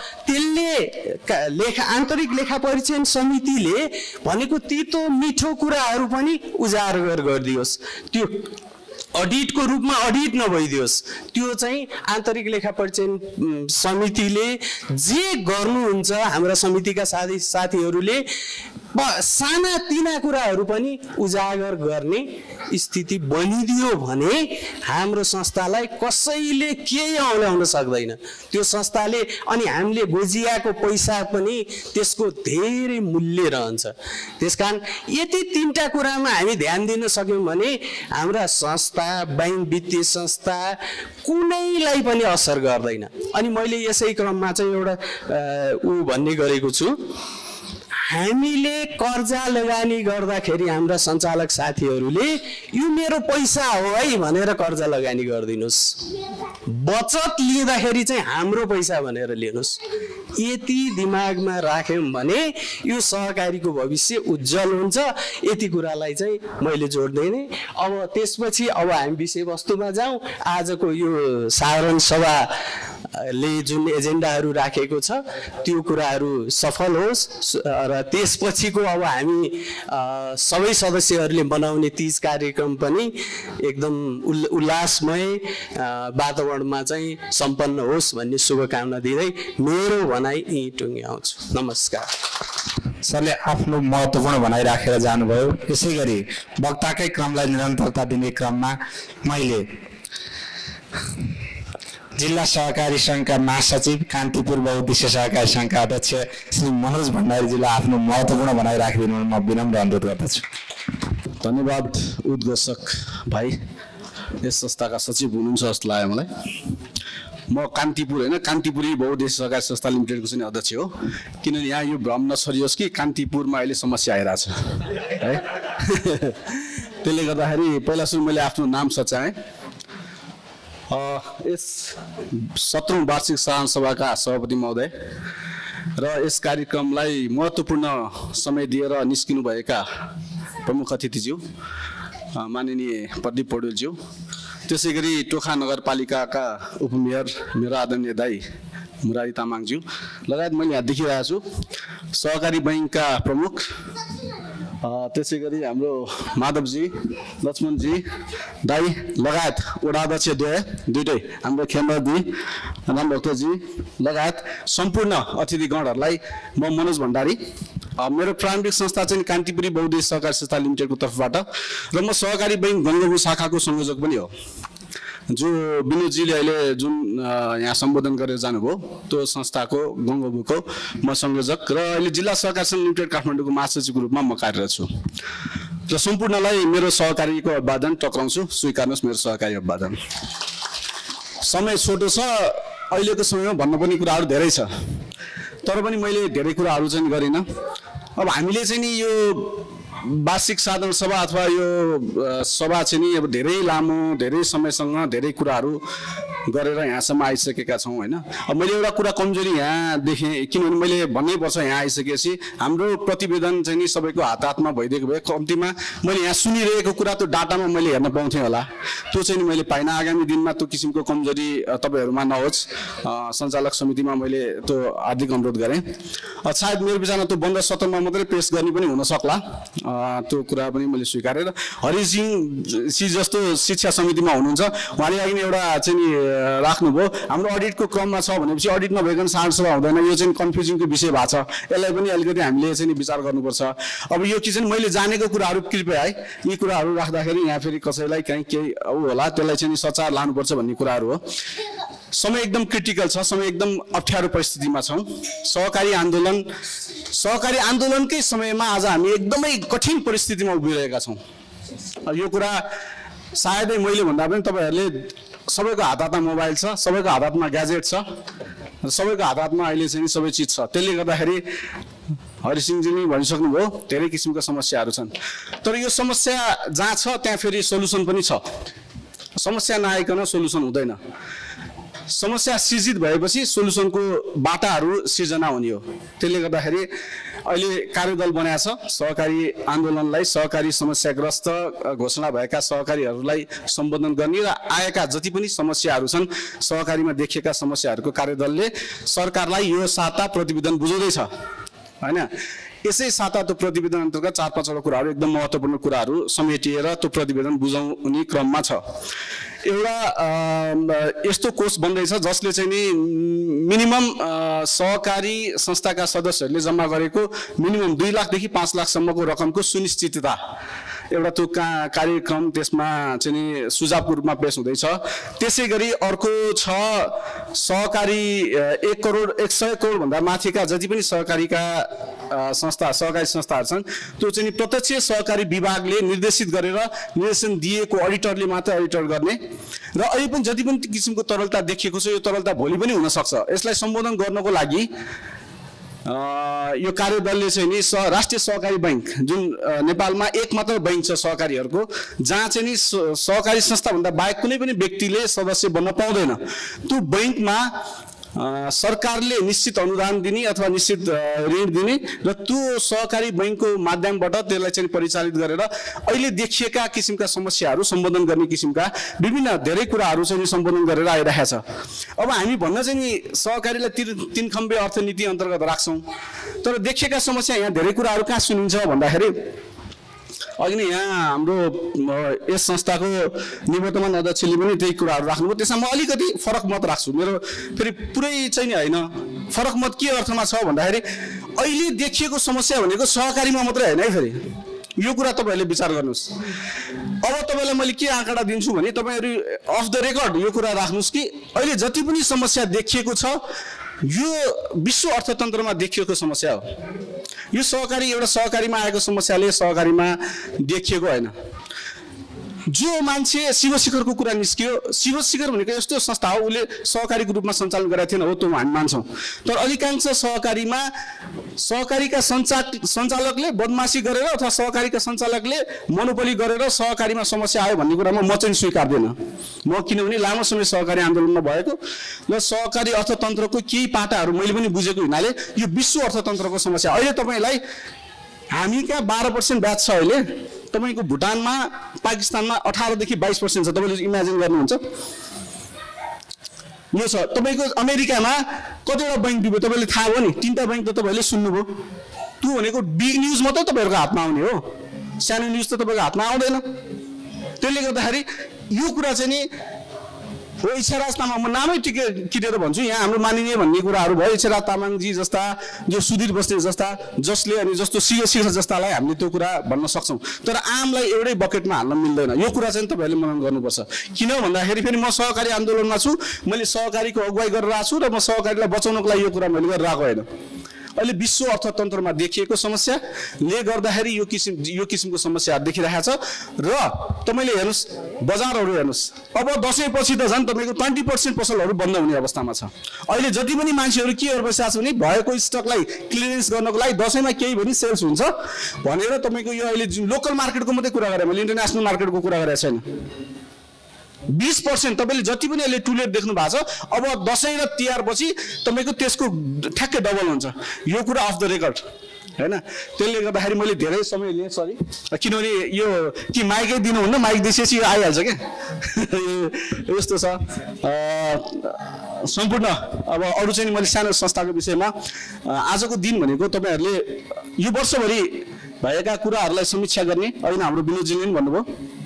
त्यसले लेखा आन्तरिक लेखा परीक्षण समितिले भनेको तितो मिठो कुराहरू पनि उजागर गरिदियोस्। त्यो अडिटको रूपमा अडिट नभइदियोस्। त्यो चाहिँ आन्तरिक लेखा परीक्षण समितिले जे गर्नुहुन्छ हाम्रा समितिका साथी साथीहरूले साना तिना कुराहरू पनि उजागर गर्ने स्थिति बनिदियो भने हाम्रो संस्थालाई कसैले केही औल्याउन सक्दैन। त्यो संस्थाले अनि हामीले गोजियाको पैसा पनि त्यसको धेरै मूल्य रहन्छ। त्यसकारण यति तीनटा कुरामा हामी ध्यान दिन सक्यौँ भने हाम्रा संस्था, बैंक वित्तीय संस्था कुनैलाई पनि असर गर्दैन। अनि मैले यसै क्रममा चाहिँ एउटा ऊ भन्ने गरेको छु, हामीले कर्जा लगानी गर्दाखेरि हाम्रा सञ्चालक साथीहरूले यो मेरो पैसा हो है भनेर कर्जा लगानी गरिदिनुहोस्। बचत लिँदाखेरि चाहिँ हाम्रो पैसा भनेर लिनुहोस्। यति दिमागमा राख्यौँ भने यो सहकारीको भविष्य उज्जवल हुन्छ। यति कुरालाई चाहिँ मैले जोड्दै नै अब त्यसपछि अब हामी विषयवस्तुमा जाउँ। आजको यो साधारण सभाले जुन एजेन्डाहरू राखेको छ त्यो कुराहरू सफल होस् र त्यसपछिको अब हामी सबै सदस्यहरूले बनाउने तीज कार्यक्रम पनि एकदम उल्लासमय वातावरणमा चाहिँ सम्पन्न होस् भन्ने शुभकामना दिँदै मेरो भनाइ यहीँ टुङ्ग्याउँछु। नमस्कार। सरले आफ्नो महत्त्वपूर्ण भनाइ राखेर जानुभयो। यसै गरी वक्ताकै क्रमलाई निरन्तरता दिने क्रममा मैले जिल्ला सहकारी सङ्घका महासचिव, कान्तिपुर बहुउद्देश्य सहकारी सङ्घका अध्यक्ष श्री मनोज भण्डारीजीलाई आफ्नो महत्त्वपूर्ण भनाइ राखिदिनु म विनम्र अनुरोध गर्दछु। धन्यवाद उद्घोषक भाइ। यस संस्थाका सचिव हुनुहुन्छ जस्तो लाग्यो मलाई। म कान्तिपुर होइन कान्तिपुरी बहुउद्देश्य सहकारी संस्था लिमिटेडको चाहिँ अध्यक्ष हो। किनभने यहाँ यो भ्रम नछरियोस् कि कान्तिपुरमा अहिले समस्या आइरहेछ है। त्यसले गर्दाखेरि पहिला सुरु मैले आफ्नो नाम सच्याएँ। यस सत्रौँ वार्षिक साधारण सभाका सभापति महोदय र यस कार्यक्रमलाई महत्त्वपूर्ण समय दिएर निस्किनुभएका प्रमुख अतिथिज्यू माननीय प्रदीप पौडेलज्यू, त्यसै गरी टोखा नगरपालिकाका उपमेयर मेरो आदरणीय दाई मुरारी तामाङज्यू लगायत मैले यहाँ देखिरहेको छु सहकारी बैङ्कका प्रमुख, त्यसै गरी हाम्रो माधवजी, लक्ष्मणजी दाई लगायत वडा अध्यक्ष द्वय दुइटै हाम्रो खेमराजी, रामभक्तजी लगायत सम्पूर्ण अतिथिगणहरूलाई म मनोज भण्डारी, मेरो प्रारम्भिक संस्था चाहिँ कान्तिपुरी बहुउद्देश्य सहकारी संस्था लिमिटेडको तर्फबाट र म सहकारी बैङ्क गङ्गबु शाखाको संयोजक पनि हो। जो विनोदजीले अहिले जुन यहाँ सम्बोधन गरेर जानुभयो त्यो संस्थाको गङ्गबुको म संयोजक र अहिले जिल्ला सहकारी सङ्घ लिमिटेड काठमाडौँको महासचिवको रूपमा म कार्यरत छु र सम्पूर्णलाई मेरो सहकारीको अभिवादन टक्राउँछु। स्वीकार्नुहोस् मेरो सहकारी अभिवादन। समय छोटो छ, अहिलेको समयमा भन्नुपर्ने कुराहरू धेरै छ, तर पनि मैले धेरै कुराहरू चाहिँ गरिनँ। अब हामीले चाहिँ नि यो वार्षिक साधारण सभा अथवा यो सभा चाहिँ नि अब धेरै लामो धेरै समयसँग धेरै कुराहरू गरेर यहाँसम्म आइसकेका छौँ होइन। अब मैले एउटा कुरा कमजोरी यहाँ देखेँ, किनभने मैले भन्नै पर्छ यहाँ आइसकेपछि हाम्रो प्रतिवेदन चाहिँ नि सबैको हात हातमा भइदिएको भए कम्तीमा मैले यहाँ सुनिरहेको कुरा त्यो डाटामा मैले हेर्न पाउँथेँ होला, त्यो चाहिँ नि मैले पाइनँ। आगामी दिनमा त्यो किसिमको कमजोरी तपाईँहरूमा नहोस्, सञ्चालक समितिमा मैले त्यो हार्दिक अनुरोध गरेँ। सायद मेरो विचारमा त्यो बन्द सत्रमा मात्रै पेस गर्ने पनि हुन सक्ला, त्यो कुरा पनि मैले स्वीकारेर। हरिसिंह सी जस्तो शिक्षा समितिमा हुनुहुन्छ, उहाँले अघि एउटा चाहिँ नि राख्नुभयो हाम्रो अडिटको क्रममा छ भनेपछि अडिट नभइकन साधारण सभा हुँदैन, यो चाहिँ कन्फ्युजिङको विषय भएको छ, यसलाई पनि अलिकति हामीले चाहिँ विचार गर्नुपर्छ। अब यो कि चाहिँ मैले जानेको कुराहरू कृपया है यी कुराहरू राख्दाखेरि यहाँ फेरि कसैलाई कहीँ केही ऊ होला त्यसलाई चाहिँ सचार लानुपर्छ भन्ने कुराहरू हो। समय एकदम क्रिटिकल छ, समय एकदम अप्ठ्यारो परिस्थितिमा छौँ। सहकारी आन्दोलन सहकारी आन्दोलनकै समयमा आज हामी एकदमै कठिन परिस्थितिमा उभिरहेका छौँ। यो कुरा सायदै मैले भन्दा पनि तपाईँहरूले सबैको हात हातमा मोबाइल छ, सबैको हात हातमा ग्याजेट छ, सबैको हात हातमा अहिले चाहिँ सबै चिज छ। त्यसले गर्दाखेरि हरिसिंहजीले भनिसक्नुभयो धेरै किसिमका समस्याहरू छन्, तर यो समस्या जहाँ छ त्यहाँ फेरि सोल्युसन पनि छ। समस्या नआइकन सोल्युसन हुँदैन। समस्या सृजित भएपछि सोल्युसनको बाटाहरू सिर्जना हुने हो। त्यसले गर्दाखेरि अहिले कार्यदल बनाएको छ सहकारी आन्दोलनलाई, सहकारी समस्याग्रस्त घोषणा भएका सहकारीहरूलाई सम्बोधन गर्ने र आएका जति पनि समस्याहरू छन् सहकारीमा देखिएका समस्याहरूको कार्यदलले सरकारलाई यो साता प्रतिवेदन बुझाउँदैछ होइन। यसै साता त्यो प्रतिवेदन अन्तर्गत चार पाँचवटा कुराहरू एकदम महत्त्वपूर्ण कुराहरू समेटिएर त्यो प्रतिवेदन बुझाउने क्रममा छ। एउटा यस्तो कोष बन्दैछ जसले चाहिँ नि मिनिमम सहकारी संस्थाका सदस्यहरूले जम्मा गरेको मिनिमम दुई लाखदेखि पाँच लाखसम्मको रकमको सुनिश्चितता एउटा त्यो का कार्यक्रम त्यसमा चाहिँ नि सुझावको रूपमा पेश हुँदैछ। त्यसै गरी अर्को छ सहकारी एक करोड एक सय करोडभन्दा माथिका जति पनि सहकारीका संस्था सहकारी संस्थाहरू छन् त्यो चाहिँ प्रत्यक्ष सहकारी विभागले निर्देशित गरेर निर्देशन दिएको अडिटरले मात्रै अडिटर गर्ने र अहिले पनि जति पनि किसिमको तरलता देखिएको छ यो तरलता भोलि पनि हुनसक्छ। यसलाई सम्बोधन गर्नको लागि यो कार्यदलले चाहिँ नि राष्ट्रिय सहकारी बैङ्क जुन नेपालमा एक मात्र बैङ्क छ सहकारीहरूको जहाँ चाहिँ नि सहकारी संस्थाभन्दा बाहेक कुनै पनि व्यक्तिले सदस्य बन्न पाउँदैन, त्यो बैङ्कमा सरकारले निश्चित अनुदान दिने अथवा निश्चित ऋण दिने र त्यो सहकारी बैङ्कको माध्यमबाट त्यसलाई चाहिँ परिचालित गरेर अहिले देखिएका किसिमका समस्याहरू सम्बोधन गर्ने किसिमका विभिन्न धेरै कुराहरू चाहिँ सम्बोधन गरेर आइरहेको छ। अब हामी भन्न चाहिँ नि सहकारीलाई तीन तीन खम्बे अर्थनीति अन्तर्गत राख्छौँ, तर देखिएका समस्या यहाँ धेरै कुराहरू कहाँ सुनिन्छ भन्दाखेरि अघि नै यहाँ हाम्रो यस संस्थाको निवर्तमान अध्यक्षले पनि त्यही कुराहरू राख्नुभयो। त्यसमा म अलिकति फरक मत राख्छु। मेरो फेरि पुरै चाहिँ नि होइन, फरक मत के अर्थमा छ भन्दाखेरि अहिले देखिएको समस्या भनेको सहकारीमा मात्रै होइन है। फेरि यो कुरा तपाईँहरूले विचार गर्नुहोस्। अब तपाईँलाई मैले के आँकडा दिन्छु भने तपाईँहरू अफ द रेकर्ड यो कुरा राख्नुहोस् कि अहिले जति पनि समस्या देखिएको छ यो विश्व अर्थतन्त्रमा देखिएको समस्या हो। यो सहकारी एउटा सहकारीमा आएको समस्याले सहकारीमा देखिएको होइन। जो मान्छे शिवशिखरको कुरा निस्कियो, शिवशिखर भनेको यस्तो संस्था हो उसले सहकारीको रूपमा सञ्चालन गरेको थिएन हो, त्यो हामी मान्छौँ। तर अधिकांश सहकारीमा सहकारीका सञ्चा सञ्चालकले बदमासी गरेर अथवा सहकारीका सञ्चालकले मोनोपोली गरेर सहकारीमा समस्या आयो भन्ने कुरामा म चाहिँ स्वीकार्दैन। म किनभने लामो समय सहकारी आन्दोलनमा भएको र सहकारी अर्थतन्त्रको केही पाटाहरू मैले पनि बुझेको हुनाले यो विश्व अर्थतन्त्रको समस्या। अहिले तपाईँलाई हामी कहाँ बाह्र पर्सेन्ट ब्याज छ, अहिले तपाईँको भुटानमा पाकिस्तानमा अठारदेखि बाइस पर्सेन्ट छ। तपाईँले इमेजिन गर्नुहुन्छ यो छ। तपाईँको अमेरिकामा कतिवटा बैङ्क डुब्यो तपाईँले थाहा भयो नि, तिनवटा बैङ्क त तपाईँहरूले सुन्नुभयो। त्यो भनेको बिग न्युज मात्रै तपाईँहरूको हातमा आउने हो, सानो न्युज त तपाईँको हातमा आउँदैन। त्यसले गर्दाखेरि यो कुरा चाहिँ नि हो इच्छाराज तामाङ, म नामै टिके किटेर भन्छु, यहाँ हाम्रो मानिने भन्ने कुराहरू भयो। इच्छाराज तामाङजी जस्ता, जो सुधीर बस्ने जस्ता, जसले अनि जस्तो शिवशिखर जस्तालाई हामीले त्यो कुरा भन्न सक्छौँ, तर आमलाई एउटै बकेटमा हाल्न मिल्दैन। यो कुरा चाहिँ तपाईँहरूले मनन गर्नुपर्छ। किन भन्दाखेरि फेरि म सहकारी आन्दोलनमा छु, मैले सहकारीको अगुवाई गरेर आएको छु र म सहकारीलाई बचाउनको लागि यो कुरा मैले गरेर आएको होइन। अहिले विश्व अर्थतन्त्रमा देखिएको समस्याले गर्दाखेरि यो किसिम यो किसिमको समस्याहरू देखिरहेको छ। र तपाईँले हेर्नुहोस् बजारहरू हेर्नुहोस्, अब दसैँपछि त झन् तपाईँको ट्वेन्टी पर्सेन्ट पसलहरू बन्द हुने अवस्थामा छ। अहिले जति पनि मान्छेहरू के गरेर बसिरहेको छ भने भएको स्टकलाई क्लियरेन्स गर्नको लागि दसैँमा केही पनि सेल्स हुन्छ भनेर तपाईँको यो अहिले लोकल मार्केटको मात्रै कुरा गरेँ मैले, इन्टरनेसनल मार्केटको कुरा गरेको छैन। बीस पर्सेन्ट तपाईँले जति पनि अहिले टुलेट देख्नु भएको छ, अब दसैँ र तिहारपछि तपाईँको त्यसको ठ्याक्कै डबल हुन्छ। यो कुरा अफ द रेकर्ड होइन। त्यसले गर्दाखेरि मैले धेरै समय लिएँ, सरी, किनभने यो कि माइकै दिनुहुन्न, माइक दिएपछि यो आइहाल्छ क्या यस्तो छ सम्पूर्ण। अब अरू चाहिँ मैले सानो संस्थाको विषयमा आजको दिन भनेको तपाईँहरूले यो वर्षभरि भएका कुराहरूलाई समीक्षा गर्ने, अहिले हाम्रो विनोदजीले पनि भन्नुभयो,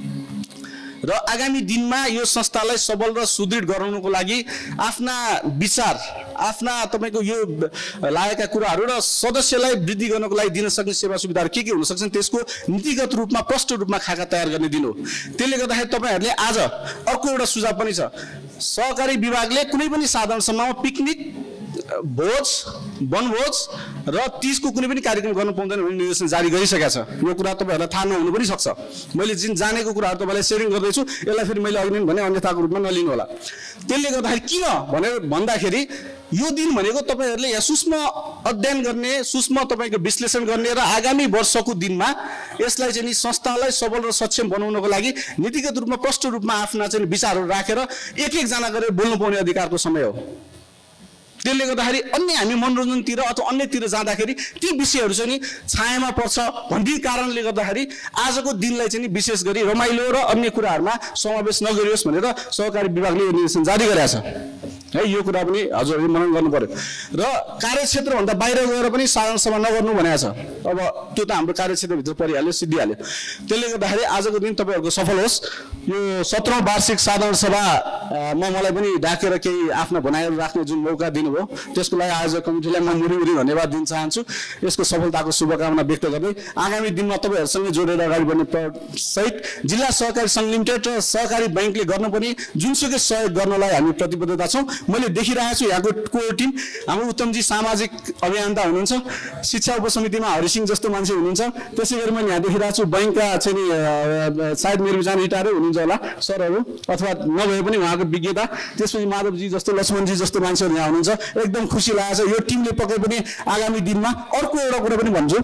र आगामी दिनमा यो संस्थालाई सबल र सुदृढ गराउनको लागि आफ्ना विचार, आफ्ना तपाईँको यो लागेका कुराहरू र सदस्यलाई वृद्धि गर्नको लागि दिन सक्ने सेवा सुविधाहरू के के हुन सक्छन् त्यसको नीतिगत रूपमा प्रष्ट रूपमा खाका तयार गर्ने दिन हो। त्यसले गर्दाखेरि तपाईँहरूले आज अर्को एउटा सुझाव पनि छ, सहकारी विभागले कुनै पनि साधारण सभामा पिकनिक, भोज, वनभोज र तीजको कुनै पनि कार्यक्रम गर्न पाउँदैन भन्ने निर्देशन जारी गरिसकेको छ। यो कुरा तपाईँहरूलाई थाहा नहुनु पनि सक्छ। मैले जुन जानेको कुराहरू तपाईँलाई सेयरिङ गर्दैछु, यसलाई फेरि मैले अघि नै भने अन्यथाको रूपमा नलिनु होला। त्यसले गर्दाखेरि किन भनेर भन्दाखेरि यो दिन भनेको तपाईँहरूले यहाँ सूक्ष्म अध्ययन गर्ने, सूक्ष्म तपाईँको विश्लेषण गर्ने र आगामी वर्षको दिनमा यसलाई चाहिँ संस्थालाई सबल र सक्षम बनाउनको लागि नीतिगत रूपमा प्रष्ट रूपमा आफ्ना चाहिँ विचारहरू राखेर एक एकजना गरेर बोल्नु पाउने अधिकारको समय हो। त्यसले गर्दाखेरि अन्य हामी मनोरञ्जनतिर अथवा अन्यतिर जाँदाखेरि ती विषयहरू चाहिँ नि छायामा पर्छ भन्ने कारणले गर्दाखेरि आजको दिनलाई चाहिँ नि विशेष गरी रमाइलो र अन्य कुराहरूमा समावेश नगरियोस् भनेर सहकारी विभागले यो निर्देशन जारी गरेको छ है। यो कुरा पनि हजुरहरूले मनन गर्नु पर्यो। र कार्यक्षेत्रभन्दा बाहिर गएर पनि साधारण सभा नगर्नु भनेको छ। अब त्यो त हाम्रो कार्यक्षेत्रभित्र परिहाल्यो, सिद्धिहाल्यो। त्यसले गर्दाखेरि आजको दिन तपाईँहरूको सफल होस्। यो सत्रौँ वार्षिक साधारण सभामा मलाई पनि डाकेर केही आफ्ना भनाइहरू राख्ने जुन मौका दिनुभयो त्यसको लागि आयोजक कमिटीलाई म मुरीमुरी धन्यवाद दिन चाहन्छु। यसको सफलताको शुभकामना व्यक्त गर्दै आगामी दिनमा तपाईँहरूसँग जोडेर अगाडि बढ्ने सहित जिल्ला सहकारी सङ्घ लिमिटेड र सहकारी बैङ्कले गर्नुपर्ने जुनसुकै सहयोग गर्नलाई हामी प्रतिबद्धता छौँ। मैले देखिरहेको छु यहाँको कोर टिम, हाम्रो उत्तमजी सामाजिक अभियन्ता हुनुहुन्छ, शिक्षा उपसमितिमा हरिसिंह जस्तो मान्छे हुनुहुन्छ, त्यसै गरी मैले यहाँ देखिरहेको छु बैङ्कका चाहिँ नि सायद मेरो विचार रिटायरै हुनुहुन्छ होला सरहरू, अथवा नभए पनि उहाँको विज्ञता, त्यसपछि माधवजी जस्तो, लक्ष्मणजी जस्तो मान्छेहरू यहाँ हुनुहुन्छ। एकदम खुसी लागेको छ। यो टिमले पक्कै पनि आगामी दिनमा अर्को एउटा कुरा पनि भन्छु,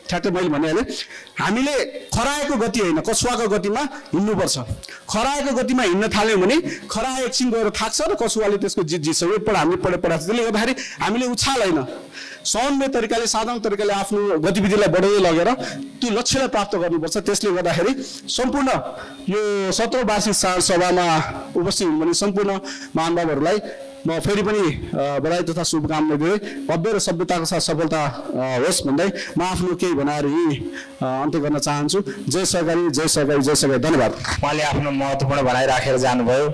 ठ्याक्कै मैले भनिहालेँ हामीले खराएको गति होइन कछुवाको गतिमा हिँड्नुपर्छ खराएको गतिमा हिँड्न थाल्यौँ भने खरायो एकछिन गएर थाक्छ र कछुवाले त्यसको जित जित्छ यो पढ हामीले पढे पढाएको छ त्यसले गर्दाखेरि हामीले उछाल होइन सौम्य तरिकाले साधारण तरिकाले आफ्नो गतिविधिलाई बढाउँदै लगेर त्यो लक्ष्यलाई प्राप्त गर्नुपर्छ त्यसले गर्दाखेरि सम्पूर्ण यो सत्रौँ वार्षिक साधारण सभामा उपस्थित हुनुहुने सम्पूर्ण महानुभावहरूलाई म फेरि पनि बधाई तथा शुभकामना दिँदै भव्य र सभ्यताको साथ सफलता होस् भन्दै म आफ्नो केही भनाएर यही अन्त्य गर्न चाहन्छु जय सहकारी जय सहकारी जय सहकारी धन्यवाद उहाँले आफ्नो महत्त्वपूर्ण भनाइ राखेर जानुभयो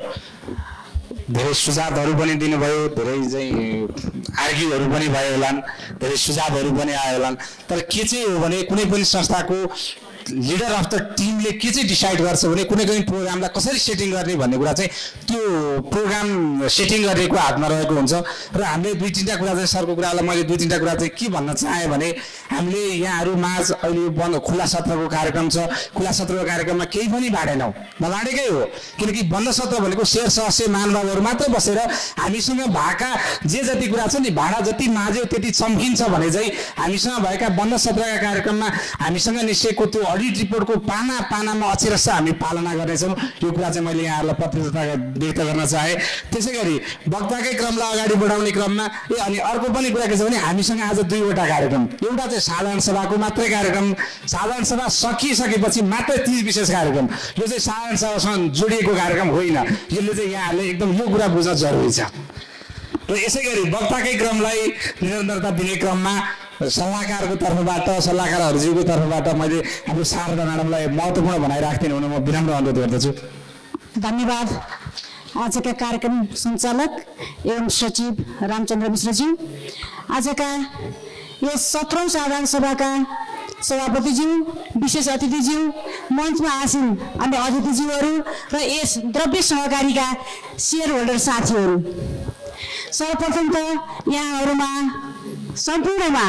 धेरै सुझावहरू पनि दिनुभयो धेरै चाहिँ आर्ग्युहरू पनि भयो होलान् धेरै सुझावहरू पनि आयो होलान् तर के चाहिँ हो भने कुनै पनि संस्थाको लिडर अफ द टिमले के चाहिँ डिसाइड गर्छ भने कुनै कुनै प्रोग्रामलाई कसरी सेटिङ गर्ने भन्ने कुरा चाहिँ त्यो प्रोग्राम सेटिङ गरेको हातमा रहेको हुन्छ र हामीले दुई तिनवटा कुरा चाहिँ सरको कुरालाई मैले दुई तिनवटा कुरा चाहिँ के भन्न चाहेँ भने हामीले यहाँहरू माझ अहिले बन्द खुला सत्रको कार्यक्रम छ खुला सत्रको कार्यक्रममा केही पनि बाँडेनौँ नबाँडेकै हो किनकि बन्द सत्र भनेको शेर सदस्य महानुभावहरू मात्रै बसेर हामीसँग भएका जे जति कुरा छ नि भाडा जति माझ्यो त्यति चम्किन्छ भने चाहिँ हामीसँग भएका बन्द सत्रका कार्यक्रममा हामीसँग निस्केको त्यो अडिट रिपोर्टको पाना पानामा अक्षरश हामी पालना गर्नेछौँ यो कुरा चाहिँ मैले यहाँहरूलाई पत्रता व्यक्त गर्न चाहेँ त्यसै गरी वक्ताकै क्रमलाई अगाडि बढाउने क्रममा ए अनि अर्को पनि कुरा के छ भने हामीसँग आज दुईवटा कार्यक्रम एउटा चाहिँ साधारण सभाको मात्रै कार्यक्रम साधारण सभा सकिसकेपछि मात्रै तीज विशेष कार्यक्रम यो चाहिँ साधारण सभासँग जोडिएको कार्यक्रम होइन यसले चाहिँ यहाँहरूले एकदम यो कुरा बुझ्न जरुरी छ र यसै गरी वक्ताकै क्रमलाई निरन्तरता दिने क्रममा सल्लाहकारको तर्फबाट सल्लाहकारहरूजीको तर्फबाट मैले हाम्रो शारदा म्याडमलाई महत्त्वपूर्ण भनाइराख्दिनँ हुन म विनम्र अनुरोध गर्दछु धन्यवाद आजका कार्यक्रम सञ्चालक एवं सचिव रामचन्द्र मिश्रज्यू आजका यस सत्रौँ साधारण सभाका सभापतिज्यू विशेष अतिथिज्यू मञ्चमा आसीन अन्य अतिथिज्यूहरू र यस द्रव्य सहकारीका सेयर होल्डर साथीहरू सर्वप्रथम त यहाँहरूमा सम्पूर्णमा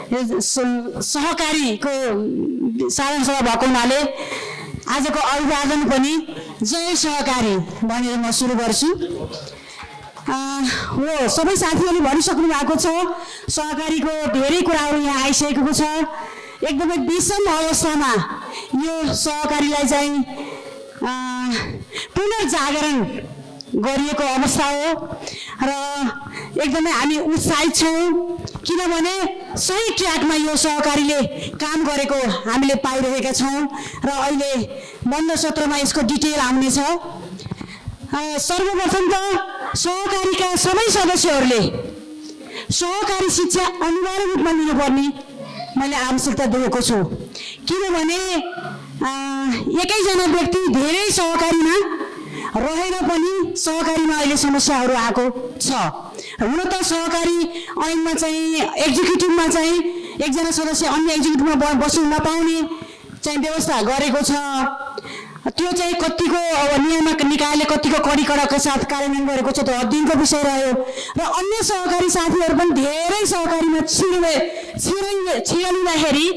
सहकारीको साधारण सभा भएको हुनाले आजको अभिवादन पनि जय सहकारी भनेर म सुरु गर्छु हो सबै साथीहरूले भनिसक्नु भएको छ सहकारीको धेरै कुराहरू यहाँ आइसकेको छ एकदमै विषम अवस्थामा यो सहकारीलाई चाहिँ पुनर्जागरण गरिएको अवस्था हो र एकदमै हामी उत्साहित छौँ किनभने सही ट्र्याकमा यो सहकारीले काम गरेको हामीले पाइरहेका छौँ र अहिले बन्द सत्रमा यसको डिटेल आउनेछ सर्वप्रथम त सहकारीका सबै सदस्यहरूले सहकारी शिक्षा अनिवार्य रूपमा लिनुपर्ने मैले आवश्यकता देखेको छु किनभने एकैजना व्यक्ति धेरै सहकारीमा रहेर पनि सहकारीमा अहिले समस्याहरू आएको छ हुन त सहकारी ऐनमा चाहिँ एक्जिक्युटिभमा चाहिँ एकजना सदस्य अन्य एक्जिक्युटिभमा बस्नु नपाउने चाहिँ व्यवस्था गरेको छ त्यो चाहिँ कतिको अब नियामक निकायले कतिको कडी कडाका साथ कार्यान्वयन गरेको छ त्यो अध्ययनको विषय रह्यो र अन्य सहकारी साथीहरू पनि धेरै सहकारीमा छिर्ने छिर्ने छिर्लिँदाखेरि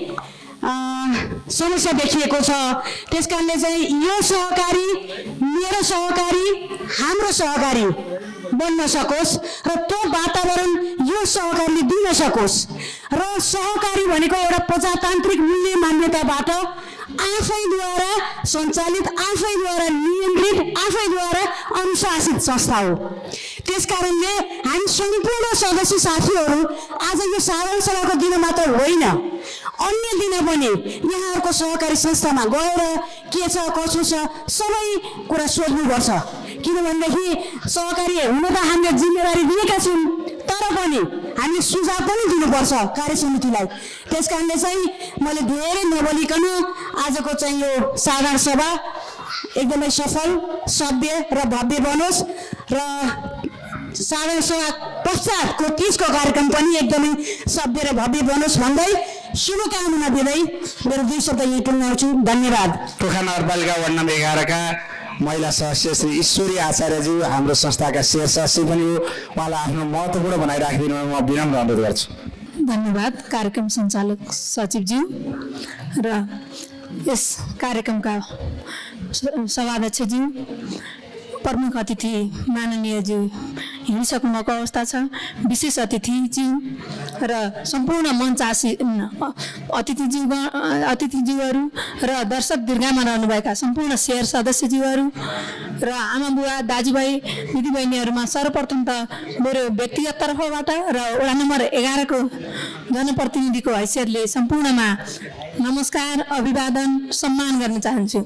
समस्या देखिएको छ त्यसकारणले चाहिँ यो सहकारी मेरो सहकारी हाम्रो सहकारी बन्न सकोस् र त्यो वातावरण यो सहकारीले दिन सकोस् र सहकारी भनेको एउटा प्रजातान्त्रिक मूल्य मान्यताबाट आफैद्वारा सञ्चालित आफैद्वारा नियन्त्रित आफैद्वारा अनुशासित संस्था हो त्यसकारणले हामी सम्पूर्ण सदस्य साथीहरू आज यो साधारण सभाको दिन मात्र होइन अन्य दिन पनि यहाँहरूको सहकारी संस्थामा गएर के छ कसो छ सबै कुरा सोध्नुपर्छ किनभनेदेखि सहकारी हुन त हामीले जिम्मेवारी दिएका छौँ तर पनि हामीले सुझाव पनि दिनुपर्छ कार्य समितिलाई त्यसकारणले चाहिँ मैले धेरै नबोलिकन आजको चाहिँ यो साधारण सभा एकदमै सफल सभ्य र भव्य बनोस् र साधारण सभा पश्चातको तीजको कार्यक्रम पनि एकदमै सभ्य र भव्य बनोस् भन्दै शुभकामना दिँदै मेरो दुई शब्द यही टुङ्गाउँछु धन्यवाद टोखा नगरपालिका वार्ड नम्बर एघारका महिला सदस्य श्री ईश्वरी आचार्यज्यू हाम्रो संस्थाका शेयर सदस्य पनि हो उहाँलाई आफ्नो महत्त्वपूर्ण भनाइराखिदिनु म विनम्र अनुरोध गर्छु धन्यवाद कार्यक्रम सञ्चालक सचिवज्यू र यस कार्यक्रमका सभाध्यक्षज्यू प्रमुख अतिथि माननीयज्यू हिँडिसक्नु भएको अवस्था छ। विशेष अतिथिज्यू र सम्पूर्ण मञ्चासी अतिथिज्यू अतिथिज्यूहरू र दर्शक दीर्घामा रहनुभएका सम्पूर्ण शेयर सदस्यज्यूहरू र आमा बुवा दाजुभाइ दिदीबहिनीहरूमा सर्वप्रथम त मेरो व्यक्तिगत तर्फबाट र वडा नम्बर एघारको जनप्रतिनिधिको हैसियतले सम्पूर्णमा नमस्कार, अभिवादन, सम्मान गर्न चाहन्छु।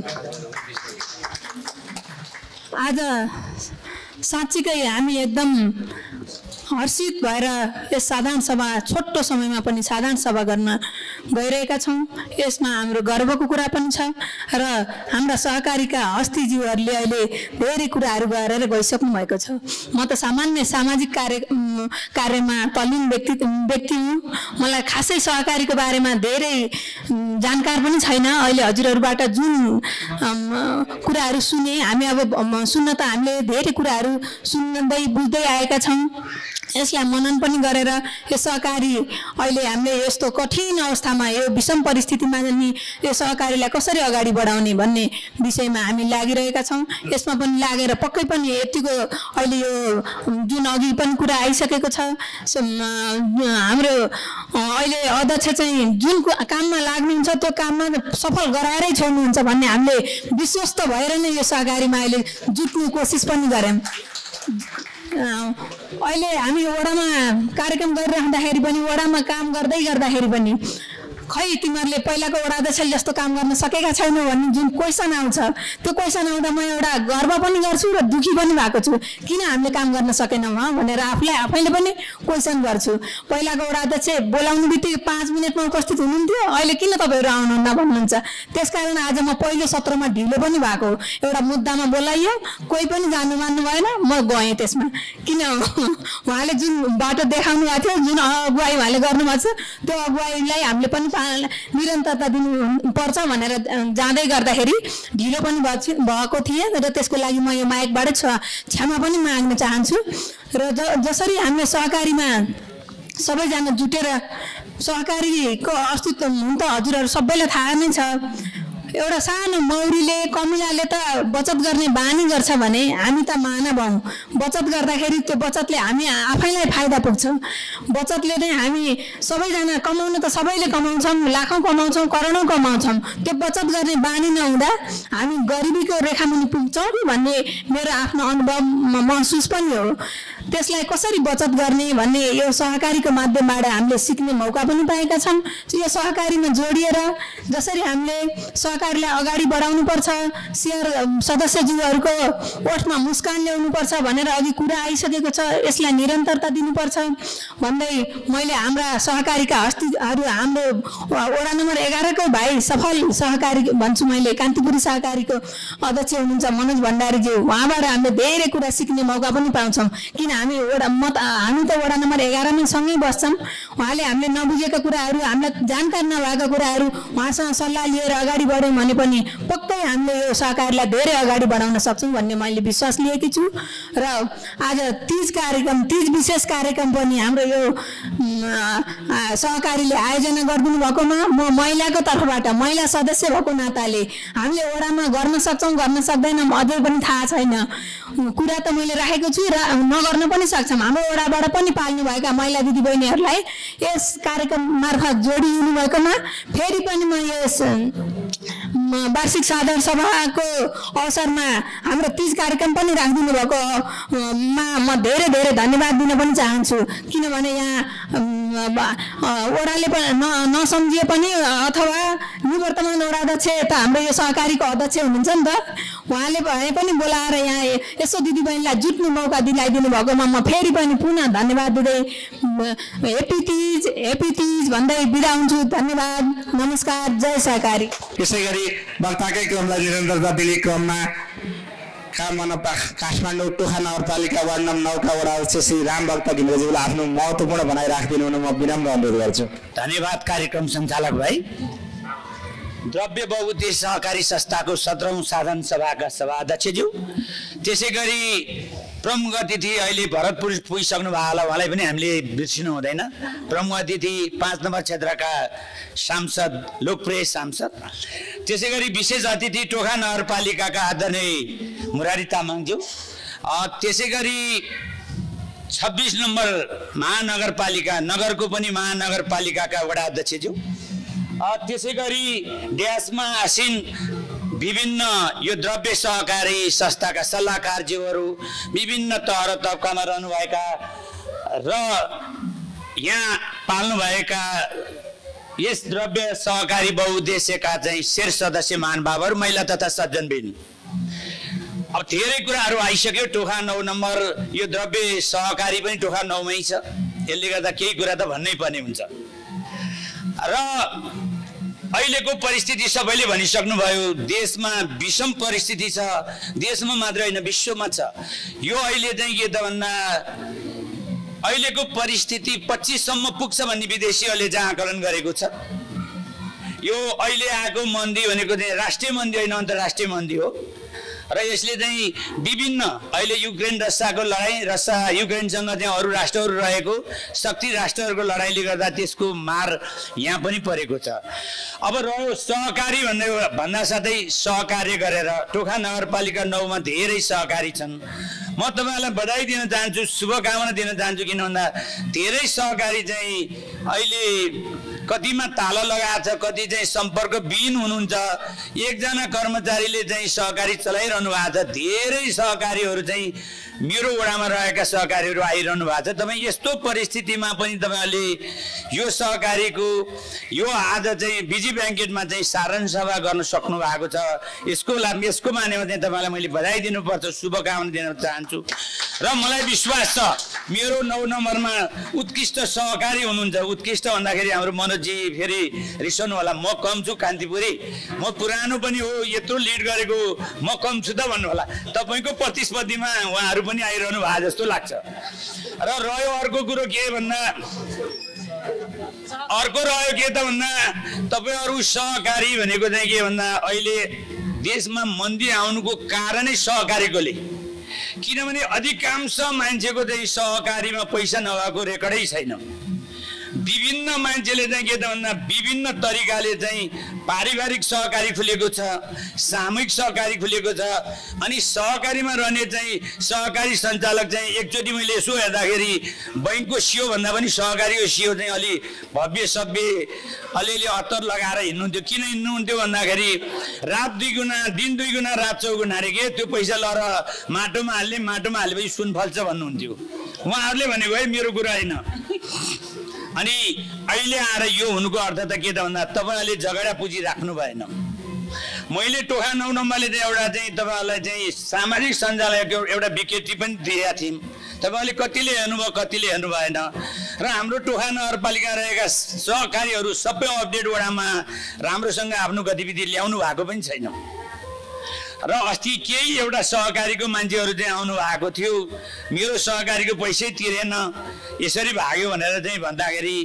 आज साँच्चीकै हामी एकदम हर्षित भएर यस साधारण सभा छोटो समयमा पनि साधारण सभा गर्न गइरहेका छौँ। यसमा हाम्रो गर्वको कुरा पनि छ र हाम्रा सहकारीका हस्तीज्यूहरूले अहिले धेरै कुराहरू गरेर गइसक्नु भएको छ। म त सामान्य सामाजिक कार्य कार्यमा तल्लीन व्यक्ति व्यक्ति हुँ। मलाई खासै सहकारीको बारेमा धेरै जानकार पनि छैन। अहिले हजुरहरूबाट जुन कुराहरू सुने, हामी अब सुन्न त हामीले धेरै कुराहरू सुन्दै बुझ्दै आएका छौँ। यसलाई मनन पनि गरेर यो सहकारी अहिले हामीले यस्तो कठिन अवस्थामा, यो विषम परिस्थितिमा नि यो सहकारीलाई कसरी अगाडि बढाउने भन्ने विषयमा हामी लागिरहेका छौँ। यसमा पनि लागेर पक्कै पनि यतिको अहिले यो जुन अघि पनि कुरा आइसकेको छ, हाम्रो अहिले अध्यक्ष चाहिँ जुन काममा लाग्नुहुन्छ त्यो काममा सफल गराएरै छोड्नुहुन्छ भन्ने हामीले विश्वस्त भएर नै यो सहकारीमा अहिले जुट्ने कोसिस पनि गऱ्यौँ। अहिले हामी वडामा कार्यक्रम गरिरहँदाखेरि पनि, वडामा काम गर्दै गर्दाखेरि पनि खै तिमीहरूले पहिलाको वडा अध्यक्षले जस्तो काम गर्न सकेका छैनौ भन्ने जुन क्वेसन आउँछ, त्यो क्वेसन आउँदा म एउटा गर्व पनि गर्छु र दुखी पनि भएको छु। किन हामीले काम गर्न सकेनौँ भनेर आफूलाई आफैले पनि क्वेसन गर्छु। पहिलाको वडा अध्यक्ष बोलाउनु बित्तिकै पाँच मिनटमा उपस्थित हुनुहुन्थ्यो, अहिले किन तपाईँहरू आउनुहुन्न भन्नुहुन्छ। त्यसकारण आज म पहिलो सत्रमा ढिलो पनि भएको। एउटा मुद्दामा बोलाइयो, कोही पनि जानु मान्नु भएन, म गएँ त्यसमा। किन उहाँले जुन बाटो देखाउनु भएको थियो, जुन अगुवाई उहाँले गर्नुभएको छ, त्यो अगुवाईलाई हामीले पनि निरन्तरता दिनु पर्छ भनेर जाँदै गर्दाखेरि ढिलो पनि भएको थिएँ र त्यसको लागि म यो माइकबाट क्षमा पनि माग्न चाहन्छु। र जसरी हामीले सहकारीमा सबैजना जुटेर सहकारीको अस्तित्व हुन त हजुरहरू सबैलाई थाहा नै छ। एउटा सानो मौरीले कमिलाले त बचत गर्ने बानी गर्छ भने हामी त मानव हौँ। बचत गर्दाखेरि त्यो बचतले हामी आफैलाई फाइदा पुग्छ। बचतले नै हामी सबैजना कमाउन त सबैले कमाउँछौँ, लाखौँ कमाउँछौँ, करोडौँ कमाउँछौँ। त्यो बचत गर्ने बानी नहुँदा हामी गरिबीको रेखामुनि पुग्छौँ भन्ने मेरो आफ्नो अनुभव महसुस पनि हो। त्यसलाई कसरी बचत गर्ने भन्ने यो सहकारीको माध्यमबाट हामीले सिक्ने मौका पनि पाएका छौँ। यो सहकारीमा जोडिएर जसरी हामीले सहकारीलाई अगाडि बढाउनुपर्छ, शेयर सदस्यज्यूहरूको ओठमा मुस्कान ल्याउनुपर्छ भनेर अघि कुरा आइसकेको छ। यसलाई निरन्तरता दिनुपर्छ भन्दै मैले हाम्रा सहकारीका हस्तीहरू, हाम्रो वडा नम्बर एघारको भाइ सफल सहकारी भन्छु मैले, कान्तिपुरी सहकारीको अध्यक्ष हुनुहुन्छ मनोज भण्डारीज्यू, उहाँबाट हामीले धेरै कुरा सिक्ने मौका पनि पाउँछौँ। किन हामी वडा म हामी त वडा नम्बर एघारमा सँगै बस्छौँ। उहाँले हामीले नबुझेका कुराहरू, हामीलाई जानकार नभएका कुराहरू उहाँसँग सल्लाह लिएर अगाडि बढ्यौँ भने पनि पक्कै हामीले यो सहकारीलाई धेरै अगाडि बढाउन सक्छौँ भन्ने मैले विश्वास लिएकी छु। र आज तीज कार्यक्रम, तीज विशेष कार्यक्रम पनि हाम्रो यो सहकारीले आयोजना गरिदिनु भएकोमा म महिलाको तर्फबाट, महिला सदस्य भएको नाताले हामीले वडामा गर्न सक्छौँ गर्न सक्दैनौँ अझै पनि थाहा छैन। कुरा त मैले राखेको छु र नगर्न पनि सक्छौँ। हाम्रो वडाबाट पनि पाल्नुभएका महिला दिदीबहिनीहरूलाई यस कार्यक्रम मार्फत जोडिनु भएकोमा फेरि पनि म यस वार्षिक साधारण सभाको अवसरमा हाम्रो तीज कार्यक्रम पनि राखिदिनु भएको मा म धेरै धेरै धन्यवाद दिन पनि चाहन्छु। किनभने यहाँ वडाले पनि नसम्झिए पनि अथवा निवर्तमान वडाध्यक्ष त हाम्रो यो सहकारीको अध्यक्ष हुनुहुन्छ नि त, उहाँले भए पनि बोलाएर यहाँ यसो दिदीबहिनीलाई जुट्ने मौका दिलाइदिनु भएकोमा म फेरि पनि पुनः धन्यवाद दिँदै हेप्पी तीज हेप्पी तीज भन्दै बिदा हुन्छु। धन्यवाद, नमस्कार, जय सहकारी। यसै गरी वक्ताकै क्रमलाई निरन्तरता दिने क्रममा कामना काठमाडौँ टोखा नगरपालिका वार्ड नम्बर नौका वडा अध्यक्ष श्री राम भक्त घिमिरेज्यूलाई आफ्नो महत्त्वपूर्ण भनाइ राखिदिनु हुन म विनम्र अनुरोध गर्छु। धन्यवाद कार्यक्रम सञ्चालक भाइ। द्रव्य बहुउद्देश्य सहकारी संस्थाको सत्रौँ साधारण सभाका सभाध्यक्षज्यू, त्यसै गरी प्रमुख अतिथि अहिले भरतपुर पुगिसक्नु भएको होला, उहाँलाई पनि हामीले बिर्सिनु हुँदैन। प्रमुख अतिथि पाँच नम्बर क्षेत्रका सांसद, लोकप्रिय सांसद, त्यसै गरी विशेष अतिथि टोखा नगरपालिकाका आदरणीय मुरारी तामाङज्यू, त्यसै गरी छब्बिस नम्बर महानगरपालिका नगरको पनि महानगरपालिकाका वडा अध्यक्षज्यू, त्यसै गरी ड्यासमा आसीन विभिन्न यो द्रव्य सहकारी संस्थाका सल्लाहकारज्यूहरू, विभिन्न तह र तबकामा रहनुभएका र यहाँ पाल्नुभएका यस द्रव्य सहकारी बहुउद्देश्यका चाहिँ शीर्ष सदस्य महानुभावहरू, महिला तथा सज्जनबिन, अब धेरै कुराहरू आइसक्यो। टोखा नौ नम्बर यो द्रव्य सहकारी पनि टोखा नौमै छ, यसले गर्दा केही कुरा त भन्नै पर्ने हुन्छ। र अहिलेको परिस्थिति सबैले भनिसक्नुभयो, देशमा विषम परिस्थिति छ, देशमा मात्र होइन विश्वमा छ। यो अहिले चाहिँ के त भन्दा अहिलेको परिस्थिति पच्चिससम्म पुग्छ भन्ने विदेशीहरूले चाहिँ आकलन गरेको छ। यो अहिले आएको मन्दी भनेको चाहिँ राष्ट्रिय मन्दी होइन, अन्तर्राष्ट्रिय मन्दी हो। र यसले चाहिँ विभिन्न अहिले युक्रेन रसियाको लडाइँ, रसिया युक्रेनसँग चाहिँ अरू राष्ट्रहरू रहेको शक्ति राष्ट्रहरूको लडाइँले गर्दा त्यसको मार यहाँ पनि परेको छ। अब रह्यो सहकारी भन्ने भन्दा साथै सहकार्य गरेर टोखा नगरपालिका नौमा धेरै सहकारी छन्। म तपाईँलाई बधाई दिन चाहन्छु, शुभकामना दिन चाहन्छु, किन भन्दा धेरै सहकारी चाहिँ अहिले कतिमा ताला लगाएको छ, कति चाहिँ सम्पर्कविहीन हुनुहुन्छ। एकजना कर्मचारीले चाहिँ सहकारी चलाइरहनु भएको छ, धेरै सहकारीहरू चाहिँ मेरो वडामा रहेका सहकारीहरू आइरहनु भएको छ। तपाईँ यस्तो परिस्थितिमा पनि तपाईँहरूले यो सहकारीको यो आज चाहिँ बिजी ब्याङ्केटमा चाहिँ साधारण सभा गर्न सक्नु भएको छ। यसको लाभ यसको मानेमा चाहिँ तपाईँलाई मैले बधाई दिनुपर्छ, शुभकामना दिन चाहन्छु। र मलाई विश्वास छ मेरो नौ नम्बरमा उत्कृष्ट सहकारी हुनुहुन्छ। उत्कृष्ट भन्दाखेरि हाम्रो मनोजी फेरि रिसाउनु होला, म कम छु कान्तिपुरी, म पुरानो पनि हो, यत्रो लिड गरेको म कम छु त भन्नु होला। तपाईँको प्रतिस्पर्धीमा उहाँहरू पनि आइरहनु भएको जस्तो लाग्छ। र रह्यो अर्को कुरो के भन्दा अर्को रह्यो के त भन्दा तपाईँहरू सहकारी भनेको चाहिँ के भन्दा अहिले देशमा मन्दी आउनुको कारणै सहकारीकोले, किनभने अधिकांश मान्छेको चाहिँ सहकारीमा पैसा नभएको रेकर्डै छैन। विभिन्न मान्छेले चाहिँ के त भन्दा विभिन्न तरिकाले चाहिँ पारिवारिक सहकारी खुलेको छ, सामूहिक सहकारी खुलेको छ। अनि सहकारीमा रहने चाहिँ सहकारी सञ्चालक चाहिँ एकचोटि मैले यसो हेर्दाखेरि बैङ्कको सिओ भन्दा पनि सहकारीको सिओ चाहिँ अलि भव्य सभ्य अलिअलि अत्तर लगाएर हिँड्नुहुन्थ्यो। किन हिँड्नुहुन्थ्यो भन्दाखेरि रात दुई गुणा दिन दुई गुणा रात चौगुणा अरे के त्यो पैसा लर माटोमा हाल्ने, माटोमा हालेपछि सुन फल्छ भन्नुहुन्थ्यो। उहाँहरूले भनेको है मेरो कुरा होइन। अनि अहिले आएर यो हुनुको अर्थ त के त भन्दा तपाईँहरूले झगडा पुँजी राख्नु भएन। मैले टोखा नौ नम्बरले चाहिँ एउटा चाहिँ तपाईँहरूलाई चाहिँ सामाजिक सञ्जालको एउटा विज्ञप्ति पनि दिएका थियौँ। तपाईँहरूले कतिले हेर्नुभयो, कतिले हेर्नु भएन। र हाम्रो टोखा नगरपालिका रहेका सहकारीहरू सबै अपडेट वडामा राम्रोसँग आफ्नो गतिविधि ल्याउनु भएको पनि छैन। र अस्ति केही एउटा सहकारीको मान्छेहरू चाहिँ आउनु भएको थियो, मेरो सहकारीको पैसै तिरेन, यसरी भाग्यो भनेर चाहिँ भन्दाखेरि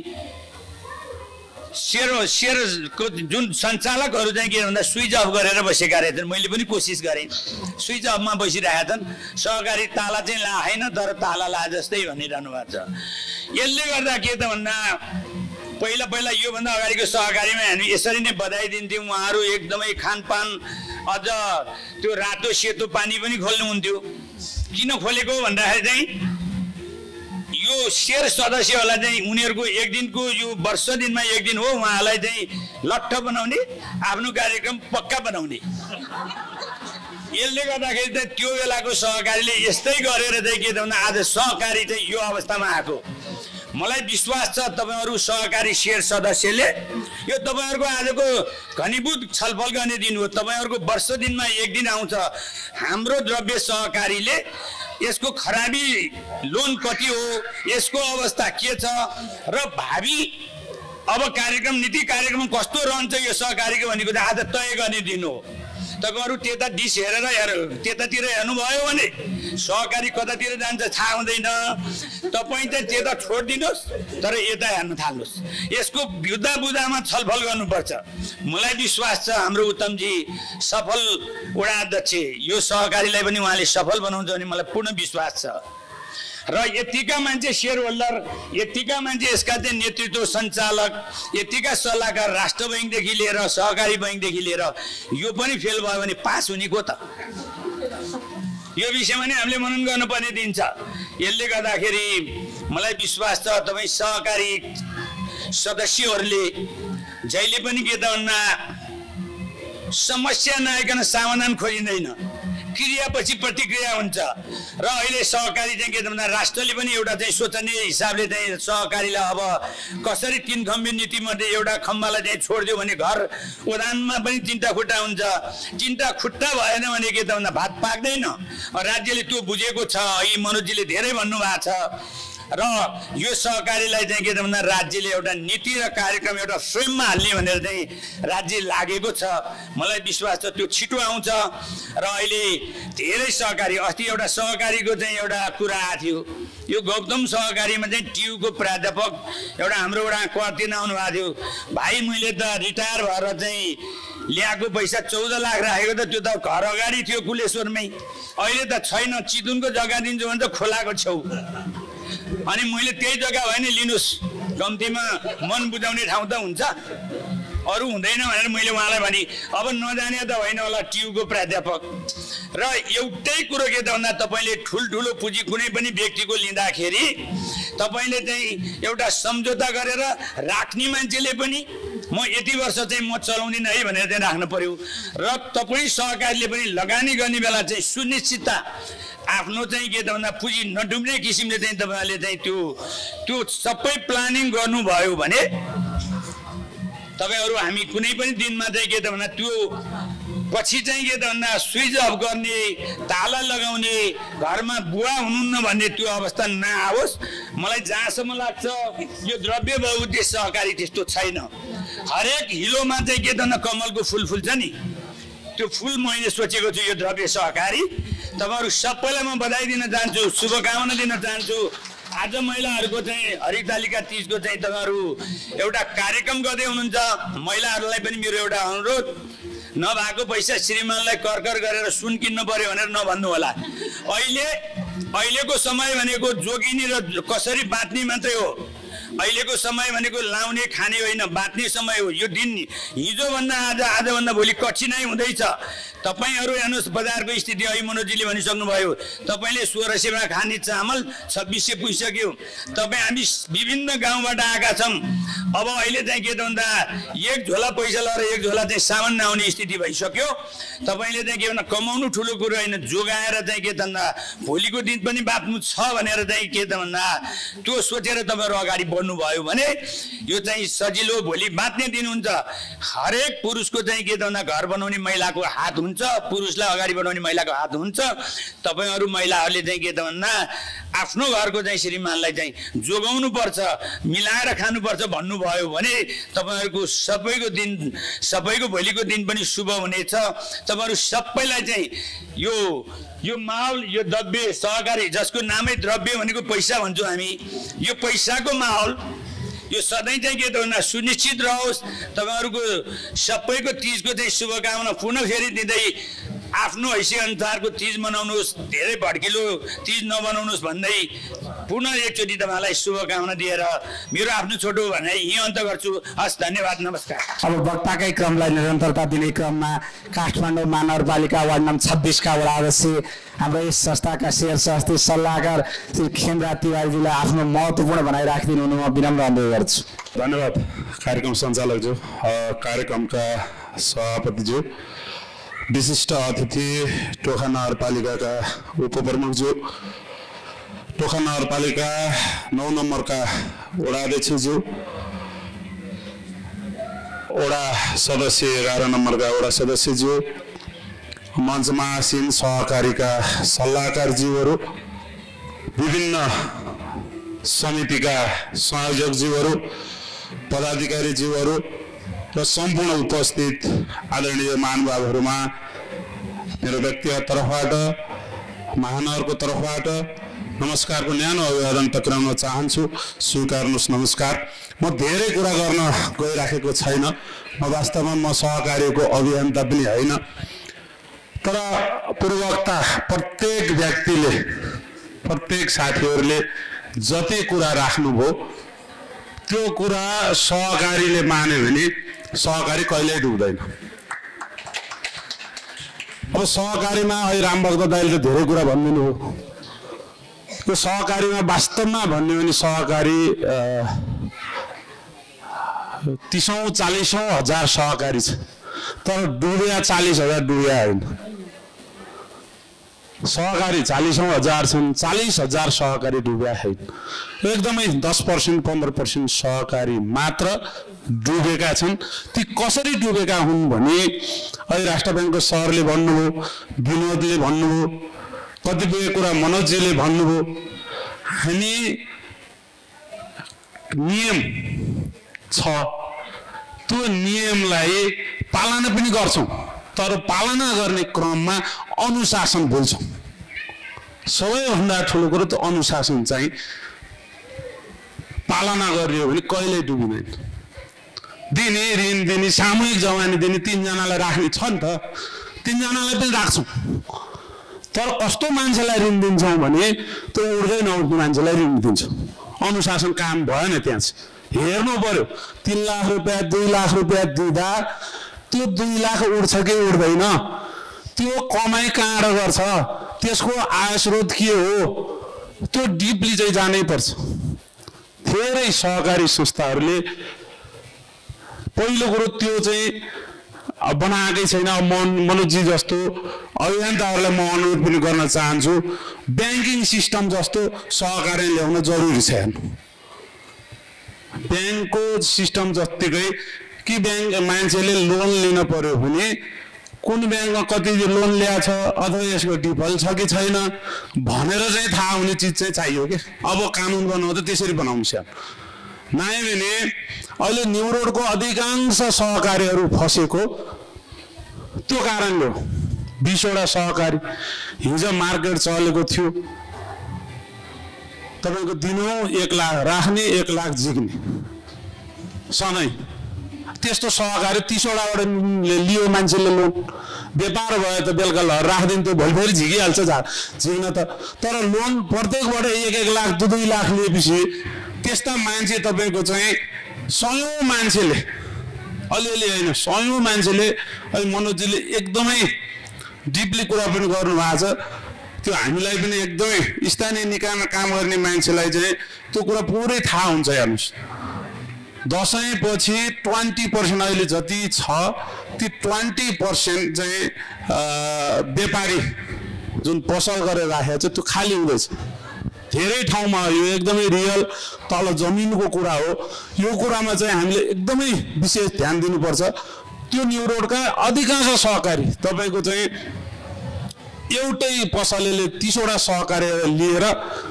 सेयर सेयरको जुन सञ्चालकहरू चाहिँ के भन्दा स्विच अफ गरेर बसेका रहेछन्। मैले पनि कोसिस गरेँ, स्विच अफमा बसिरहेका छन्। सहकारी ताला चाहिँ लाएन तर ताला ला जस्तै भनिरहनु भएको छ। यसले गर्दा के त भन्दा पहिला पहिला योभन्दा अगाडिको सहकारीमा हामी यसरी नै बधाई दिन्थ्यौँ। उहाँहरू एकदमै खानपान अझ त्यो रातो सेतो पानी पनि खोल्नुहुन्थ्यो। किन खोलेको भन्दाखेरि चाहिँ यो सेयर सदस्यहरूलाई चाहिँ उनीहरूको एक दिनको यो वर्ष दिनमा एक दिन हो, उहाँलाई चाहिँ लट्ठ बनाउने, आफ्नो कार्यक्रम पक्का बनाउने। यसले गर्दाखेरि चाहिँ त्यो बेलाको सहकारीले यस्तै गरेर चाहिँ के त भन्दा आज सहकारी चाहिँ यो अवस्थामा आएको। मलाई विश्वास छ तपाईँहरू सहकारी सेयर सदस्यले यो तपाईँहरूको आजको घनीभूत छलफल गर्ने दिन हो। तपाईँहरूको वर्ष दिनमा एक दिन आउँछ। हाम्रो द्रव्य सहकारीले यसको खराबी लोन कति हो, यसको अवस्था के छ र भावी अब कार्यक्रम नीति कार्यक्रम कस्तो रहन्छ यो सहकारीको भनेको त आज तय गर्ने दिन हो। तपाईँहरू त्यता डिस हेरेर हेर त्यतातिर हेर्नुभयो भने सहकारी कतातिर जान्छ थाहा हुँदैन। तपाईँ चाहिँ त्यता छोडिदिनुहोस् तर यता हेर्न थाल्नुहोस्। यसको बुझा बुझामा छलफल गर्नुपर्छ। मलाई विश्वास छ हाम्रो उत्तमजी सफल वडा अध्यक्ष, यो सहकारीलाई पनि उहाँले सफल बनाउँछ भने मलाई पूर्ण विश्वास छ। र यतिका मान्छे सेयर होल्डर, यतिका मान्छे यसका चाहिँ नेतृत्व सञ्चालक, यतिका सल्लाहकार राष्ट्र बैङ्कदेखि लिएर सहकारी बैङ्कदेखि लिएर यो पनि फेल भयो भने पास हुने को त? यो विषयमा नै हामीले मनन गर्नुपर्ने दिन छ। यसले गर्दाखेरि मलाई विश्वास छ तपाईँ सहकारी सदस्यहरूले जहिले पनि के त भन्दा समस्या नआइकन समाधान खोजिँदैन, क्रियापछि प्रतिक्रिया हुन्छ। र अहिले सहकारी चाहिँ के भन्दा राष्ट्रले पनि एउटा चाहिँ सोचनीय हिसाबले चाहिँ सहकारीलाई अब कसरी तीन खम्बे नीतिमध्ये एउटा खम्बालाई चाहिँ छोडिदियो भने घर उदानमा पनि तिनवटा खुट्टा हुन्छ, तिनवटा खुट्टा भएन भने के त भन्दा भात पाक्दैन। राज्यले त्यो बुझेको छ, यी मनोजीले धेरै भन्नुभएको छ। र यो सहकारीलाई चाहिँ के त भन्दा राज्यले एउटा नीति र कार्यक्रम एउटा फ्रेममा हाल्ने भनेर चाहिँ राज्य लागेको छ। मलाई विश्वास छ त्यो छिटो आउँछ। र अहिले धेरै सहकारी, अस्ति एउटा सहकारीको चाहिँ एउटा कुरा आएको थियो, यो गौतम सहकारीमा चाहिँ ट्युको प्राध्यापक एउटा हाम्रो एउटा क्वार्टिन आउनुभएको थियो। भाइ मैले त रिटायर भएर चाहिँ ल्याएको पैसा चौध लाख राखेको त त्यो त घर अगाडि थियो कुलेश्वरमै, अहिले त छैन, चितुनको जग्गा दिन्छु भने त खोलाको छेउ। अनि मैले त्यही जग्गा भयो नि लिनुहोस्, कम्तीमा मन बुझाउने ठाउँ त हुन्छ, अरू हुँदैन भनेर मैले उहाँलाई भने। अब नजाने त होइन होला ट्युको प्राध्यापक। र एउटै कुरो के त भन्दा तपाईँले ठुल्ठुलो पुँजी कुनै पनि व्यक्तिको लिँदाखेरि तपाईँले चाहिँ एउटा सम्झौता गरेर राख्ने मान्छेले पनि म यति वर्ष चाहिँ म चलाउँदिनँ है भनेर चाहिँ राख्नु पर्यो। र तपाईँ सहकारीले पनि लगानी गर्ने बेला चाहिँ सुनिश्चितता आफ्नो चाहिँ के त भन्दा पुँजी नडुब्ने किसिमले चाहिँ तपाईँहरूले चाहिँ त्यो त्यो सबै प्लानिङ गर्नुभयो भने तपाईँहरू हामी कुनै पनि दिनमा चाहिँ के त भन्दा त्यो पछि चाहिँ के त भन्दा स्विच अफ गर्ने, ताला लगाउने, घरमा बुवा हुनुहुन्न भन्ने त्यो अवस्था नआओस्। मलाई जहाँसम्म लाग्छ यो द्रव्य बहुउद्देश्य सहकारी त्यस्तो छैन। हरेक हिलोमा चाहिँ के त भन्दा कमलको फुल फुल्छ नि, त्यो फुल मैले सोचेको छु यो द्रव्य सहकारी। तपाईँहरू सबैलाई म बधाई दिन चाहन्छु, शुभकामना दिन चाहन्छु। आज महिलाहरूको चाहिँ हरितालिका तीजको चाहिँ तपाईँहरू एउटा कार्यक्रम गर्दै हुनुहुन्छ। महिलाहरूलाई पनि मेरो एउटा अनुरोध, नभएको पैसा श्रीमानलाई करकर गरेर सुन किन्नु पर्यो भनेर नभन्नु होला। अहिले अहिलेको समय भनेको जोगिने र कसरी बाँच्ने मात्रै हो। अहिलेको समय भनेको लाउने खाने होइन, बाँच्ने समय हो। यो दिन हिजोभन्दा आज, आजभन्दा भोलि कठिनाइ हुँदैछ। तपाईँहरू हेर्नुहोस् बजारको स्थिति, अहिले मनोजीले भनिसक्नुभयो, तपाईँले सोह्र सयमा खाने चामल छब्बिस सय पुगिसक्यो। तपाईँ हामी विभिन्न गाउँबाट आएका छौँ। अब अहिले चाहिँ के त भन्दा एक झोला पैसा लगाएर एक झोला चाहिँ सामान नआउने स्थिति भइसक्यो। तपाईँले चाहिँ के भन्दा कमाउनु ठुलो कुरो होइन, जोगाएर चाहिँ के त भन्दा भोलिको दिन पनि बाँच्नु छ भनेर चाहिँ के त भन्दा त्यो सोचेर तपाईँहरू अगाडि बढ्नुभयो भने यो चाहिँ सजिलो भोलि बाँच्ने दिन हुन्छ। हरेक पुरुषको चाहिँ के त भन्दा घर बनाउने महिलाको हात हुन्छ, पुरुषलाई अगाडि बढाउने महिलाको हात हुन्छ। तपाईँहरू महिलाहरूले चाहिँ के त भन्दा आफ्नो घरको चाहिँ श्रीमानलाई चाहिँ जोगाउनु पर्छ, मिलाएर खानुपर्छ भन्नुभयो भने तपाईँहरूको सबैको दिन, सबैको भोलिको दिन पनि शुभ हुनेछ। तपाईँहरू सबैलाई चाहिँ यो यो माहौल, यो द्रव्य सहकारी जसको नामै द्रव्य भनेको पैसा भन्छौँ हामी, यो पैसाको माहौल यो सधैँ चाहिँ के त भन्दा सुनिश्चित रहोस्। तपाईँहरूको सबैको तिजको चाहिँ शुभकामना पुनः फेरि दिँदै आफ्नो हैसियत अनुसारको तिज मनाउनुहोस्, धेरै भड्किलो तिज नबनाउनुहोस् भन्दै पुनः एकचोटि तपाईँलाई शुभकामना दिएर मेरो आफ्नो छोटो भनाइ यहीँ अन्त गर्छु। हस्, धन्यवाद, नमस्कार। अब वक्ताकै क्रमलाई निरन्तरता दिने क्रममा काठमाडौँ महानगरपालिका वार्ड नम्बर छब्बिसका वडा अध्यक्ष, हाम्रो यस संस्थाका शेयर सहस्ती सल्लाहकार श्री खेमराज तिवारीजीलाई आफ्नो महत्त्वपूर्ण भनाइ राखिदिनु हुनु म विनम्र अनुरोध गर्छु। धन्यवाद कार्यक्रम सञ्चालकज्यू, कार्यक्रमका सभापतिज्यू, विशिष्ट अतिथि टोखा नगरपालिकाका उपप्रमुखज्यू, टोखा नगरपालिका नौ नम्बरका वडा अध्यक्षज्यू, वडा सदस्य एघार नम्बरका वडा सदस्यज्यू, मञ्चमा आसीन सहकारीका सल्लाहकारज्यूहरू, विभिन्न समितिका संयोजकज्यूहरू, पदाधिकारीज्यूहरू र सम्पूर्ण उपस्थित आदरणीय महानुभावहरूमा मेरो व्यक्तिगत तर्फबाट, महानगरको तर्फबाट नमस्कारको न्यानो अभिवादन टक्राउन चाहन्छु। स्वीकार्नुहोस्, नमस्कार। म धेरै कुरा गर्न गइराखेको छैन, म वास्तवमा म सहकारीको अभियन्ता पनि होइन, तर पूर्ववक्ता प्रत्येक व्यक्तिले, प्रत्येक साथीहरूले जति कुरा राख्नुभयो त्यो कुरा सहकारीले मान्यो भने सहकारी कहिल्यै डुब्दैन। अब सहकारीमा अहिले रामभक्त दाइले त धेरै कुरा भनिदिनु हो। त्यो सहकारीमा वास्तवमा भन्यो भने सहकारी तीसौँ चालिसौँ हजार सहकारी छ, तर डुबिया चालिस हजार डुबिया होइन। सहकारी चालिसौँ हजार छन्, चालिस हजार सहकारी डुबिया होइन। एकदमै दस पर्सेन्ट पन्ध्र पर्सेन्ट सहकारी मात्र डुबेका छन्। ती कसरी डुबेका हुन् भने अहिले राष्ट्र ब्याङ्कको सरले भन्नुभयो, विनोदले भन्नुभयो, कतिपय कुरा मनोजजीले भन्नुभयो। हामी नियम छ, त्यो नियमलाई पालना पनि गर्छौँ, तर पालना गर्ने क्रममा अनुशासन भुल्छौँ। सबैभन्दा ठुलो कुरो त अनुशासन चाहिँ पालना गरियो भने कहिल्यै डुबिँदैन। दिने ऋण दिने, सामूहिक जमानी दिने, तिनजनालाई राख्ने छ नि त, तिनजनालाई पनि राख्छौँ। तर कस्तो मान्छेलाई ऋण दिन्छौँ भने त्यो उड्दै नउठ्ने मान्छेलाई ऋण दिन्छौँ। अनुशासन काम भएन त्यहाँ चाहिँ। हेर्नु पर्यो, तिन लाख रुपियाँ दुई लाख रुपियाँ दिँदा त्यो दुई लाख उड्छ कि उड्दैन, त्यो कमाइ कहाँबाट गर्छ, त्यसको आय स्रोत के हो, त्यो डिपली चाहिँ जानै पर्छ। धेरै सहकारी संस्थाहरूले पहिलो कुरो त्यो चाहिँ बनाएकै छैन। मन मनोजी जस्तो अभियन्ताहरूलाई म अनुरोध पनि गर्न चाहन्छु, ब्याङ्किङ सिस्टम जस्तो सहकारी ल्याउन जरुरी छ। ब्याङ्कको सिस्टम जत्तिकै कि ब्याङ्क मान्छेले लोन लिन पर्यो भने कुन ब्याङ्कमा कति लोन ल्याएको छ अथवा यसको डिफल्ट छ कि छैन भनेर चाहिँ थाहा हुने चिज चाहिँ चाहियो कि। अब कानुन बनाउँदा त्यसरी बनाउनु छ। नआयो भने अहिले न्यु रोडको अधिकांश सहकारीहरू फसेको त्यो कारणले हो। बिसवटा सहकारी हिजो मार्केट चलेको थियो, तपाईँको दिनौँ एक लाख राख्ने एक लाख जिक्ने सधैँ। त्यस्तो सहकारी तीसवटाबाट लियो मान्छेले लोन, व्यापार भयो त बेलुका लहर राखिदिन्थ्यो, भोलि फेरि झिकिहाल्छ झा झिक्न त। तर लोन प्रत्येकबाट एक एक लाख दुई दुई लाख लिएपछि त्यस्ता मान्छे तपाईँको चाहिँ सयौँ मान्छेले, अलिअलि होइन सयौँ मान्छेले, अहिले मनोजीले एकदमै डिपली कुरा पनि गर्नुभएको छ। त्यो हामीलाई पनि एकदमै स्थानीय निकायमा काम गर्ने मान्छेलाई चाहिँ त्यो कुरा पुरै थाहा हुन्छ। हेर्नुहोस्, दसैँ पछि ट्वेन्टी पर्सेन्ट अहिले जति छ ती ट्वेन्टी पर्सेन्ट चाहिँ व्यापारी जुन पसल गरेर राखेको छ त्यो खाली हुँदैछ। धेरै ठाउँमा यो एकदमै रियल तल जमिनको कुरा हो। यो कुरामा चाहिँ हामीले एकदमै विशेष ध्यान दिनुपर्छ। त्यो न्यु रोडका अधिकांश सहकारी तपाईँको चाहिँ एउटै पसलेले तीसवटा सहकारी लिएर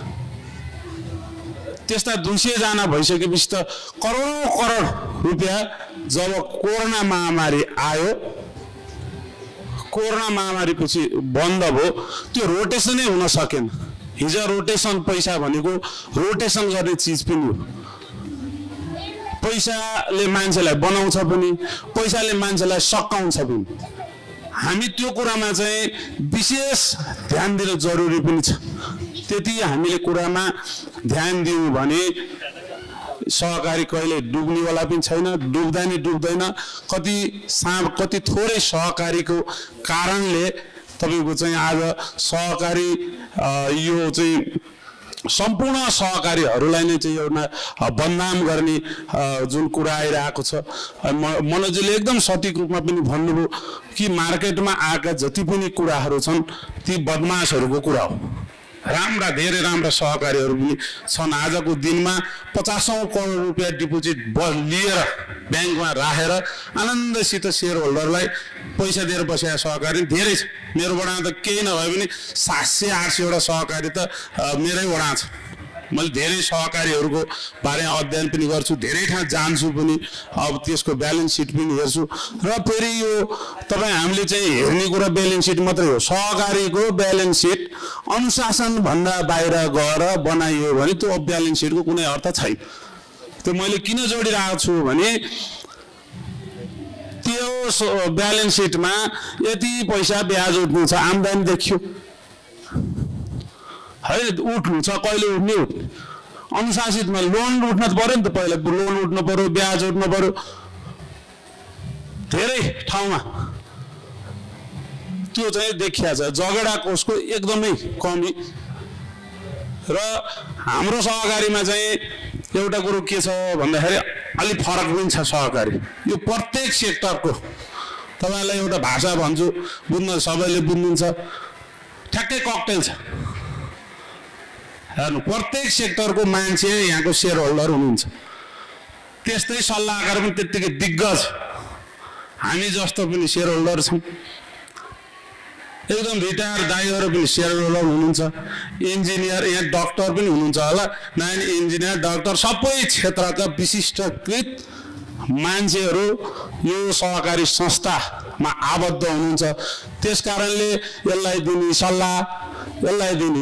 त्यस्ता दुई सयजना भइसकेपछि त करोडौँ करोड रुपियाँ जब कोरोना महामारी आयो, कोरोना महामारीपछि बन्द भयो, त्यो रोटेसनै हुन सकेन। हिजो रोटेसन पैसा भनेको रोटेसन गर्ने चिज पनि हो। पैसाले मान्छेलाई बनाउँछ पनि, पैसाले मान्छेलाई सकाउँछ पनि। हामी त्यो कुरामा चाहिँ विशेष ध्यान दिन जरुरी पनि छ। त्यति हामीले कुरामा ध्यान दियौँ भने सहकारी कहिले डुब्नेवाला पनि छैन, डुब्दा नि डुब्दैन। कति साँप कति थोरै सहकारीको कारणले तपाईँको चाहिँ आज सहकारी यो चाहिँ सम्पूर्ण सहकारीहरूलाई नै चाहिँ एउटा बदनाम गर्ने जुन कुरा आइरहेको छ। मनोजीले एकदम सठिक रूपमा पनि भन्नुभयो कि मार्केटमा आएका जति पनि कुराहरू छन् ती बदमासहरूको कुरा हो। राम्रा धेरै राम्रा सहकारीहरू पनि छन्। आजको दिनमा पचासौँ करोड रुपियाँ डिपोजिट लिएर ब्याङ्कमा राखेर आनन्दसित सेयर होल्डरलाई पैसा दिएर बसेका सहकारी धेरै छ। मेरो वडा त केही नभए पनि सात सय आठ सयवटा सहकारी त मेरै वडा छ। मैले धेरै सहकारीहरूको बारेमा अध्ययन पनि गर्छु, धेरै ठाउँ जान्छु पनि, अब त्यसको ब्यालेन्स सिट पनि हेर्छु। र फेरि यो तपाईँ हामीले चाहिँ हेर्ने कुरा ब्यालेन्स सिट मात्रै हो। सहकारीको ब्यालेन्स सिट अनुशासनभन्दा बाहिर गएर बनाइयो भने त्यो ब्यालेन्स सिटको कुनै अर्थ छैन। त्यो मैले किन जोडिरहेको छु भने त्यो ब्यालेन्स सिटमा यति पैसा ब्याज उठ्नु छ, आम्दानी देखियो है, उठ्नु छ, कहिले उठ्ने उठ्ने अनुशासितमा लोन उठ्न पर्यो नि त। पहिला लोन उठ्नु पर्यो, ब्याज उठ्नु पर्यो, धेरै ठाउँमा त्यो चाहिँ देखिया छ झगडा कोषको एकदमै कमी र हाम्रो सहकारीमा चाहिँ एउटा कुरो के छ भन्दाखेरि अलि फरक पनि छ सहकारी यो प्रत्येक सेक्टरको तपाईलाई एउटा भाषा भन्छु बुझ्न सबैले बुझ्नुहुन्छ ठ्याक्कै ककटेल छ हेर्नु प्रत्येक सेक्टरको मान्छे यहाँको शेयर होल्डर हुनुहुन्छ त्यस्तै सल्लाहकार पनि त्यतिकै दिग्गज हामी जस्तो पनि शेयर होल्डर छौँ एकदम रिटायर दाइहरू पनि शेयर होल्डर हुनुहुन्छ इन्जिनियर यहाँ डाक्टर पनि हुनुहुन्छ होला नानी इन्जिनियर डाक्टर सबै क्षेत्रका विशिष्टकृत मान्छेहरू यो सहकारी संस्थामा आबद्ध हुनुहुन्छ त्यसकारणले यसलाई दिने सल्लाह यसलाई दिने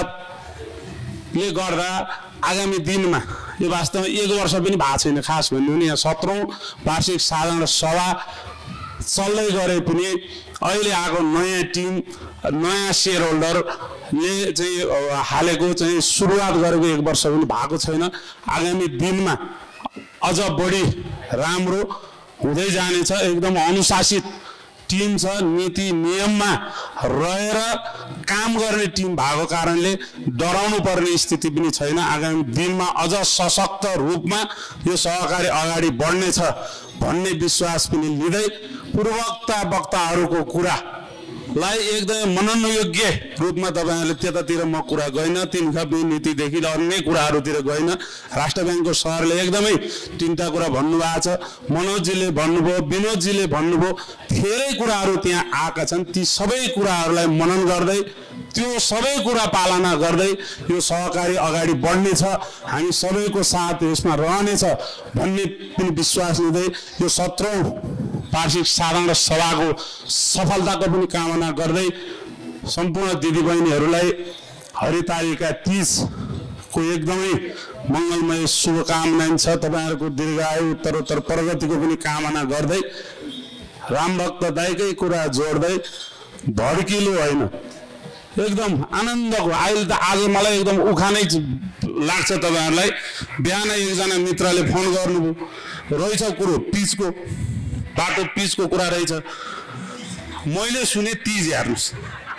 सुझावले गर्दा आगामी दिनमा यो वास्तवमा एक वर्ष पनि भएको छैन खास भन्नु भने यहाँ सत्रौँ वार्षिक साधारण सभा चल्दै गरे पनि अहिले आएको नयाँ टिम नयाँ शेयर होल्डरले चाहिँ हालेको चाहिँ सुरुवात गरेको एक वर्ष पनि भएको छैन आगामी दिनमा अझ बढी राम्रो हुँदै जानेछ एकदम अनुशासित टिम छ नीति नियममा रहेर काम गर्ने टिम भएको कारणले डराउनु पर्ने स्थिति पनि छैन आगामी दिनमा अझ सशक्त रूपमा यो सहकारी अगाडि बढ्नेछ भन्ने विश्वास पनि लिँदै पूर्ववक्ता वक्ताहरूको कुरालाई एकदमै मननयोग्य रूपमा तपाईहरुले त्यतातिर म कुरा गइन तिनका नीतिदेखि अन्य कुराहरूतिर गइन राष्ट्र ब्याङ्कको सरले एकदमै तीनटा कुरा भन्नुभएको छ मनोजजीले भन्नुभयो विनोदजीले भन्नुभयो धेरै कुराहरू त्यहाँ आएका छन् ती सबै कुराहरूलाई मनन गर्दै त्यो सबै कुरा पालना गर्दै यो सहकारी अगाडि बढ्नेछ हामी सबैको साथ यसमा रहनेछ भन्ने पनि विश्वास लिँदै यो सत्रौं वार्षिक साधारण सभाको सफलताको पनि कामना गर्दै सम्पूर्ण दिदीबहिनीहरूलाई हरितालिका तीजको एकदमै मङ्गलमय शुभकामना छ तपाईहरुको दीर्घायु उत्तरोत्तर प्रगतिको पनि कामना गर्दै रामभक्त दाइकै कुरा जोड्दै भड्किलो होइन एकदम आनन्दको अहिले त आज मलाई एकदम उखानै लाग्छ तपाईहरुलाई बिहान एकजना मित्रले फोन गर्नुभयो रहेछ कुरो पिचको बाटो पिचको कुरा रहेछ मैले सुने तीज हेर्नुस्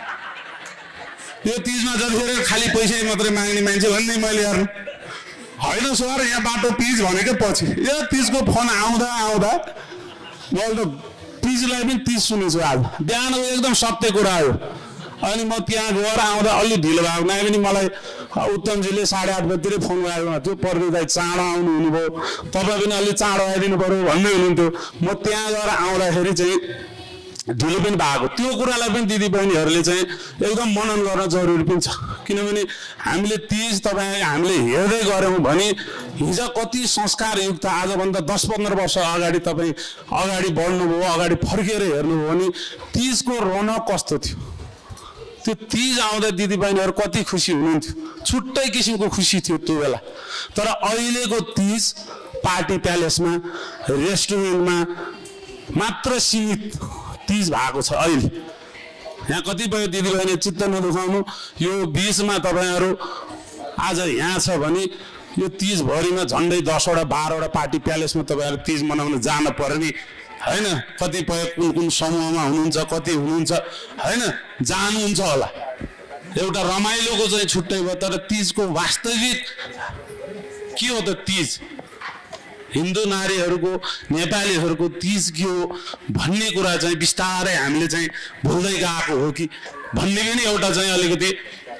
यो तीजमा जतिखेर खाली पैसा मात्रै माग्ने मान्छे भन्ने मैले हेर्नु होइन सर यहाँ बाटो पिच भनेकै पछि यो तीजको फोन आउँदा आउँदा मैले त तीजलाई पनि तीज सुनेछु आज बिहान एकदम सत्य कुरा आयो अनि म त्यहाँ गएर आउँदा अलि ढिलो भएको नआए पनि मलाई उत्तमजीले साढे आठ बजीतिरै फोन गरेको त्यो पर्दै दाइ चाँडो आउनु हुनुभयो तपाईँ पनि अलि चाँडो आइदिनु पर्यो भन्दै हुनुहुन्थ्यो म त्यहाँ गएर आउँदाखेरि चाहिँ ढिलो पनि भएको त्यो कुरालाई पनि दिदीबहिनीहरूले चाहिँ एकदम मनन गर्न जरुरी पनि छ किनभने हामीले तीज तपाईँ हामीले हेर्दै गऱ्यौँ भने हिजो कति संस्कारयुक्त आजभन्दा दस पन्ध्र वर्ष अगाडि तपाईँ अगाडि बढ्नुभयो अगाडि फर्केर हेर्नुभयो भने तीजको रौनक कस्तो थियो त्यो तीज आउँदा दिदीबहिनीहरू कति खुसी हुनुहुन्थ्यो छुट्टै किसिमको खुसी थियो त्यो बेला तर अहिलेको तीज पार्टी प्यालेसमा रेस्टुरेन्टमा मात्र सीमित तीज भएको छ अहिले यहाँ कतिपय दिदीबहिनी चित्त नदुखाउनु यो बीचमा तपाईहरु आज यहाँ छ भने यो तीजभरिमा झन्डै दसवटा बाह्रवटा पार्टी प्यालेसमा तपाईहरु तीज मनाउन जान पर्ने हैन कतिपय कुन कुन समूहमा हुनुहुन्छ कति हुनुहुन्छ हैन जानुहुन्छ होला एउटा रमाइलोको चाहिँ छुट्टै भयो तर तीजको वास्तविक के हो त तीज हिन्दू नारीहरूको नेपालीहरूको तीज के हो भन्ने कुरा चाहिँ बिस्तारै हामीले चाहिँ भुल्दै गएको हो कि भन्ने पनि एउटा चाहिँ अलिकति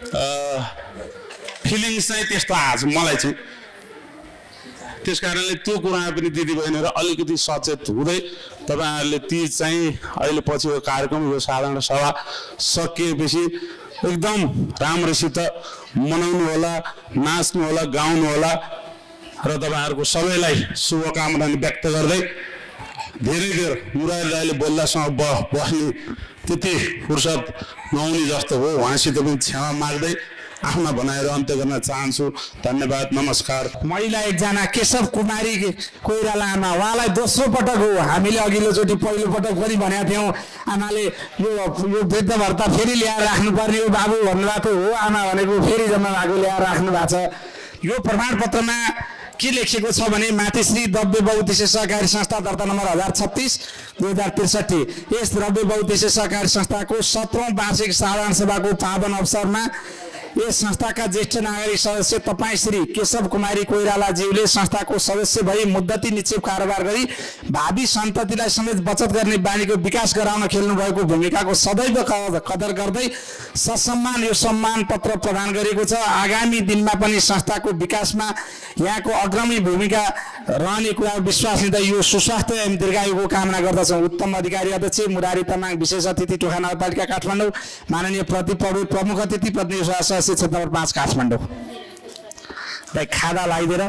फिलिङ्स चाहिँ त्यस्तो आछ मलाई चाहिँ त्यसकारणले त्यो कुरामा पनि दिदीबहिनीहरू अलिकति सचेत हुँदै तपाईहरुले तीज चाहिँ अहिले पछिको कार्यक्रम यो साधारण सभा सकिएपछि एकदम राम्रोसित मनाउनु होला नाच्नु होला गाउनु होला र तपाईहरुको सबैलाई शुभकामना व्यक्त गर्दै धेरै बेर मुरारी दाइले बोल्दासँग बस्ने त्यति फुर्सद नहुने जस्तो हो उहाँसित पनि क्षमा माग्दै आफ्ना भनाएर अन्त्य गर्न चाहन्छु धन्यवाद नमस्कार महिला एकजना केशव कुमारी कोइराला आमा उहाँलाई दोस्रो पटक हो हामीले अघिल्लोचोटि पहिलो पटक पनि भनेका थियौँ आमाले यो यो वृद्ध भर्ता फेरि ल्याएर राख्नुपर्ने हो बाबु भन्नुभएको हो आमा भनेको फेरि जम्मा भएको ल्याएर राख्नु भएको छ यो प्रमाणपत्रमा के लेखिएको छ भने मातृश्री द्रव्य बहुउद्देश्य सहकारी संस्था दर्ता नम्बर हजार छत्तिस दुई हजार त्रिसठी यस द्रव्य बहुउद्देश्य सहकारी संस्थाको सत्रौं वार्षिक साधारण सभाको पावन अवसरमा यस संस्थाका ज्येष्ठ नागरिक सदस्य तपाईँ श्री केशव कुमारी कोइरालाज्यूले संस्थाको सदस्य भई मुद्दती निक्षेप कारोबार गरी भावी सन्ततिलाई समेत बचत गर्ने बानीको विकास गराउन खेल्नुभएको भूमिकाको सदैव कदर गर्दै ससम्मान यो सम्मान पत्र प्रदान गरेको छ। आगामी दिनमा पनि संस्थाको विकासमा यहाँको अग्रणी भूमिका रहने कुरा विश्वास लिँदै यो सुस्वास्थ्य एवं दीर्घायुको कामना गर्दछौँ। उत्तम अधिकारी अध्यक्ष मुरारी तामाङ, विशेष अतिथि टोखा नगरपालिका काठमाडौँ, माननीय प्रदीप पौडेल प्रमुख अतिथि प्रतिनिधि सदस्य क्षेत्र नम्बर पाँच काठमाडौँ। खादा लगाइदिएर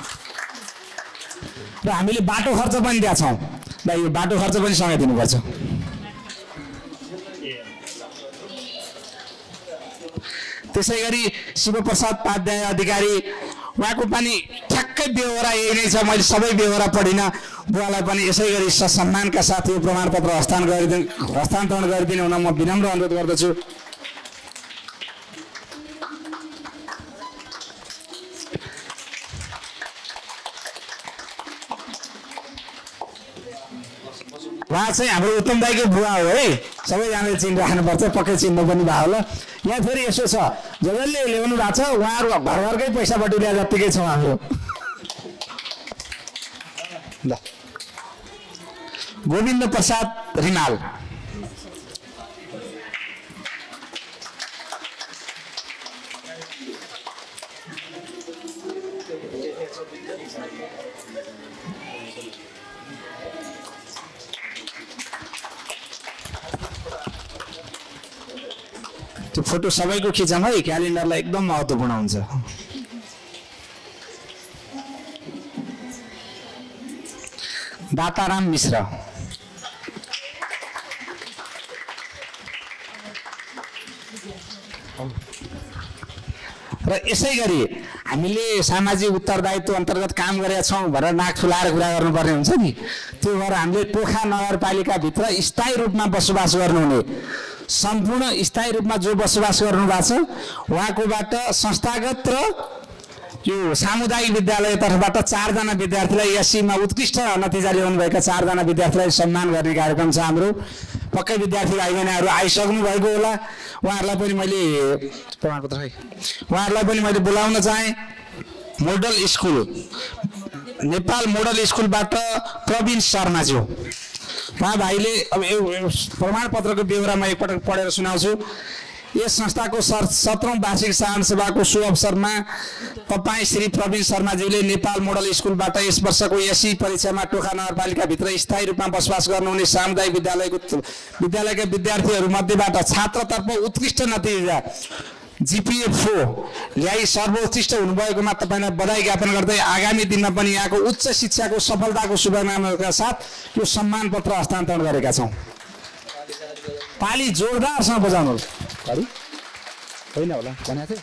र हामीले बाटो खर्च पनि दिएका छौँ। यो बाटो खर्च पनि सँगै दिनुपर्छ। त्यसै गरी शिवप्रसाद पाध्याय अधिकारी, उहाँको पनि ठ्याक्कै बेहोरा यही नै छ। मैले सबै बेहोरा पढिनँ। बुवालाई पनि यसै गरी ससम्मानका साथ यो प्रमाणपत्र हस्तान्तरण गरिदिनु हस्तान्तरण गरिदिनु हुन म विनम्र अनुरोध गर्दछु। उहाँ चाहिँ हाम्रो उत्तम दाईको बुवा हो है, सबैजनाले चिनिराख्नुपर्छ, पक्कै चिन्नु पनि भयो होला। यहाँ फेरि यसो छ, जसले ल्याउनु भएको छ उहाँहरू घर घरकै पैसा बटुल्या जत्तिकै छौँ हाम्रो। ल गोविन्द प्रसाद रिमाल, त्यो फोटो सबैको खिचौँ है, क्यालेन्डरलाई एकदम महत्त्वपूर्ण हुन्छ। दाताराम मिश्र, र यसै गरी हामीले सामाजिक उत्तरदायित्व अन्तर्गत काम गरेका छौँ भनेर नाक फुलाएर कुरा गर्नुपर्ने हुन्छ नि, त्यो भएर हामीले टोखा नगरपालिकाभित्र स्थायी रूपमा बसोबास गर्नुहुने सम्पूर्ण स्थायी रूपमा जो बसोबास गर्नु भएको छ उहाँकोबाट संस्थागत र यो सामुदायिक विद्यालय तर्फबाट चारजना विद्यार्थीलाई एससीमा उत्कृष्ट नतिजा ल्याउनुभएका चारजना विद्यार्थीलाई सम्मान गर्ने कार्यक्रम छ हाम्रो। पक्कै विद्यार्थी भाइ बहिनीहरू आइसक्नु भएको होला, उहाँहरूलाई पनि मैले प्रमाणपत्र है उहाँहरूलाई पनि मैले बोलाउन चाहेँ। मोडल स्कुल नेपाल मोडल स्कुलबाट प्रवीण शर्माज्यू, उहाँ भाइले अब यो प्रमाणपत्रको बेहोरा म एकपटक पढेर सुनाउँछु। यस संस्थाको सत्रौं वार्षिक साधारण सभाको शुभ अवसरमा तपाईँ श्री प्रवीण शर्माज्यूले नेपाल मोडल स्कुलबाट यस वर्षको एससी परीक्षामा टोखा नगरपालिकाभित्र स्थायी रूपमा बसोबास गर्नुहुने सामुदायिक विद्यालयको विद्यालयका विद्यार्थीहरू मध्येबाट छात्रतर्फ उत्कृष्ट नतिजा जीपीए फोर ल्याई सर्वोत्कृष्ट हुनुभएकोमा तपाईँलाई बधाई ज्ञापन गर्दै आगामी दिनमा पनि यहाँको उच्च शिक्षाको सफलताको शुभकामनाका साथ यो सम्मान पत्र हस्तान्तरण गरेका छौँ। ताली जोरदारसँग बजाउनु होइन होला भनेको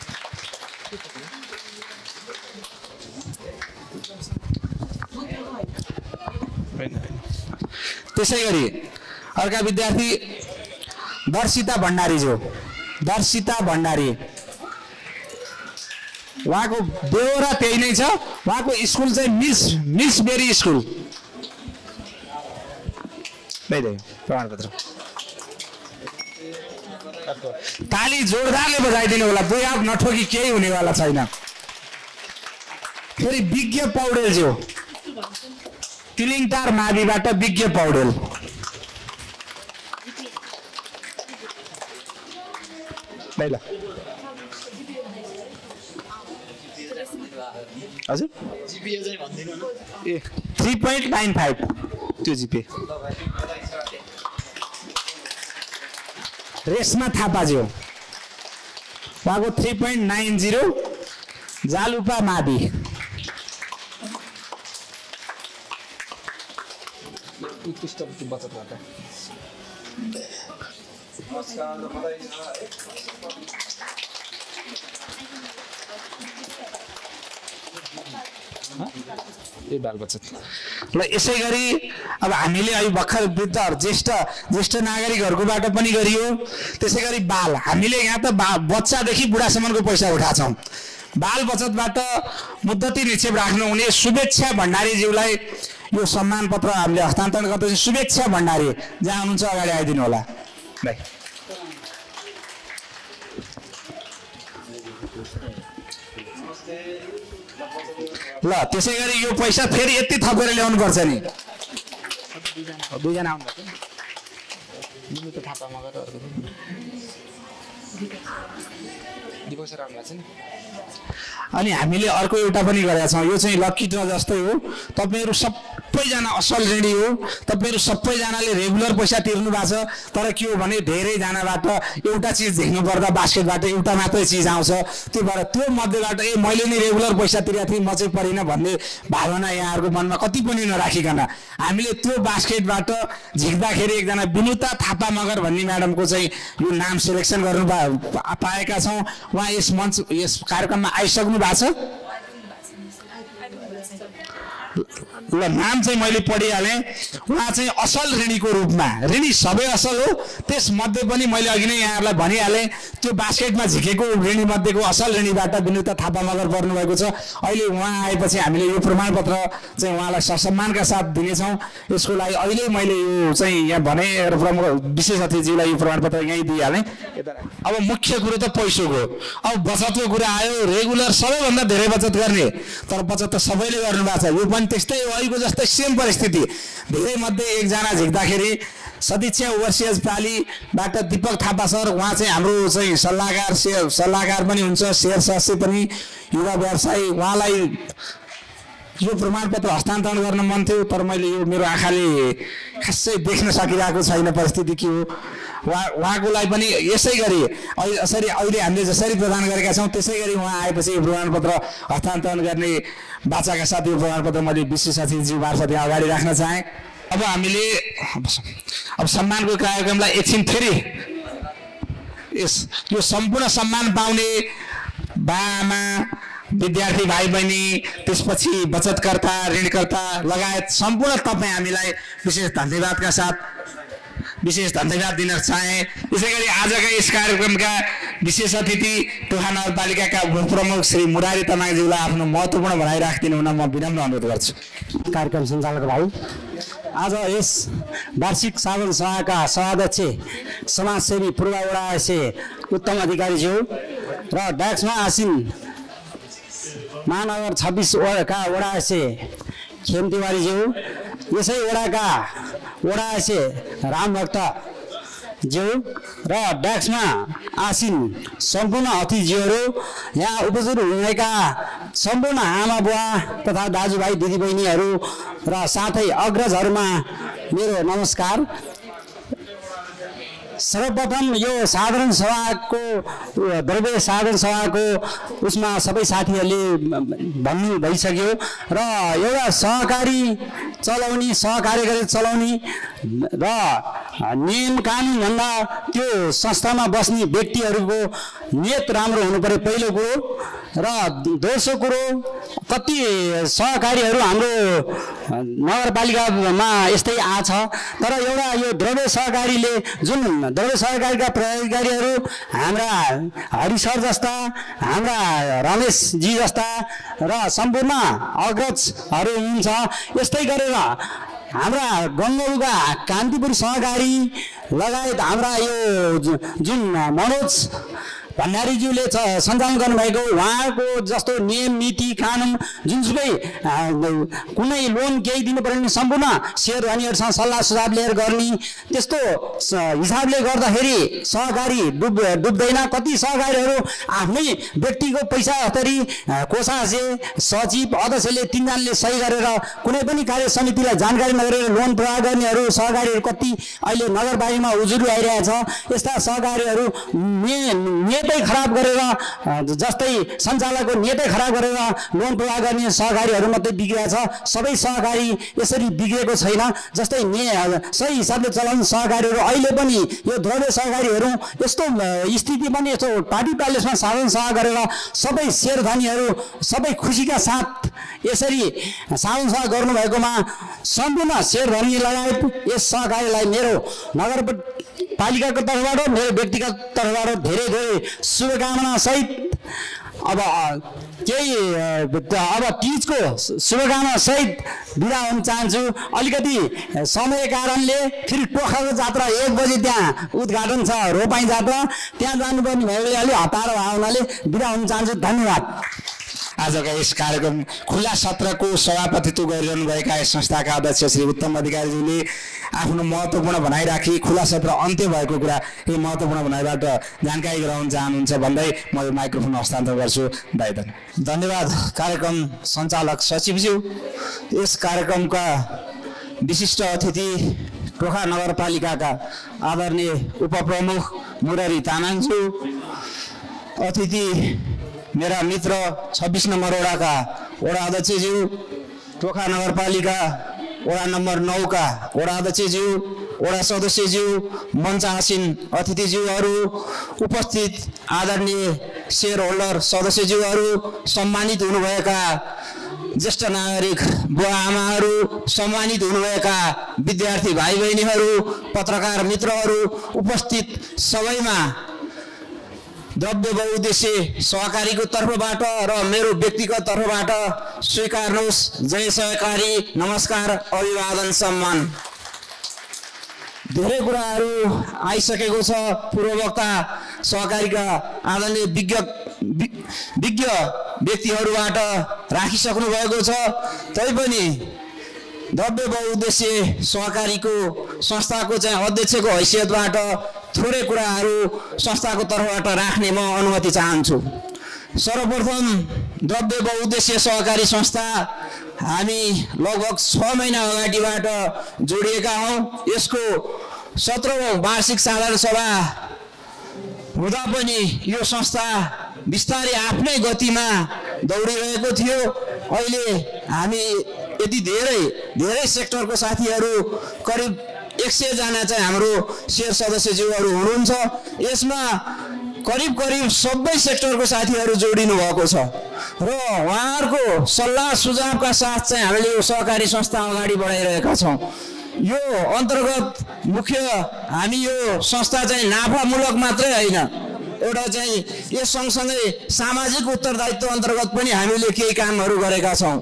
थिएँ। त्यसै गरी अर्का विद्यार्थी दर्शिता भण्डारीज्यू, दर्शिता भण्डारी, उहाँको बेहोरा त्यही नै छ। उहाँको स्कुल चाहिँ मिस मिस बेरी स्कुल। प्रमाणपत्र ताली जोरदारले बजाइदिनु होला, दुई हात नठोकी केही हुनेवाला छैन। फेरि विज्ञ पौडेलज्यू, तिलिङटार माविबाट विज्ञ पौडेल, हजुर A three point nine five त्यो जिपे। रेशमा थापाज्यू, उहाँको थ्री पोइन्ट नाइन जिरो, जालुपा मावि। ए बाल बचत ल यसै गरी अब हामीले अहिले भर्खर वृद्धहरू ज्येष्ठ ज्येष्ठ नागरिकहरूकोबाट पनि गरियो। त्यसै गरी बाल हामीले यहाँ त बच्चादेखि बुढासम्मको पैसा उठाएको छौँ। बाल बचतबाट मुद्दती निक्षेप राख्नुहुने शुभेच्छा भण्डारीज्यूलाई यो सम्मान पत्र हामीले हस्तान्तरण गर्दैछौँ। शुभेच्छा भण्डारी जहाँ हुनुहुन्छ अगाडि आइदिनु होला भाइ। ल त्यसै गरी यो पैसा फेरि यति थपेर ल्याउनु पर्छ नि। दुईजना आउनु अनि हामीले अर्को एउटा पनि गरेका छौँ। यो चाहिँ लकी ड्र जस्तै हो। तपाईँहरू सबैजना असल ऋणी हो। तपाईँहरू सबैजनाले रेगुलर पैसा तिर्नु भएको छ। तर के हो भने धेरैजनाबाट एउटा चिज देख्नु पर्दा बास्केटबाट एउटा मात्रै चिज आउँछ। त्यो भएर त्यो मध्येबाट ए मैले नै रेगुलर पैसा तिरेको थिएँ म चाहिँ परिनँ भन्ने भावना यहाँहरूको मनमा कति पनि नराखिकन हामीले त्यो बास्केटबाट झिक्दाखेरि एकजना विनुता थापा मगर भन्ने म्याडमको चाहिँ यो नाम सेलेक्सन गर्नु पाएका छौँ। उहाँ यस मञ्च यस कार्यक्रममा आइसक्नु भएको छ। ल नाम चाहिँ मैले पढिहालेँ। उहाँ चाहिँ असल ऋणीको रूपमा, ऋणी सबै असल हो, त्यसमध्ये पनि मैले अघि नै यहाँहरूलाई भनिहालेँ त्यो बास्केटमा झिकेको ऋणी मध्येको असल ऋणीबाट विनुता थापा मगर पर्नुभएको छ। अहिले उहाँ आएपछि हामीले यो प्रमाणपत्र चाहिँ उहाँलाई ससम्मानका साथ दिनेछौँ। यसको लागि अहिले मैले यो चाहिँ यहाँ भने र प्रमुख विशेष अतिथिज्यूलाई यो प्रमाणपत्र यहीँ दिइहालेँ। अब मुख्य कुरो त पैसोको, अब बचतको कुरा आयो। रेगुलर सबैभन्दा धेरै बचत गर्ने, तर बचत त सबैले गर्नुभएको छ। यो पनि त्यस्तै हो, अहिलेको जस्तै सेम परिस्थिति। धेरै मध्ये एकजना झिक्दाखेरि सदिच्छा ओभरसिज पालीबाट दीपक थापा सर, उहाँ चाहिँ हाम्रो चाहिँ सल्लाहकार सेयर सल्लाहकार पनि हुन्छ, सेयर सदस्य पनि, युवा व्यवसायी। उहाँलाई यो प्रमाणपत्र हस्तान्तरण गर्न मन थियो, तर मैले यो मेरो आँखाले खासै देख्न सकिरहेको छैन परिस्थिति के हो। उहाँ उहाँको लागि पनि यसै गरी अहिले यसरी अहिले हामीले जसरी प्रदान गरेका छौँ त्यसै गरी उहाँ आएपछि यो प्रमाणपत्र हस्तान्तरण गर्ने बाचाका साथ यो प्रमाणपत्र मैले विशेष अतिथिज्यू मार्फत यहाँ अगाडि राख्न चाहेँ। अब हामीले अब सम्मानको कार्यक्रमलाई एकछिन फेरि यस यो सम्पूर्ण सम्मान पाउने बाआमा, विद्यार्थी भाइ बहिनी, त्यसपछि बचतकर्ता, ऋणकर्ता लगायत सम्पूर्ण तपाईँ हामीलाई विशेष धन्यवादका साथ विशेष धन्यवाद दिन चाहे। यसै गरी आजका यस कार्यक्रमका विशेष अतिथि टोखा नगरपालिकाका उपप्रमुख श्री मुरारी तामाङज्यूलाई आफ्नो महत्त्वपूर्ण भनाइ राखिदिनु हुन म विनम्र अनुरोध गर्छु। कार्यक्रम सञ्चालक भाइ, आज यस वार्षिक साधन सभाका सभाध्यक्ष समाजसेवी पूर्व वडा अध्यक्ष उत्तम अधिकारीज्यू र डाक्समा आसिन महानगर छब्बिस वडाका वडा अध्यक्ष खेम तिवारीज्यू, यसै वडाका वडा अध्यक्ष रामभक्त ज्यू र डाक्समा आसिन सम्पूर्ण अतिथिज्यूहरू, यहाँ उपस्थित हुनुभएका सम्पूर्ण आमा बुवा तथा दाजुभाइ दिदीबहिनीहरू र साथै अग्रजहरूमा मेरो नमस्कार। सर्वप्रथम यो साधारण सभाको द्रव्य साधारण सभाको उसमा सबै साथीहरूले भन्नु भइसक्यो र एउटा सहकारी चलाउने सहकारी गरेर चलाउने र नियम कानुनभन्दा त्यो संस्थामा बस्ने व्यक्तिहरूको नियत राम्रो हुनु पर्यो पहिलो कुरो। र दोस्रो कुरो, कति सहकारीहरू हाम्रो नगरपालिकामा यस्तै आछ, तर एउटा यो द्रव्य सहकारीले जुन द्रव्य सहकारीका पदाधिकारीहरू हाम्रा हरि सर जस्ता, हाम्रा रमेशजी जस्ता र सम्पूर्ण अग्रजहरू हुनुहुन्छ, यस्तै गरेर हाम्रा गङ्गौका कान्तिपुर सहकारी लगायत हाम्रा यो जुन मनोज भण्डारीज्यूले सञ्चालन गर्नुभएको उहाँको जस्तो नियम नीति कानुन जुनसुकै कुनै लोन केही दिनु पर्ने सम्पूर्ण सेयर धनीहरूसँग सल्लाह सुझाव लिएर गर्ने, त्यस्तो हिसाबले गर्दाखेरि सहकारी डुब डुब्दैन। कति सहकारीहरू आफ्नै व्यक्तिको पैसा हतरी कोषाध्यक्ष, सचिव, अध्यक्षले तिनजनाले सही गरेर कुनै पनि कार्य समितिलाई जानकारी नगरेर लोन प्रवाह गर्नेहरू सहकारीहरू कति अहिले नगरपालिकामा उजुरी आइरहेछ। यस्ता सहकारीहरू नियतै खराब गरेर, जस्तै सञ्चालकको नियतै खराब गरेर लोन प्रवाह गर्ने सहकारीहरू मात्रै बिग्रिएको छ। सबै सहकारी यसरी बिग्रेको छैन। जस्तै ने सही हिसाबले चलाउने सहकारीहरू अहिले पनि यो द्रव्य सहकारीहरू यस्तो स्थिति पनि यस्तो पार्टी प्यालेसमा साधारण सभा गरेर सबै शेरधनीहरू सबै खुसीका साथ यसरी साधारण सभा गर्नुभएकोमा सम्पूर्ण शेरधनी लगायत यस सहकारीलाई मेरो नगरपालिकाको तर्फबाट, मेरो व्यक्तिगत तर्फबाट धेरै धेरै शुभकामना सहित अब केही अब तिजको शुभकामना सहित बिदा हुन चाहन्छु। अलिकति समय कारणले फेरि टोखाको जात्रा एक बजी त्यहाँ उद्घाटन छ रोपाई जात्रा, त्यहाँ जानुपर्ने भएकोले अलिक हतार भएको हुनाले बिदा हुन चाहन्छु। धन्यवाद। आजका यस कार्यक्रम खुला सत्रको सभापतित्व गरिरहनुभएका यस संस्थाका अध्यक्ष श्री उत्तम अधिकारीज्यूले आफ्नो महत्त्वपूर्ण भनाइ राखी खुला सत्र अन्त्य भएको कुरा यही महत्त्वपूर्ण भनाइबाट जानकारी गराउन चाहनुहुन्छ भन्दै म यो माइक्रोफोन हस्तान्तरण गर्छु। दाइ धन्यवाद। धन्यवाद कार्यक्रम सञ्चालक सचिवज्यू। यस कार्यक्रमका विशिष्ट अतिथि टोखा नगरपालिकाका आदरणीय उपप्रमुख मुरारी तामाङज्यू, अतिथि मेरा मित्र छब्बीस नम्बर वडाका वडा अध्यक्षज्यू, टोखा नगरपालिका वडा नम्बर नौ का वडा अध्यक्षज्यू, वडा सदस्यज्यू, मञ्च आसीन अतिथिज्यूहरू, उपस्थित आदरणीय शेयर होल्डर सदस्यज्यूहरू, सम्मानित हुनुभएका ज्येष्ठ नागरिक बुवा आमाहरू, सम्मानित हुनुभएका विद्यार्थी भाइ बहिनीहरू, पत्रकार मित्रहरू, उपस्थित सबैमा द्रव्य बहुउद्देश्य सहकारीको तर्फबाट र मेरो व्यक्तिगत तर्फबाट स्वीकार्नुहोस्। जय सहकारी, नमस्कार, अभिवादन, सम्मान। धेरै कुराहरू आइसकेको छ। पूर्ववक्ता सहकारीका आदरणीय विज्ञ विज्ञ व्यक्तिहरूबाट राखिसक्नु भएको छ। तैपनि द्रव्य बहुउद्देश्य सहकारीको संस्थाको चाहिँ अध्यक्षको हैसियतबाट थोरै कुराहरू संस्थाको तर्फबाट राख्ने म अनुमति चाहन्छु। सर्वप्रथम द्रव्य बहुउद्देश्य सहकारी संस्था हामी लगभग छ महिना अगाडिबाट जोडिएका हौँ। यसको सत्रौँ वार्षिक साधारण सभा हुँदा पनि यो संस्था बिस्तारै आफ्नै गतिमा दौडिरहेको थियो। अहिले हामी यति धेरै धेरै सेक्टरको साथीहरू करिब एक सय जना चाहिँ हाम्रो शेयर सदस्यज्यूहरू हुनुहुन्छ। यसमा करिब करिब सबै सेक्टरको साथीहरू जोडिनु भएको छ र उहाँहरूको सल्लाह सुझावका साथ चाहिँ हामीले यो सहकारी संस्था अगाडि बढाइरहेका छौँ। यो अन्तर्गत मुख्य हामी यो संस्था चाहिँ नाफामूलक मात्रै होइन, एउटा चाहिँ यस सँगसँगै सामाजिक उत्तरदायित्व अन्तर्गत पनि हामीले केही कामहरू गरेका छौँ।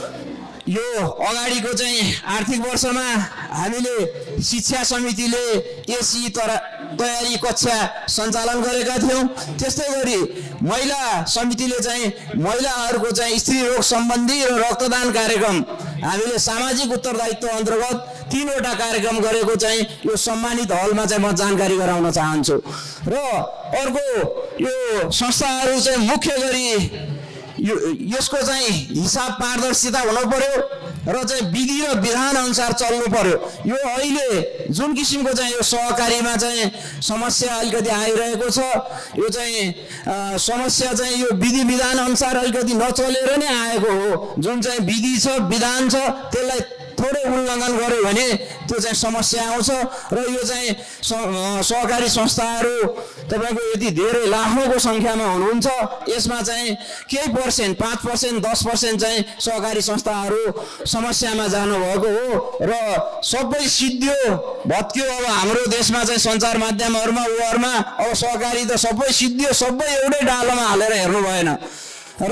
यो अगाडिको चाहिँ आर्थिक वर्षमा हामीले शिक्षा समितिले एसी तयारी कक्षा सञ्चालन गरेका थियौँ। त्यस्तै गरी महिला समितिले चाहिँ महिलाहरूको चाहिँ स्त्री रोग सम्बन्धी र रक्तदान कार्यक्रम हामीले सामाजिक उत्तरदायित्व अन्तर्गत तीनवटा कार्यक्रम गरेको चाहिँ यो सम्मानित हलमा चाहिँ म जानकारी गराउन चाहन्छु। र अर्को यो संस्थाहरू चाहिँ मुख्य गरी यो यसको चाहिँ हिसाब पारदर्शिता हुनु पर्यो र चाहिँ विधि र विधान अनुसार चल्नु पर्यो। यो अहिले जुन किसिमको चाहिँ यो सहकारीमा चाहिँ समस्या अलिकति आइरहेको छ, यो चाहिँ समस्या चाहिँ यो विधि विधान अनुसार अलिकति नचलेर नै आएको हो। जुन चाहिँ विधि छ विधान छ त्यसलाई थोरै उल्लङ्घन गर्यो भने त्यो चाहिँ समस्या आउँछ। र यो चाहिँ सहकारी संस्थाहरू तपाईँको यति धेरै लाखौँको सङ्ख्यामा हुनुहुन्छ। यसमा चाहिँ केही पर्सेन्ट पाँच पर्सेन्ट दस पर्सेन्ट चाहिँ सहकारी संस्थाहरू समस्यामा जानुभएको हो र सबै सिद्धियो भत्कियो। अब हाम्रो देशमा चाहिँ सञ्चार माध्यमहरूमा उहाँहरूमा अब सहकारी त सबै सिद्धियो, सबै एउटै डालोमा हालेर हेर्नु भएन र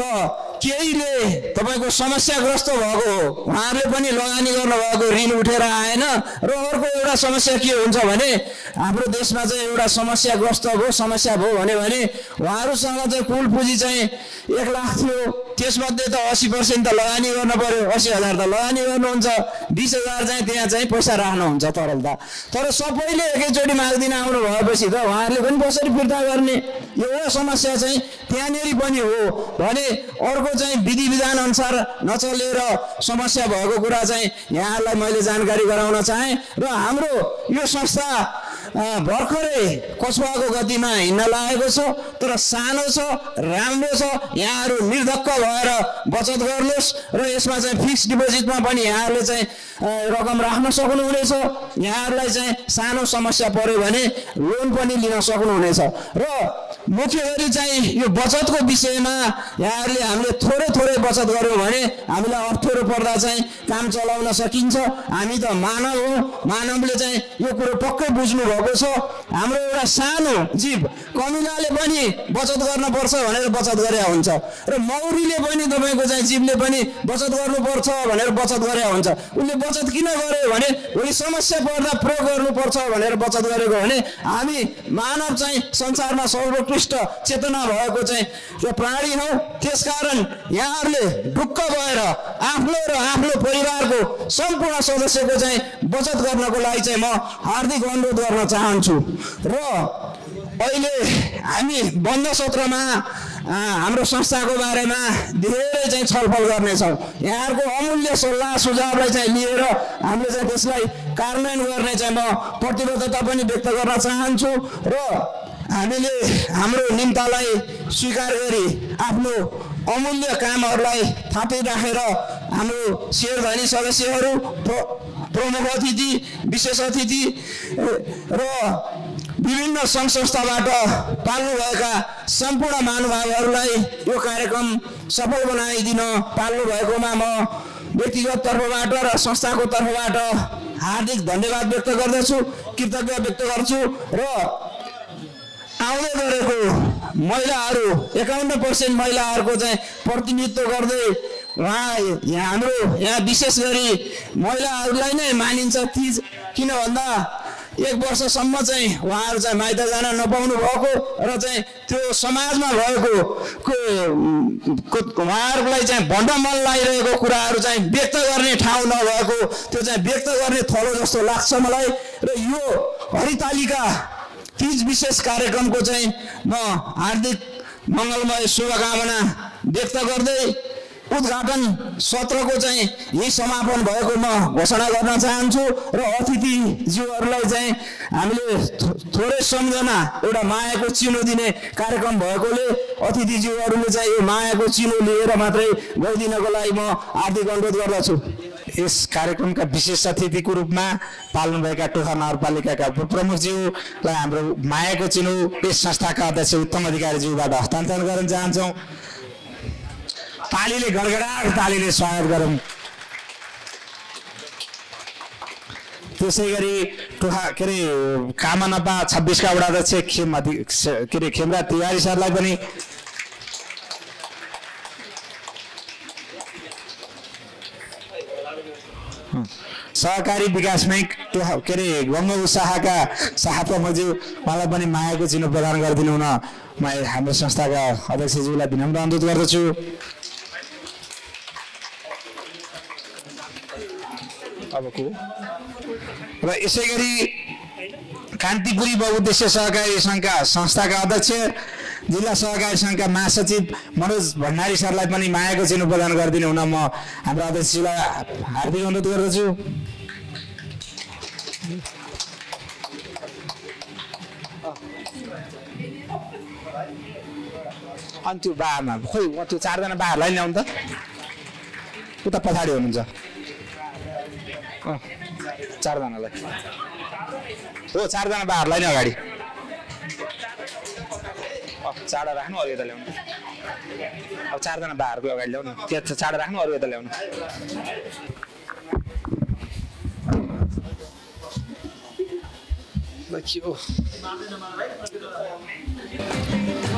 केहीले तपाईँको समस्याग्रस्त भएको हो, उहाँहरूले पनि लगानी गर्नुभएको ऋण उठेर आएन। र अर्को एउटा समस्या के हुन्छ भने हाम्रो देशमा चाहिँ एउटा समस्याग्रस्त भयो समस्या भयो भने भने उहाँहरूसँग चाहिँ कुल पुँजी चाहिँ एक लाख थियो, त्यसमध्ये त अस्सी पर्सेन्ट त लगानी गर्नु पर्यो, अस्सी हजार त लगानी गर्नुहुन्छ, बिस हजार चाहिँ त्यहाँ चाहिँ पैसा राख्नुहुन्छ तरलता। तर सबैले एकैचोटि माग्दिन आउनु भएपछि त उहाँहरूले पनि कसरी फिर्ता गर्ने, एउटा समस्या चाहिँ त्यहाँनिर पनि हो भने अर्को चाहिँ विधि विधान अनुसार नचलेर समस्या भएको कुरा चाहिँ यहाँहरूलाई मैले जानकारी गराउन चाहेँ। र हाम्रो यो संस्था भर्खरै कछुवाको गतिमा हिँड्न लागेको छ, तर सानो छ, राम्रो छ। यहाँहरू निर्धक्क भएर बचत गर्नुहोस् र यसमा चाहिँ फिक्स डिपोजिटमा पनि यहाँहरूले चाहिँ रकम राख्न सक्नुहुनेछ। यहाँहरूलाई चाहिँ सानो समस्या पर्यो भने लोन पनि लिन सक्नुहुनेछ। र मुख्य गरी चाहिँ यो बचतको विषयमा यहाँहरूले हामीले थोरै थोरै बचत गऱ्यौँ भने हामीलाई अप्ठ्यारो पर्दा चाहिँ काम चलाउन सकिन्छ। हामी त मानव हो, मानवले चाहिँ यो कुरो पक्कै बुझ्नु भएको भएको छ। हाम्रो एउटा सानो जीव कमिलाले पनि बचत गर्नुपर्छ भनेर बचत गरे हुन्छ र मौरीले पनि तपाईँको चाहिँ जीवले पनि बचत गर्नुपर्छ भनेर बचत गरे हुन्छ। उसले बचत किन गर्यो भने भोलि समस्या पर्दा प्रयोग गर्नुपर्छ भनेर बचत गरेको भने हामी मानव चाहिँ संसारमा सर्वोत्कृष्ट चेतना भएको चाहिँ यो प्राणी हौ। त्यसकारण यहाँहरूले ढुक्क भएर आफ्नो र आफ्नो परिवारको सम्पूर्ण सदस्यको चाहिँ बचत गर्नको लागि चाहिँ म हार्दिक अनुरोध गर्न चाहन्छु। र अहिले हामी बन्द सत्रमा हाम्रो संस्थाको बारेमा धेरै चाहिँ छलफल गर्नेछौँ। यहाँहरूको अमूल्य सल्लाह सुझावलाई चाहिँ लिएर हामीले चाहिँ त्यसलाई कार्यान्वयन गर्ने चाहिँ म प्रतिबद्धता पनि व्यक्त गर्न चाहन्छु र हामीले हाम्रो निम्तालाई स्वीकार गरी आफ्नो अमूल्य कामहरूलाई थापिराखेर हाम्रो शेरधनी सदस्यहरू प्रमुख अतिथि विशेष अतिथि र विभिन्न सङ्घ संस्थाबाट पाल्नुभएका सम्पूर्ण महानुभावहरूलाई यो कार्यक्रम सफल बनाइदिन पाल्नु भएकोमा म व्यक्तिगत तर्फबाट र संस्थाको तर्फबाट हार्दिक धन्यवाद व्यक्त गर्दछु, कृतज्ञता व्यक्त गर्छु। र आउँदै गरेको महिलाहरू एकाउन्न पर्सेन्ट महिलाहरूको चाहिँ प्रतिनिधित्व गर्दै उहाँ यहाँ हाम्रो यहाँ विशेष गरी महिलाहरूलाई नै मानिन्छ तिज, किन भन्दा एक वर्षसम्म चाहिँ उहाँहरू चाहिँ माइत जान नपाउनु भएको र चाहिँ त्यो समाजमा भएको उहाँहरूलाई चाहिँ भण्ड मन लागिरहेको कुराहरू चाहिँ व्यक्त गर्ने ठाउँ नभएको त्यो चाहिँ व्यक्त गर्ने थलो जस्तो लाग्छ मलाई। र यो हरितालिका तीज विशेष कार्यक्रमको चाहिँ म हार्दिक मङ्गलमय शुभकामना व्यक्त गर्दै उद्घाटन सत्रको चाहिँ यही समापन भएको म घोषणा गर्न चाहन्छु। र अतिथिज्यूहरूलाई चाहिँ हामीले थोरै सम्झना एउटा मायाको चिनो दिने कार्यक्रम भएकोले अतिथिज्यूहरूले चाहिँ यो मायाको चिनो लिएर मात्रै गइदिनको लागि म हार्दिक अनुरोध गर्दछु। यस कार्यक्रमका विशेष अतिथिको रूपमा पाल्नुभएका टोखा नगरपालिकाका उपप्रमुखज्यूलाई हाम्रो मायाको चिनो यस संस्थाका अध्यक्ष उत्तम अधिकारीज्यूबाट हस्तान्तरण गर्न चाहन्छौँ। तालीले गडगडाट तालीले स्वागत गरौँ। त्यसै गरी टोखा के अरे कामनपा छब्बिसका वडाध्यक्ष खेम के अरे खेमराज तिवारी सरलाई पनि सहकारी विकास ब्याङ्क टोखा के अरे गङ्गो शाखाका शाखा प्रमुखज्यू उहाँलाई पनि मायाको चिनो प्रदान गरिदिनु हुन म हाम्रो संस्थाका अध्यक्षज्यूलाई विनम्र अनुरोध गर्दछु। अबको र यसै गरी कान्तिपुरी बहुउद्देश्य सहकारी सङ्घका संस्थाका अध्यक्ष जिल्ला सहकारी सङ्घका महासचिव मनोज भण्डारी सरलाई पनि मायाको चिनो प्रदान गरिदिनु हुन म हाम्रो अध्यक्षज्यूलाई हार्दिक अनुरोध गर्दछु। अनि त्यो बारमा खोइ त्यो चारजना बाहरूलाई ल्याउनु त उता पछाडि हुनुहुन्छ चारजनालाई हो चारजना बाहरूलाई नै अगाडि चाडा राख्नु अरू यता ल्याउनु। अब चारजना बाहरूको अगाडि ल्याउनु त्यहाँ चाडा राख्नु अरू यता ल्याउनु। के हो